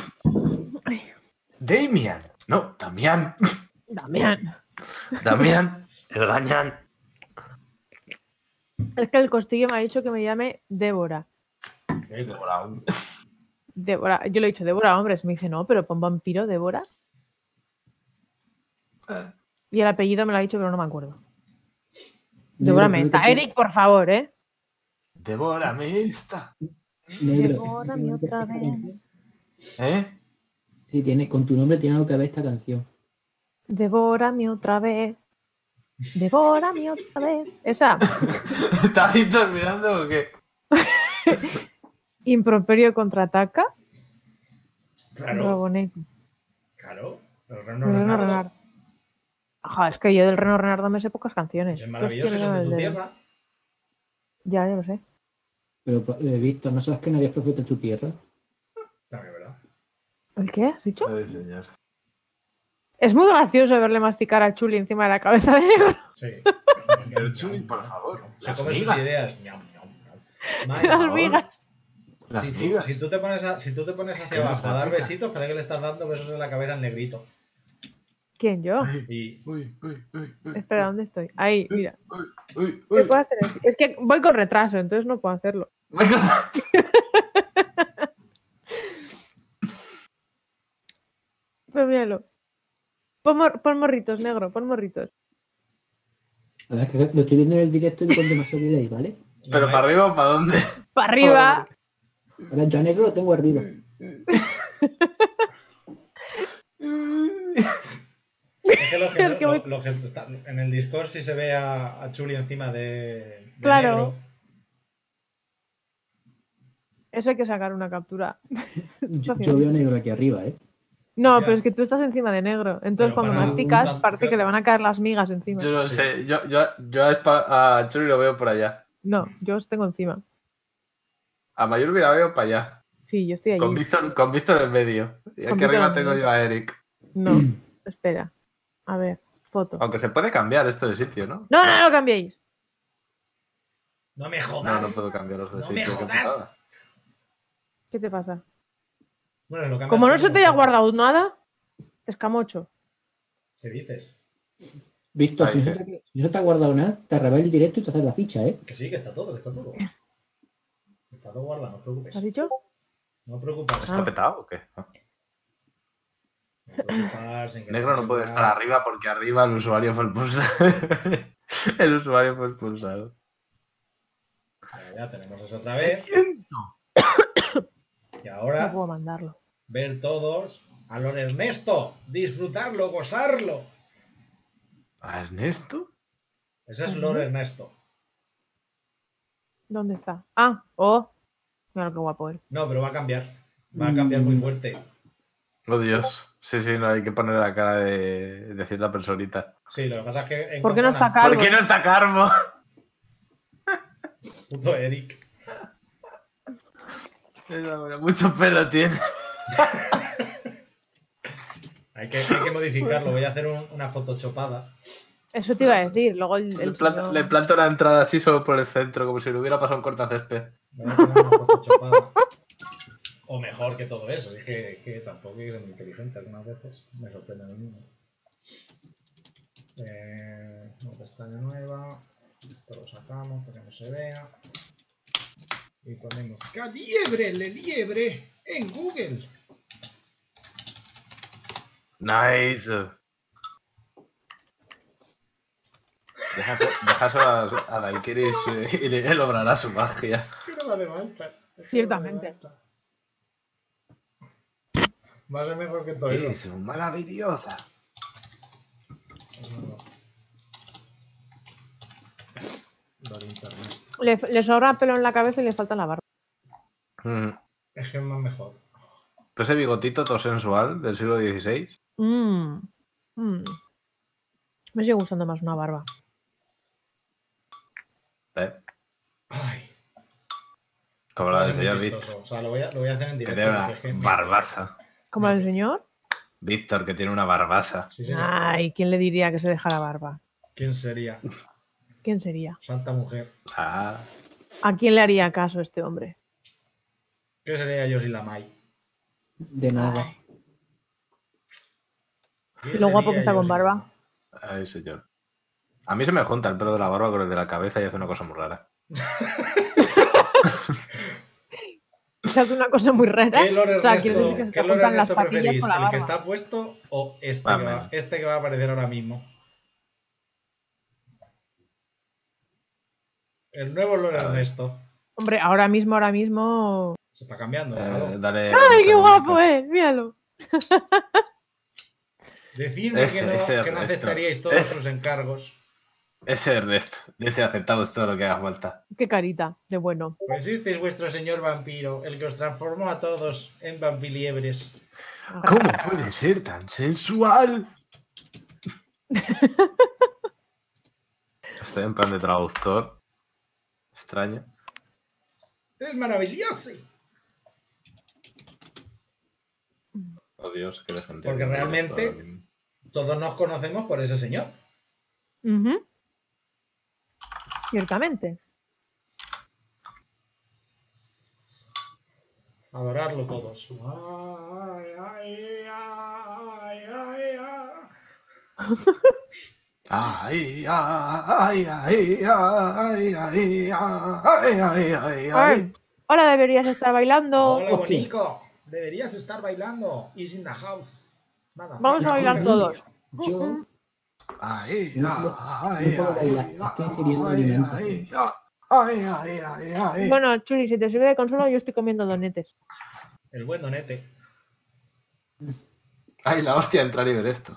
Damian. No, Damián. Damián. Damián. El gañán. Es que el costillo me ha dicho que me llame Débora. Débora. Yo le he dicho Débora, hombres. Me dice, no, pero pon vampiro, Débora. Y el apellido me lo ha dicho, pero no me acuerdo. Débora me está. Eric, por favor, ¿eh? Devórame esta. Negro. Devórame otra vez. ¿Eh? Sí, tiene, con tu nombre tiene algo que ver esta canción. Devórame otra vez. Devórame otra vez. Esa. ¿Estás ahí terminando o qué? Improperio contraataca. Claro, Roboneco. claro. El Reno Reno Renardo. Renardo. Ajá, es que yo del Reno Renardo me sé pocas canciones. Es maravilloso, Hostia, son de el tu de- tierra. Ya, ya lo sé. Pero, eh, Víctor, ¿no sabes que nadie es profeta en su tierra? También, ¿verdad? ¿El qué has dicho? Ay, señor. Es muy gracioso verle masticar a Chuli encima de la cabeza de negro. Sí. Pero Chuli, por favor. Se Las come sus migas. ideas. Ñam, ñam, ñam. Madre, Las por favor. migas. Las Si tú, migas. si tú te pones a- si tú te pones hacia ¿Qué nos abajo a dar aplica? besitos, parece que le estás dando besos en la cabeza al negrito. ¿Quién, yo? Uy, Y uy, uy, uy, uy, Espera, ¿dónde estoy? Ahí, mira. uy, ¿Qué uy. puedo hacer así? Es que voy con retraso, entonces no puedo hacerlo. Pues míralo. Pon, mor- pon morritos, negro, pon morritos. A ver, que lo estoy viendo en el directo y con demasiado delay, ¿vale? ¿Pero para arriba o para dónde? ¡Para arriba! Ahora ya negro lo tengo arriba. es que, lo que, Es que lo- voy- lo que está- en el Discord sí se ve a, a Chuli encima de, de Claro. negro. Eso hay que sacar una captura. Yo, yo veo negro aquí arriba, ¿eh? No, Ya. pero es que tú estás encima de negro. Entonces Pero cuando para masticas un- parece que le van a caer las migas encima. Yo no Sí. sé. Yo, yo, yo a, Spa- a Chuli lo veo por allá. No, yo os tengo encima. A Mayur la veo para allá. Sí, yo estoy allí. Con Víctor, con Víctor en medio. Y Con aquí Víctor arriba en tengo medio. yo a Eric. No, espera. A ver, foto. Aunque se puede cambiar esto de sitio, ¿no? No, no, no lo cambiéis. No me No, jodas. no puedo cambiarlos de No me sitio. qué jodas. putada. ¿Qué te pasa? Bueno, lo cambias Como no tú, se te haya ¿no? guardado nada, escamocho. ¿Qué dices? Víctor, si Ahí, no, se te, si no te ha guardado nada, te arrebas el directo y te haces la ficha, ¿eh? Que sí, que está todo, que está todo. Está todo guardado, no te preocupes. ¿Has dicho? No te preocupes. ¿Está Ah. petado o qué? Ah. No te preocupes en que Negro te no puede asegurar- estar arriba porque arriba el usuario fue expulsado. El usuario fue expulsado. Ya, ya tenemos eso otra vez. Y No ahora, puedo mandarlo. ver todos a Lord Ernesto. Disfrutarlo, gozarlo. ¿A Ernesto? Ese es Lord Ernesto. ¿Dónde está? Ah, oh. Mira qué guapo él. No, pero va a cambiar. Va a cambiar muy fuerte. Oh, Dios. Sí, sí, no hay que poner la cara de, de cierta personita. Sí, lo que pasa es que... ¿Por qué no está acá? calvo? ¿Por qué no está Carmo? Puto Eric. Esa, bueno, mucho pelo tiene. Hay que, hay que modificarlo. Voy a hacer un- una photoshopada. Eso te iba a decir. Luego el, Le el planto, señor- le planto la entrada así solo por el centro, como si le hubiera pasado un cortacésped. Voy a hacer una photoshopada. O mejor que todo eso. Es que, que tampoco es muy inteligente algunas veces. Me sorprende a mí mismo. Eh, una pestaña nueva. Esto lo sacamos para que no se vea. Y ponemos ¡Caliebre, le liebre! En Google. Nice. Deja, deja solo a, a Daikiris y él logrará su magia. Que no vale falta. Es que Ciertamente. no vale falta. Va a ser mejor que todo eso. Eres maravillosa. Lord Internet. Le, le sobra pelo en la cabeza y le falta la barba. Mm. Es que es más mejor. Pues ese bigotito todo sensual del siglo dieciséis. Mm. Mm. Me sigue gustando más una barba. ¿Eh? Ay. Como va la a del ser muy señor Víctor. chistoso. O sea, lo voy a, lo voy a hacer en Que directo. tiene una porque es que me- barbasa. ¿Como el señor? Víctor, que tiene una barbasa. Sí, señor. Ay, ¿quién le diría que se deja la barba? ¿Quién sería? ¿Quién sería? Santa mujer. Ah, ¿A quién le haría caso este hombre? ¿Qué sería yo sin la Mai? De nada. ¿Quién Y lo guapo sería que está yo con sin barba. la Mai? ay, señor. A mí se me junta el pelo de la barba con el de la cabeza y hace una cosa muy rara. Se hace una cosa muy rara. ¿Qué Lord O sea, quiere Ernesto, decir que se ¿qué te Lord juntan las Ernesto patillas preferís? con la ¿El que barba. está puesto o este, Más que o va, menos. este que va a aparecer ahora mismo? El nuevo Lord A ver. Ernesto. Hombre, ahora mismo, ahora mismo. Se está cambiando. Eh, déjalo. dale. ¡Ay, un qué segundito. guapo es! Míralo. Decidme Ese- que no, ese que no Ernesto. aceptaríais todos Ese. sus encargos. Ese Ernesto. Ese aceptamos todo lo que haga falta. Qué carita de bueno. Pues este es vuestro señor vampiro, el que os transformó a todos en vampiliebres. ¿Cómo puede ser tan sensual? Estoy en plan de traductor. Extraño. ¡Es maravilloso! Oh Dios, qué de gente. Porque realmente- Todos nos conocemos por ese señor. Ujú. Ciertamente. Adorarlo todos. Ay, ay, ay, ay, ay. Ay, ay, ay, ay, ay, ay, ay, ay, ay, Ay, hola, deberías estar bailando. Hola, Hostia. Bonico. Deberías estar bailando. Is in the house. Nada. Vamos a bailar todos. Yo, ay, No puedo- ay, no puedo bailar, estoy ingiriendo alimentos. ay, ay, ay, ay, ay. Bueno, Chuli, si te sirve de consuelo, yo estoy comiendo donetes. El buen donete. Ay, la hostia, entrar y ver esto.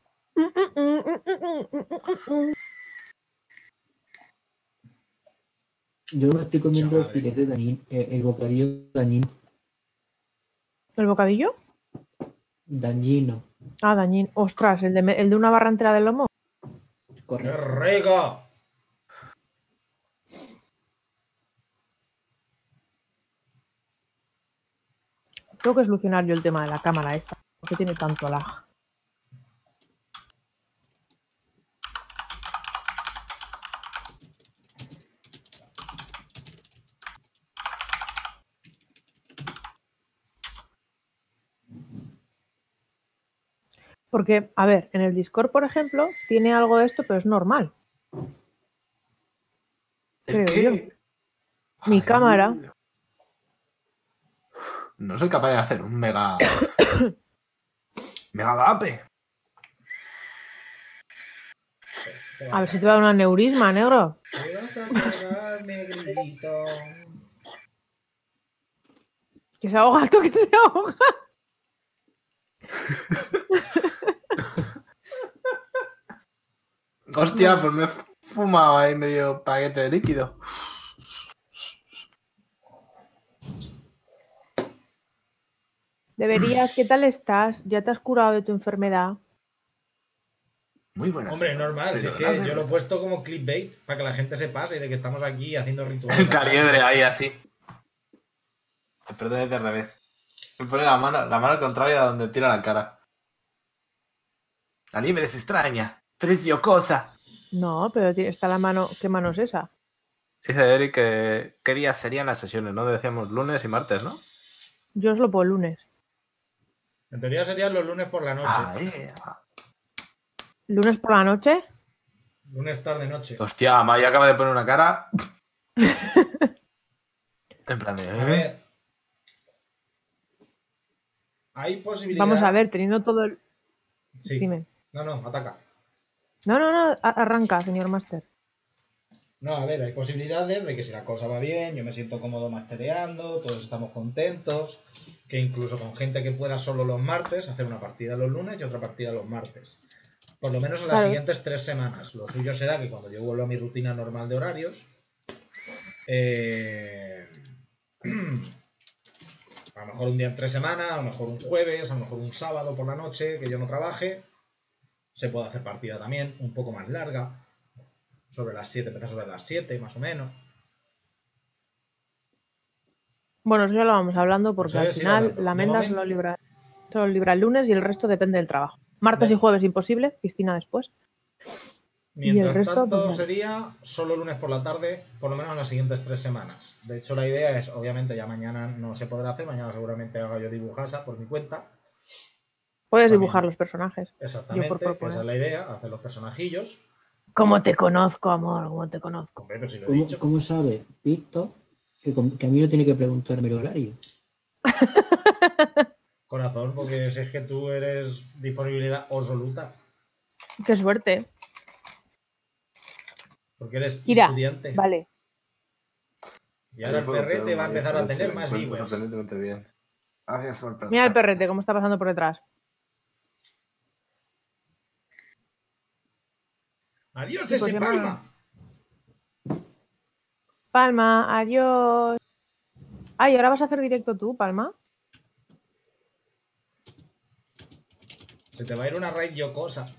yo me estoy comiendo el Chaval. filete dañín, eh, el bocadillo dañín, ¿El bocadillo? dañino. Ah, dañín. Ostras, ¿el de, me- el de una barra entera de lomo? ¡Qué Correcto. rico! Tengo que solucionar yo el tema de la cámara esta. ¿Por qué tiene tanto lag? Porque, a ver, en el Discord, por ejemplo, tiene algo de esto, pero es normal. ¿El Creo qué? yo. Mi Ay, cámara. No soy capaz de hacer un mega... mega vape. A ver si te va a dar un aneurisma, negro. Te vas a cagar, negrito. Que se ahoga, tú que se ahoga. Hostia, pues me he fumado ahí medio paquete de líquido. Deberías, ¿qué tal estás? ¿Ya te has curado de tu enfermedad? Muy buenas. Hombre, normal, si es que yo lo he puesto como clickbait para que la gente se pase de que estamos aquí haciendo rituales. El caliebre ahí así. Pero desde al revés. Me pone la mano, la mano contraria a donde tira la cara. La liebre es extraña, preciosa. No, pero ti- está la mano. ¿Qué mano es esa? Dice Eric que qué días serían las sesiones, ¿no? Decíamos lunes y martes, ¿no? Yo os lo pongo el lunes. En teoría serían los lunes por la noche. Ah, eh. ¿Lunes por la noche? Lunes tarde noche. Hostia, Maya acaba de poner una cara. En plan de... A ver. Hay posibilidad. Vamos a ver, teniendo todo el. Sí. Dime. No, no, ataca. No, no, no, a- arranca, señor Master. No, a ver, hay posibilidades de que si la cosa va bien, yo me siento cómodo mastereando, todos estamos contentos, que incluso con gente que pueda solo los martes, hacer una partida los lunes y otra partida los martes. Por lo menos en las Claro. siguientes tres semanas. Lo suyo será que cuando yo vuelva a mi rutina normal de horarios, eh, a lo mejor un día en tres semanas, a lo mejor un jueves, a lo mejor un sábado por la noche, que yo no trabaje, se puede hacer partida también, un poco más larga. Sobre las siete, empezar sobre las siete, más o menos. Bueno, eso ya lo vamos hablando porque Eso al es ir final hablando. la De menda momento- solo libra, solo libra el lunes y el resto depende del trabajo. Martes Ve- y jueves imposible, piscina después. Mientras resto, tanto pues, sería solo lunes por la tarde, por lo menos en las siguientes tres semanas. De hecho, la idea es, obviamente, ya mañana no se podrá hacer, mañana seguramente haga yo dibujasa por mi cuenta. Puedes También. dibujar los personajes. Exactamente, Yo por que proponer. esa es la idea, hacer los personajillos. ¿Cómo te conozco, amor? ¿Cómo te conozco? Hombre, pero si lo he ¿Cómo, dicho. cómo sabe Víctor que, com- que a mí no tiene que preguntarme el horario? Corazón, porque si es que tú eres disponibilidad absoluta. Qué suerte. Porque eres Mira, estudiante. vale. Y ahora el perrete va a empezar a tener más viewers. Sorprendentemente bien. Gracias por preguntar. Mira el perrete, cómo está pasando por detrás. ¡Adiós, Sí, pues ese llama- Palma! Palma, adiós. Ay, ¿ahora vas a hacer directo tú, Palma? Se te va a ir una raid yocosa.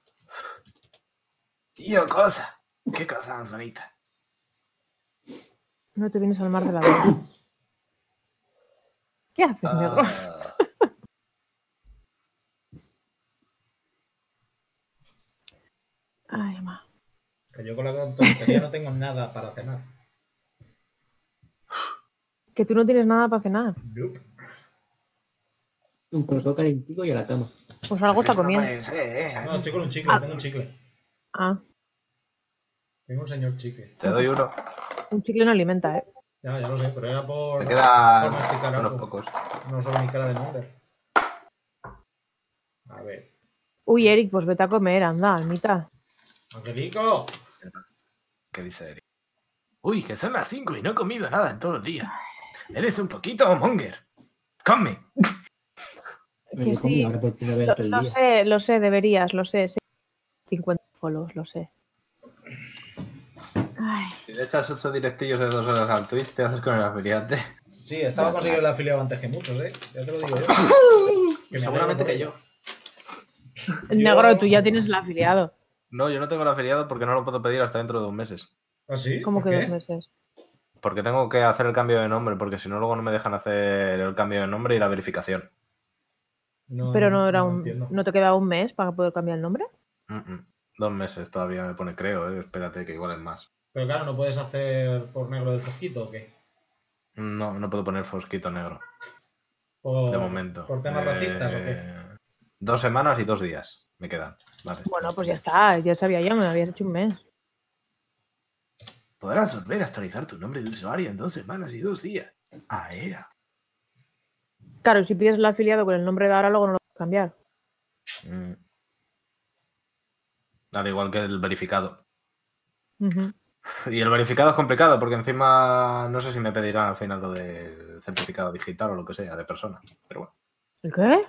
Yo, cosa. Qué cosa más bonita. No te vienes al mar de la vida. ¿Qué haces, negro? Ah, Ay, ma. Que yo con la tontería no tengo nada para cenar. Que tú no tienes nada para cenar. Nope. Un croissant calentico y a la cama. Pues algo está eso no comiendo. puede ser, eh. No, estoy con un chicle, Ah. tengo un chicle. Ah, Tengo un señor chicle. Te doy uno. un chicle no alimenta, ¿eh? Ya, ya lo sé, pero era por, Te por quedan masticar unos algo. pocos. No solo mi cara de Munder. A ver. Uy, Eric, pues vete a comer, anda, almita. ¡Angelico! ¿Qué dice Eric? Uy, que son las cinco y no he comido nada en todo el día. Eres un poquito monger. Come. Me Que he comido sí. ahora por primera vez Lo, todo el lo día. sé, lo sé, deberías, lo sé. Sí. cincuenta follows, lo sé. Ay, Si le echas ocho directillos de dos horas al Twitch, te haces con el afiliante. Sí, estaba consiguiendo el afiliado antes que muchos, ¿eh? Ya te lo digo yo. Que me Seguramente alegro que por yo. ello. el Yo- negro, tú ya tienes el afiliado. No, yo no tengo el afiliado porque no lo puedo pedir hasta dentro de dos meses. ¿Ah, sí? ¿Cómo ¿Por que qué? dos meses? Porque tengo que hacer el cambio de nombre, porque si no luego no me dejan hacer el cambio de nombre y la verificación. No, Pero no era lo un. entiendo. ¿No te quedaba un mes para poder cambiar el nombre? Mm, mm. Dos meses todavía me pone, creo, ¿eh? Espérate que igual es más. Pero claro, ¿no puedes hacer por negro del fosquito o qué? No, no puedo poner fosquito negro, Por, de momento. ¿Por temas Eh, racistas o qué? Dos semanas y dos días me quedan. Vale. Bueno, pues ya está, ya sabía yo, me habías hecho un mes. Podrás volver a actualizar tu nombre de usuario en dos semanas y dos días. Ah, ea. Claro, si pides el afiliado con el nombre de ahora, luego no lo puedes cambiar. Mm. Al igual que el verificado. Ujú. Y el verificado es complicado porque encima no sé si me pedirán al final lo del certificado digital o lo que sea de persona. Pero bueno. ¿El qué?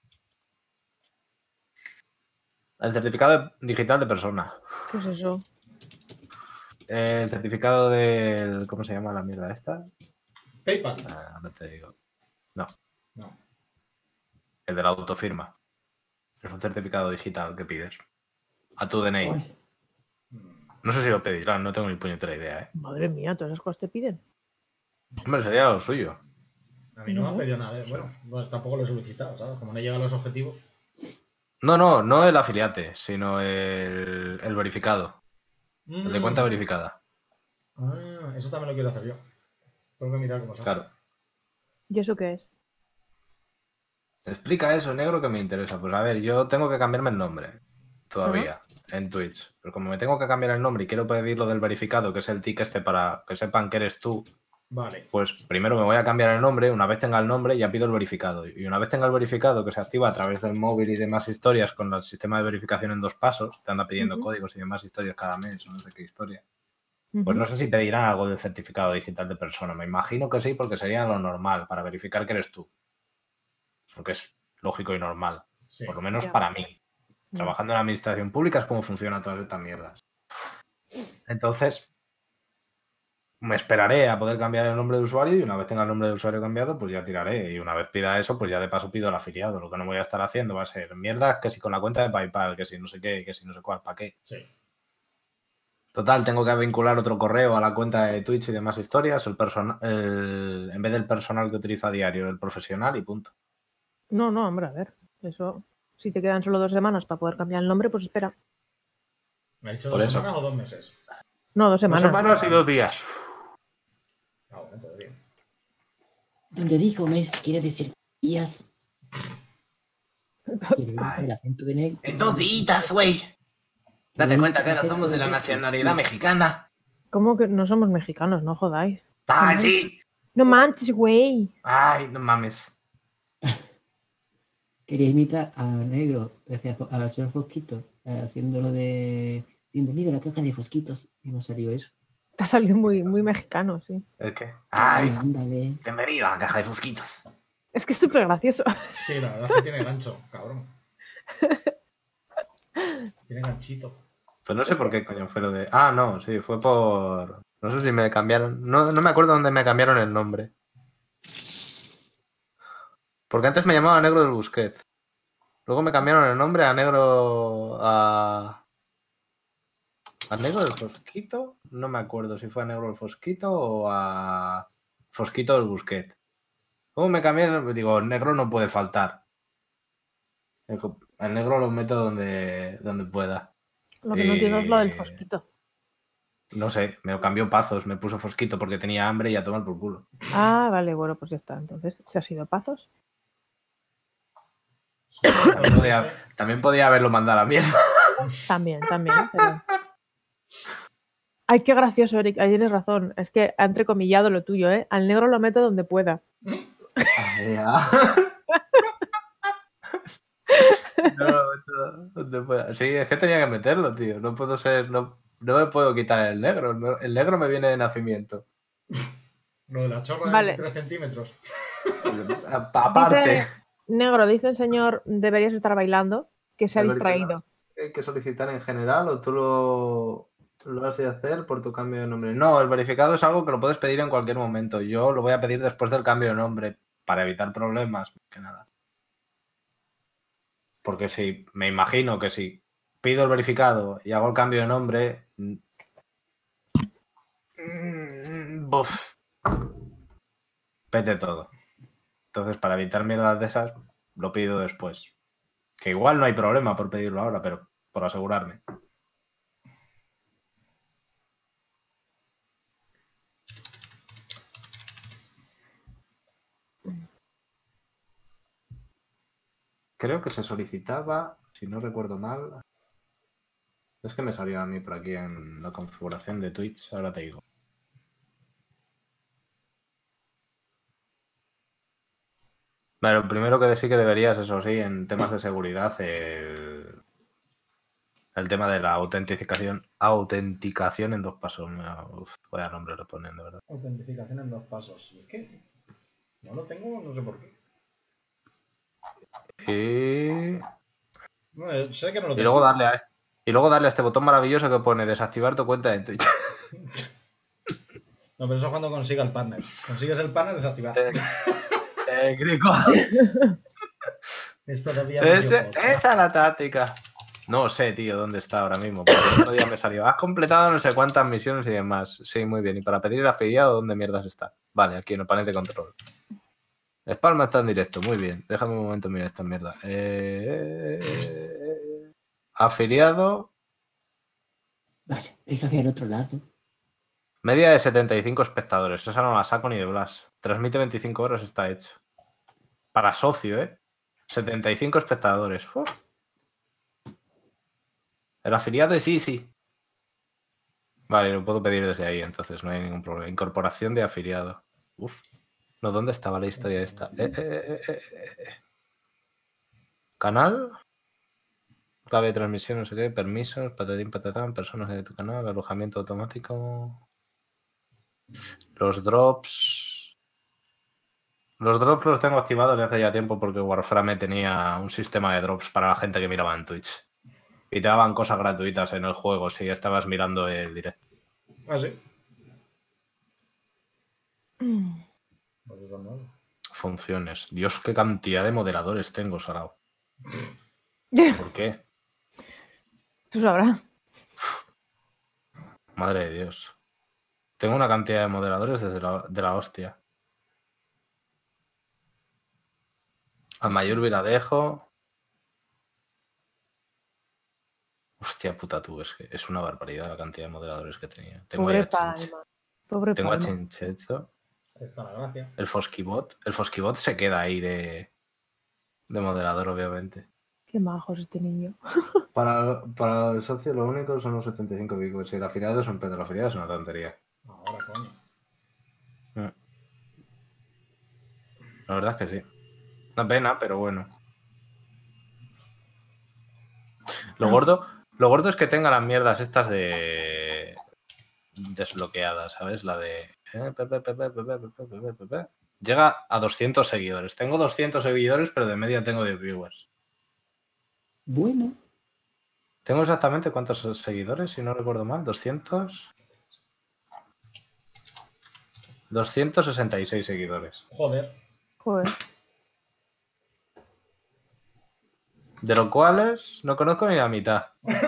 El certificado digital de persona. ¿Qué es eso? El certificado del... ¿Cómo se llama la mierda esta? PayPal. Ah, no te digo. No, No. el de la autofirma. Es un certificado digital que pides. A tu D N I. Ay, No sé si lo pedirán, no tengo ni puñetera idea, ¿eh? Madre mía, todas esas cosas te piden. Hombre, sería lo suyo. A mí no, No. me ha pedido nada. ¿eh? Bueno, bueno, tampoco lo he solicitado, ¿sabes? Como no llega a los objetivos. No, no, no el afiliate, sino el, el verificado. El de Mm. cuenta verificada. Ah, eso también lo quiero hacer yo. Tengo que mirar cómo se hace. Claro. ¿Y eso qué es? Explica eso, negro, que me interesa. Pues a ver, yo tengo que cambiarme el nombre todavía en Twitch. Pero como me tengo que cambiar el nombre y quiero pedir lo del verificado, que es el tic este para que sepan que eres tú, Vale. pues primero me voy a cambiar el nombre. Una vez tenga el nombre, ya pido el verificado. Y una vez tenga el verificado, que se activa a través del móvil y demás historias con el sistema de verificación en dos pasos, te anda pidiendo Ujú. códigos y demás historias cada mes, o no sé qué historia. Ujú. Pues no sé si pedirán algo del certificado digital de persona. Me imagino que sí, porque sería lo normal, para verificar que eres tú. Porque es lógico y normal. Sí. Por lo menos Ya. para mí. Ya. Trabajando en la administración pública es como funciona todas estas mierdas. Entonces, me esperaré a poder cambiar el nombre de usuario y una vez tenga el nombre de usuario cambiado, pues ya tiraré. Y una vez pida eso, pues ya de paso pido el afiliado. Lo que no voy a estar haciendo va a ser mierdas que si con la cuenta de PayPal, que si no sé qué, que si no sé cuál, ¿para qué? Sí. Total, tengo que vincular otro correo a la cuenta de Twitch y demás historias, el persona- el- en vez del personal que utilizo a diario, el profesional y punto. No, no, hombre, a ver. Eso. Si te quedan solo dos semanas para poder cambiar el nombre, pues espera. ¿Me ha dicho Por dos eso. semanas o dos meses? No, dos Dos semanas. semanas y dos días. Ah, bueno, todo bien. donde dijo mes quiere decir días. Quiere Ay. el acento de negro. En dos días, güey. Date cuenta que ahora somos de la nacionalidad mexicana. ¿Cómo que no somos mexicanos? No jodáis. ¡Ay, sí! No manches, güey. ¡Ay, no mames! Quería imitar a negro, gracias al señor Fosquito, eh, haciéndolo de bienvenido a la caja de Fosquitos. Y no salió eso. Te ha salido muy, muy mexicano, sí. ¿El qué? Ay, ¡Ay! ándale. Bienvenido a la caja de fosquitos. Es que es súper gracioso. Sí, la verdad es que tiene gancho, cabrón. Tiene ganchito. Pues no sé por qué coño fue lo de... Ah, no, sí, fue por... No sé si me cambiaron... No, no me acuerdo dónde me cambiaron el nombre. Porque antes me llamaba Negro del Busquet. Luego me cambiaron el nombre a Negro... A... ¿A Negro del Fosquito? No me acuerdo si fue a Negro del Fosquito o a Fosquito del Busquet. Luego me cambiaron... Digo, negro no puede faltar. El negro lo meto donde, donde pueda. Lo que no entiendo es lo del Eh, fosquito. No sé, me lo cambió Pazos, me puso Fosquito porque tenía hambre y a tomar por culo. Ah, vale, bueno, pues ya está. Entonces, ¿se ha sido Pazos? También podía, también podía haberlo mandado a la mierda. También, también. Pero... Ay, qué gracioso, Eric. Ahí tienes razón. Es que ha entrecomillado lo tuyo, ¿eh? Al negro lo meto donde pueda. Ay, ya. No, lo meto donde pueda. Sí, es que tenía que meterlo, tío. No puedo ser, no, no me puedo quitar el negro. El negro- El negro me viene de nacimiento. Lo de la chorra Vale. de tres centímetros. A- Aparte, Dice, negro, dice el señor, deberías estar bailando, que se ha El distraído. verificado. ¿hay que solicitar en general o tú lo, lo has de hacer por tu cambio de nombre? No, el verificado es algo que lo puedes pedir en cualquier momento. Yo lo voy a pedir después del cambio de nombre para evitar problemas, más que nada. Porque si me imagino que si pido el verificado y hago el cambio de nombre, mm, Buf. Pete todo. Entonces, para evitar mierdas de esas, lo pido después. Que igual no hay problema por pedirlo ahora, pero por asegurarme. Creo que se solicitaba, si no recuerdo mal... Es que me salió a mí por aquí en la configuración de Twitch, ahora te digo. Vale, lo primero que sí que deberías, eso sí, en temas de seguridad, el, el tema de la autentificación, autenticación en dos pasos. Uf, vaya nombre le ponen, de verdad. Autentificación en dos pasos. ¿Y qué? No lo tengo, no sé por qué. Y, No, eh, sé que no lo y tengo. luego darle a este, y luego darle a este botón maravilloso que pone desactivar tu cuenta de Twitch. No, pero eso es cuando consiga el partner. Consigues el partner, desactivar. Eh, eh, Grico. Es todavía más Ese- yocoso. esa es la táctica. No sé, tío, dónde está ahora mismo. Porque el otro día me salió. Has completado no sé cuántas misiones y demás. Sí, muy bien. Y para pedir el afiliado, ¿dónde mierdas está? Vale, aquí en el panel de control. Spalma está en directo, muy bien. Déjame un momento mirar esta mierda. Eh... Afiliado. Vaya, hay que hacia el otro lado. Media de setenta y cinco espectadores. Esa no la saco ni de Blas. Transmite veinticinco horas, está hecho. Para socio, ¿eh? setenta y cinco espectadores. Uf. El afiliado es Easy. Vale, lo puedo pedir desde ahí, entonces no hay ningún problema. Incorporación de afiliado. Uf. No, ¿dónde estaba la historia de esta? Eh, eh, eh, eh, eh. Canal. Clave de transmisión, no sé qué. Permisos, patatín, patatán. Personas de tu canal. Alojamiento automático. Los drops. Los drops los tengo activados desde hace ya tiempo porque Warframe tenía un sistema de drops para la gente que miraba en Twitch. Y te daban cosas gratuitas en el juego si estabas mirando el directo. Ah, sí. Pues eso no. Funciones. Dios, qué cantidad de moderadores tengo, Sarao. ¿Por qué? Tú sabrás. Madre de Dios. Tengo una cantidad de moderadores desde la, de la hostia. A Mayor Viradejo. Hostia puta tú, es que es una barbaridad la cantidad de moderadores que tenía. Tengo ahí Pobre a Chinche. Palma. Pobre Tengo a Palma. Chinchezo. Está la gracia. El Foskibot. El Foskibot se queda ahí de, de moderador, obviamente. Qué majo es este niño. Para, para el socio lo único son los setenta y cinco bicos. Y el afiliado es un pedo. El afiliado es una tontería. Ahora, coño. La verdad es que sí. Una pena, pero bueno. Lo gordo, lo gordo es que tenga las mierdas estas de desbloqueadas, ¿sabes? La de llega a doscientos seguidores. Tengo doscientos seguidores, pero de media tengo diez viewers. Bueno, Tengo exactamente cuántos seguidores, si no recuerdo mal. doscientos. doscientos sesenta y seis seguidores. Joder. Joder. De los cuales no conozco ni la mitad.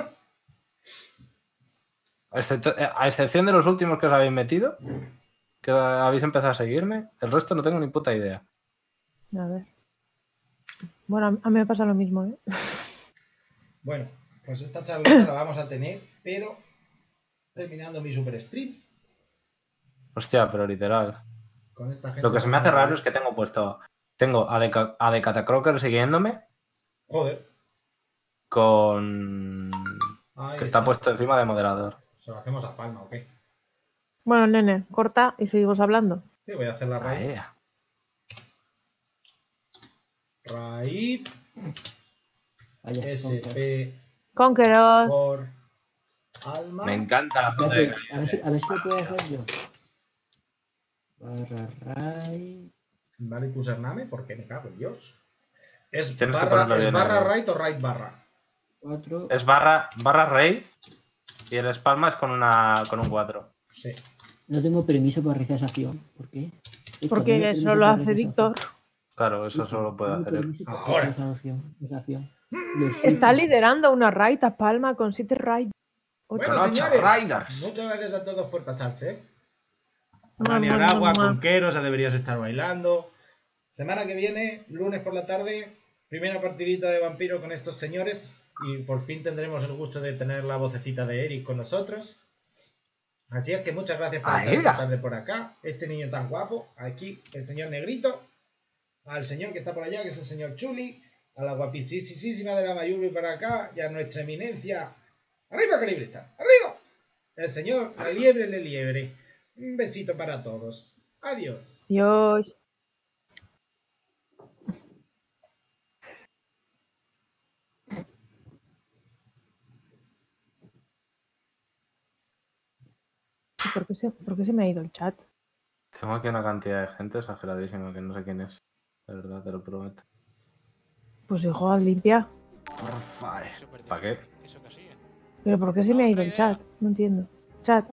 Excepto- a excepción de los últimos que os habéis metido, que habéis empezado a seguirme, el resto no tengo ni puta idea. A ver. Bueno, a mí me pasa lo mismo, ¿eh? Bueno, pues esta charlita la vamos a tener, pero terminando mi super stream. Hostia, pero literal. Con esta gente. Lo que se me hace raro es que tengo puesto. Tengo a The, a The Catacroker siguiéndome Joder. con. Ahí Que está puesto encima de moderador. Se lo hacemos a Palma, ¿ok? Bueno, nene, corta y seguimos hablando. Sí, voy a hacer la raid. Ea. Raid vaya. S P Conqueror. por Alma. Me encanta la foto de. Espérate, a ver si, a ver si lo puedo hacer yo. Barra raid. Vale, tu sername, porque me cago en Dios. Es Tienes que barra, ponerlo es bien, barra ¿no? raid o raid barra. cuatro. Es barra, barra raid y el espalma es con, una, con un cuatro. Sí. No tengo permiso para realizar esa acción. ¿Por qué? Esto, Porque no tengo eso permiso lo para hace realizar esa Víctor. acción. Claro, eso Víctor, solo puede no tengo hacer él. permiso para Ahora. realizar esa acción, esa acción. Lo Está siento. liderando una raid a Palma con siete raids. Bueno, Con ocho señores, raiders. muchas gracias a todos por pasarse. Dani Mua, mua, Aragua, mua. Conquero, o sea, deberías estar bailando. Semana que viene, lunes por la tarde, primera partidita de vampiro con estos señores. Y por fin tendremos el gusto de tener la vocecita de Eric con nosotros. Así es que muchas gracias por Ah, estar esta era. tarde por acá. Este niño tan guapo, aquí el señor Negrito, al señor que está por allá, que es el señor Chuli, a la guapísima de la Mayubi para acá, y a nuestra eminencia. ¡Arriba, Calibrista! ¡Arriba! El señor La Liebre Le Liebre. Un besito para todos. Adiós. Dios. ¿Y ¿Por qué, se, ¿Por qué se me ha ido el chat? Tengo aquí una cantidad de gente exageradísima que no sé quién es. De verdad, te lo prometo. Pues hijo, limpia. Porfa. ¿Para qué? ¿Pero por qué se me ha ido el chat? No entiendo. Chat.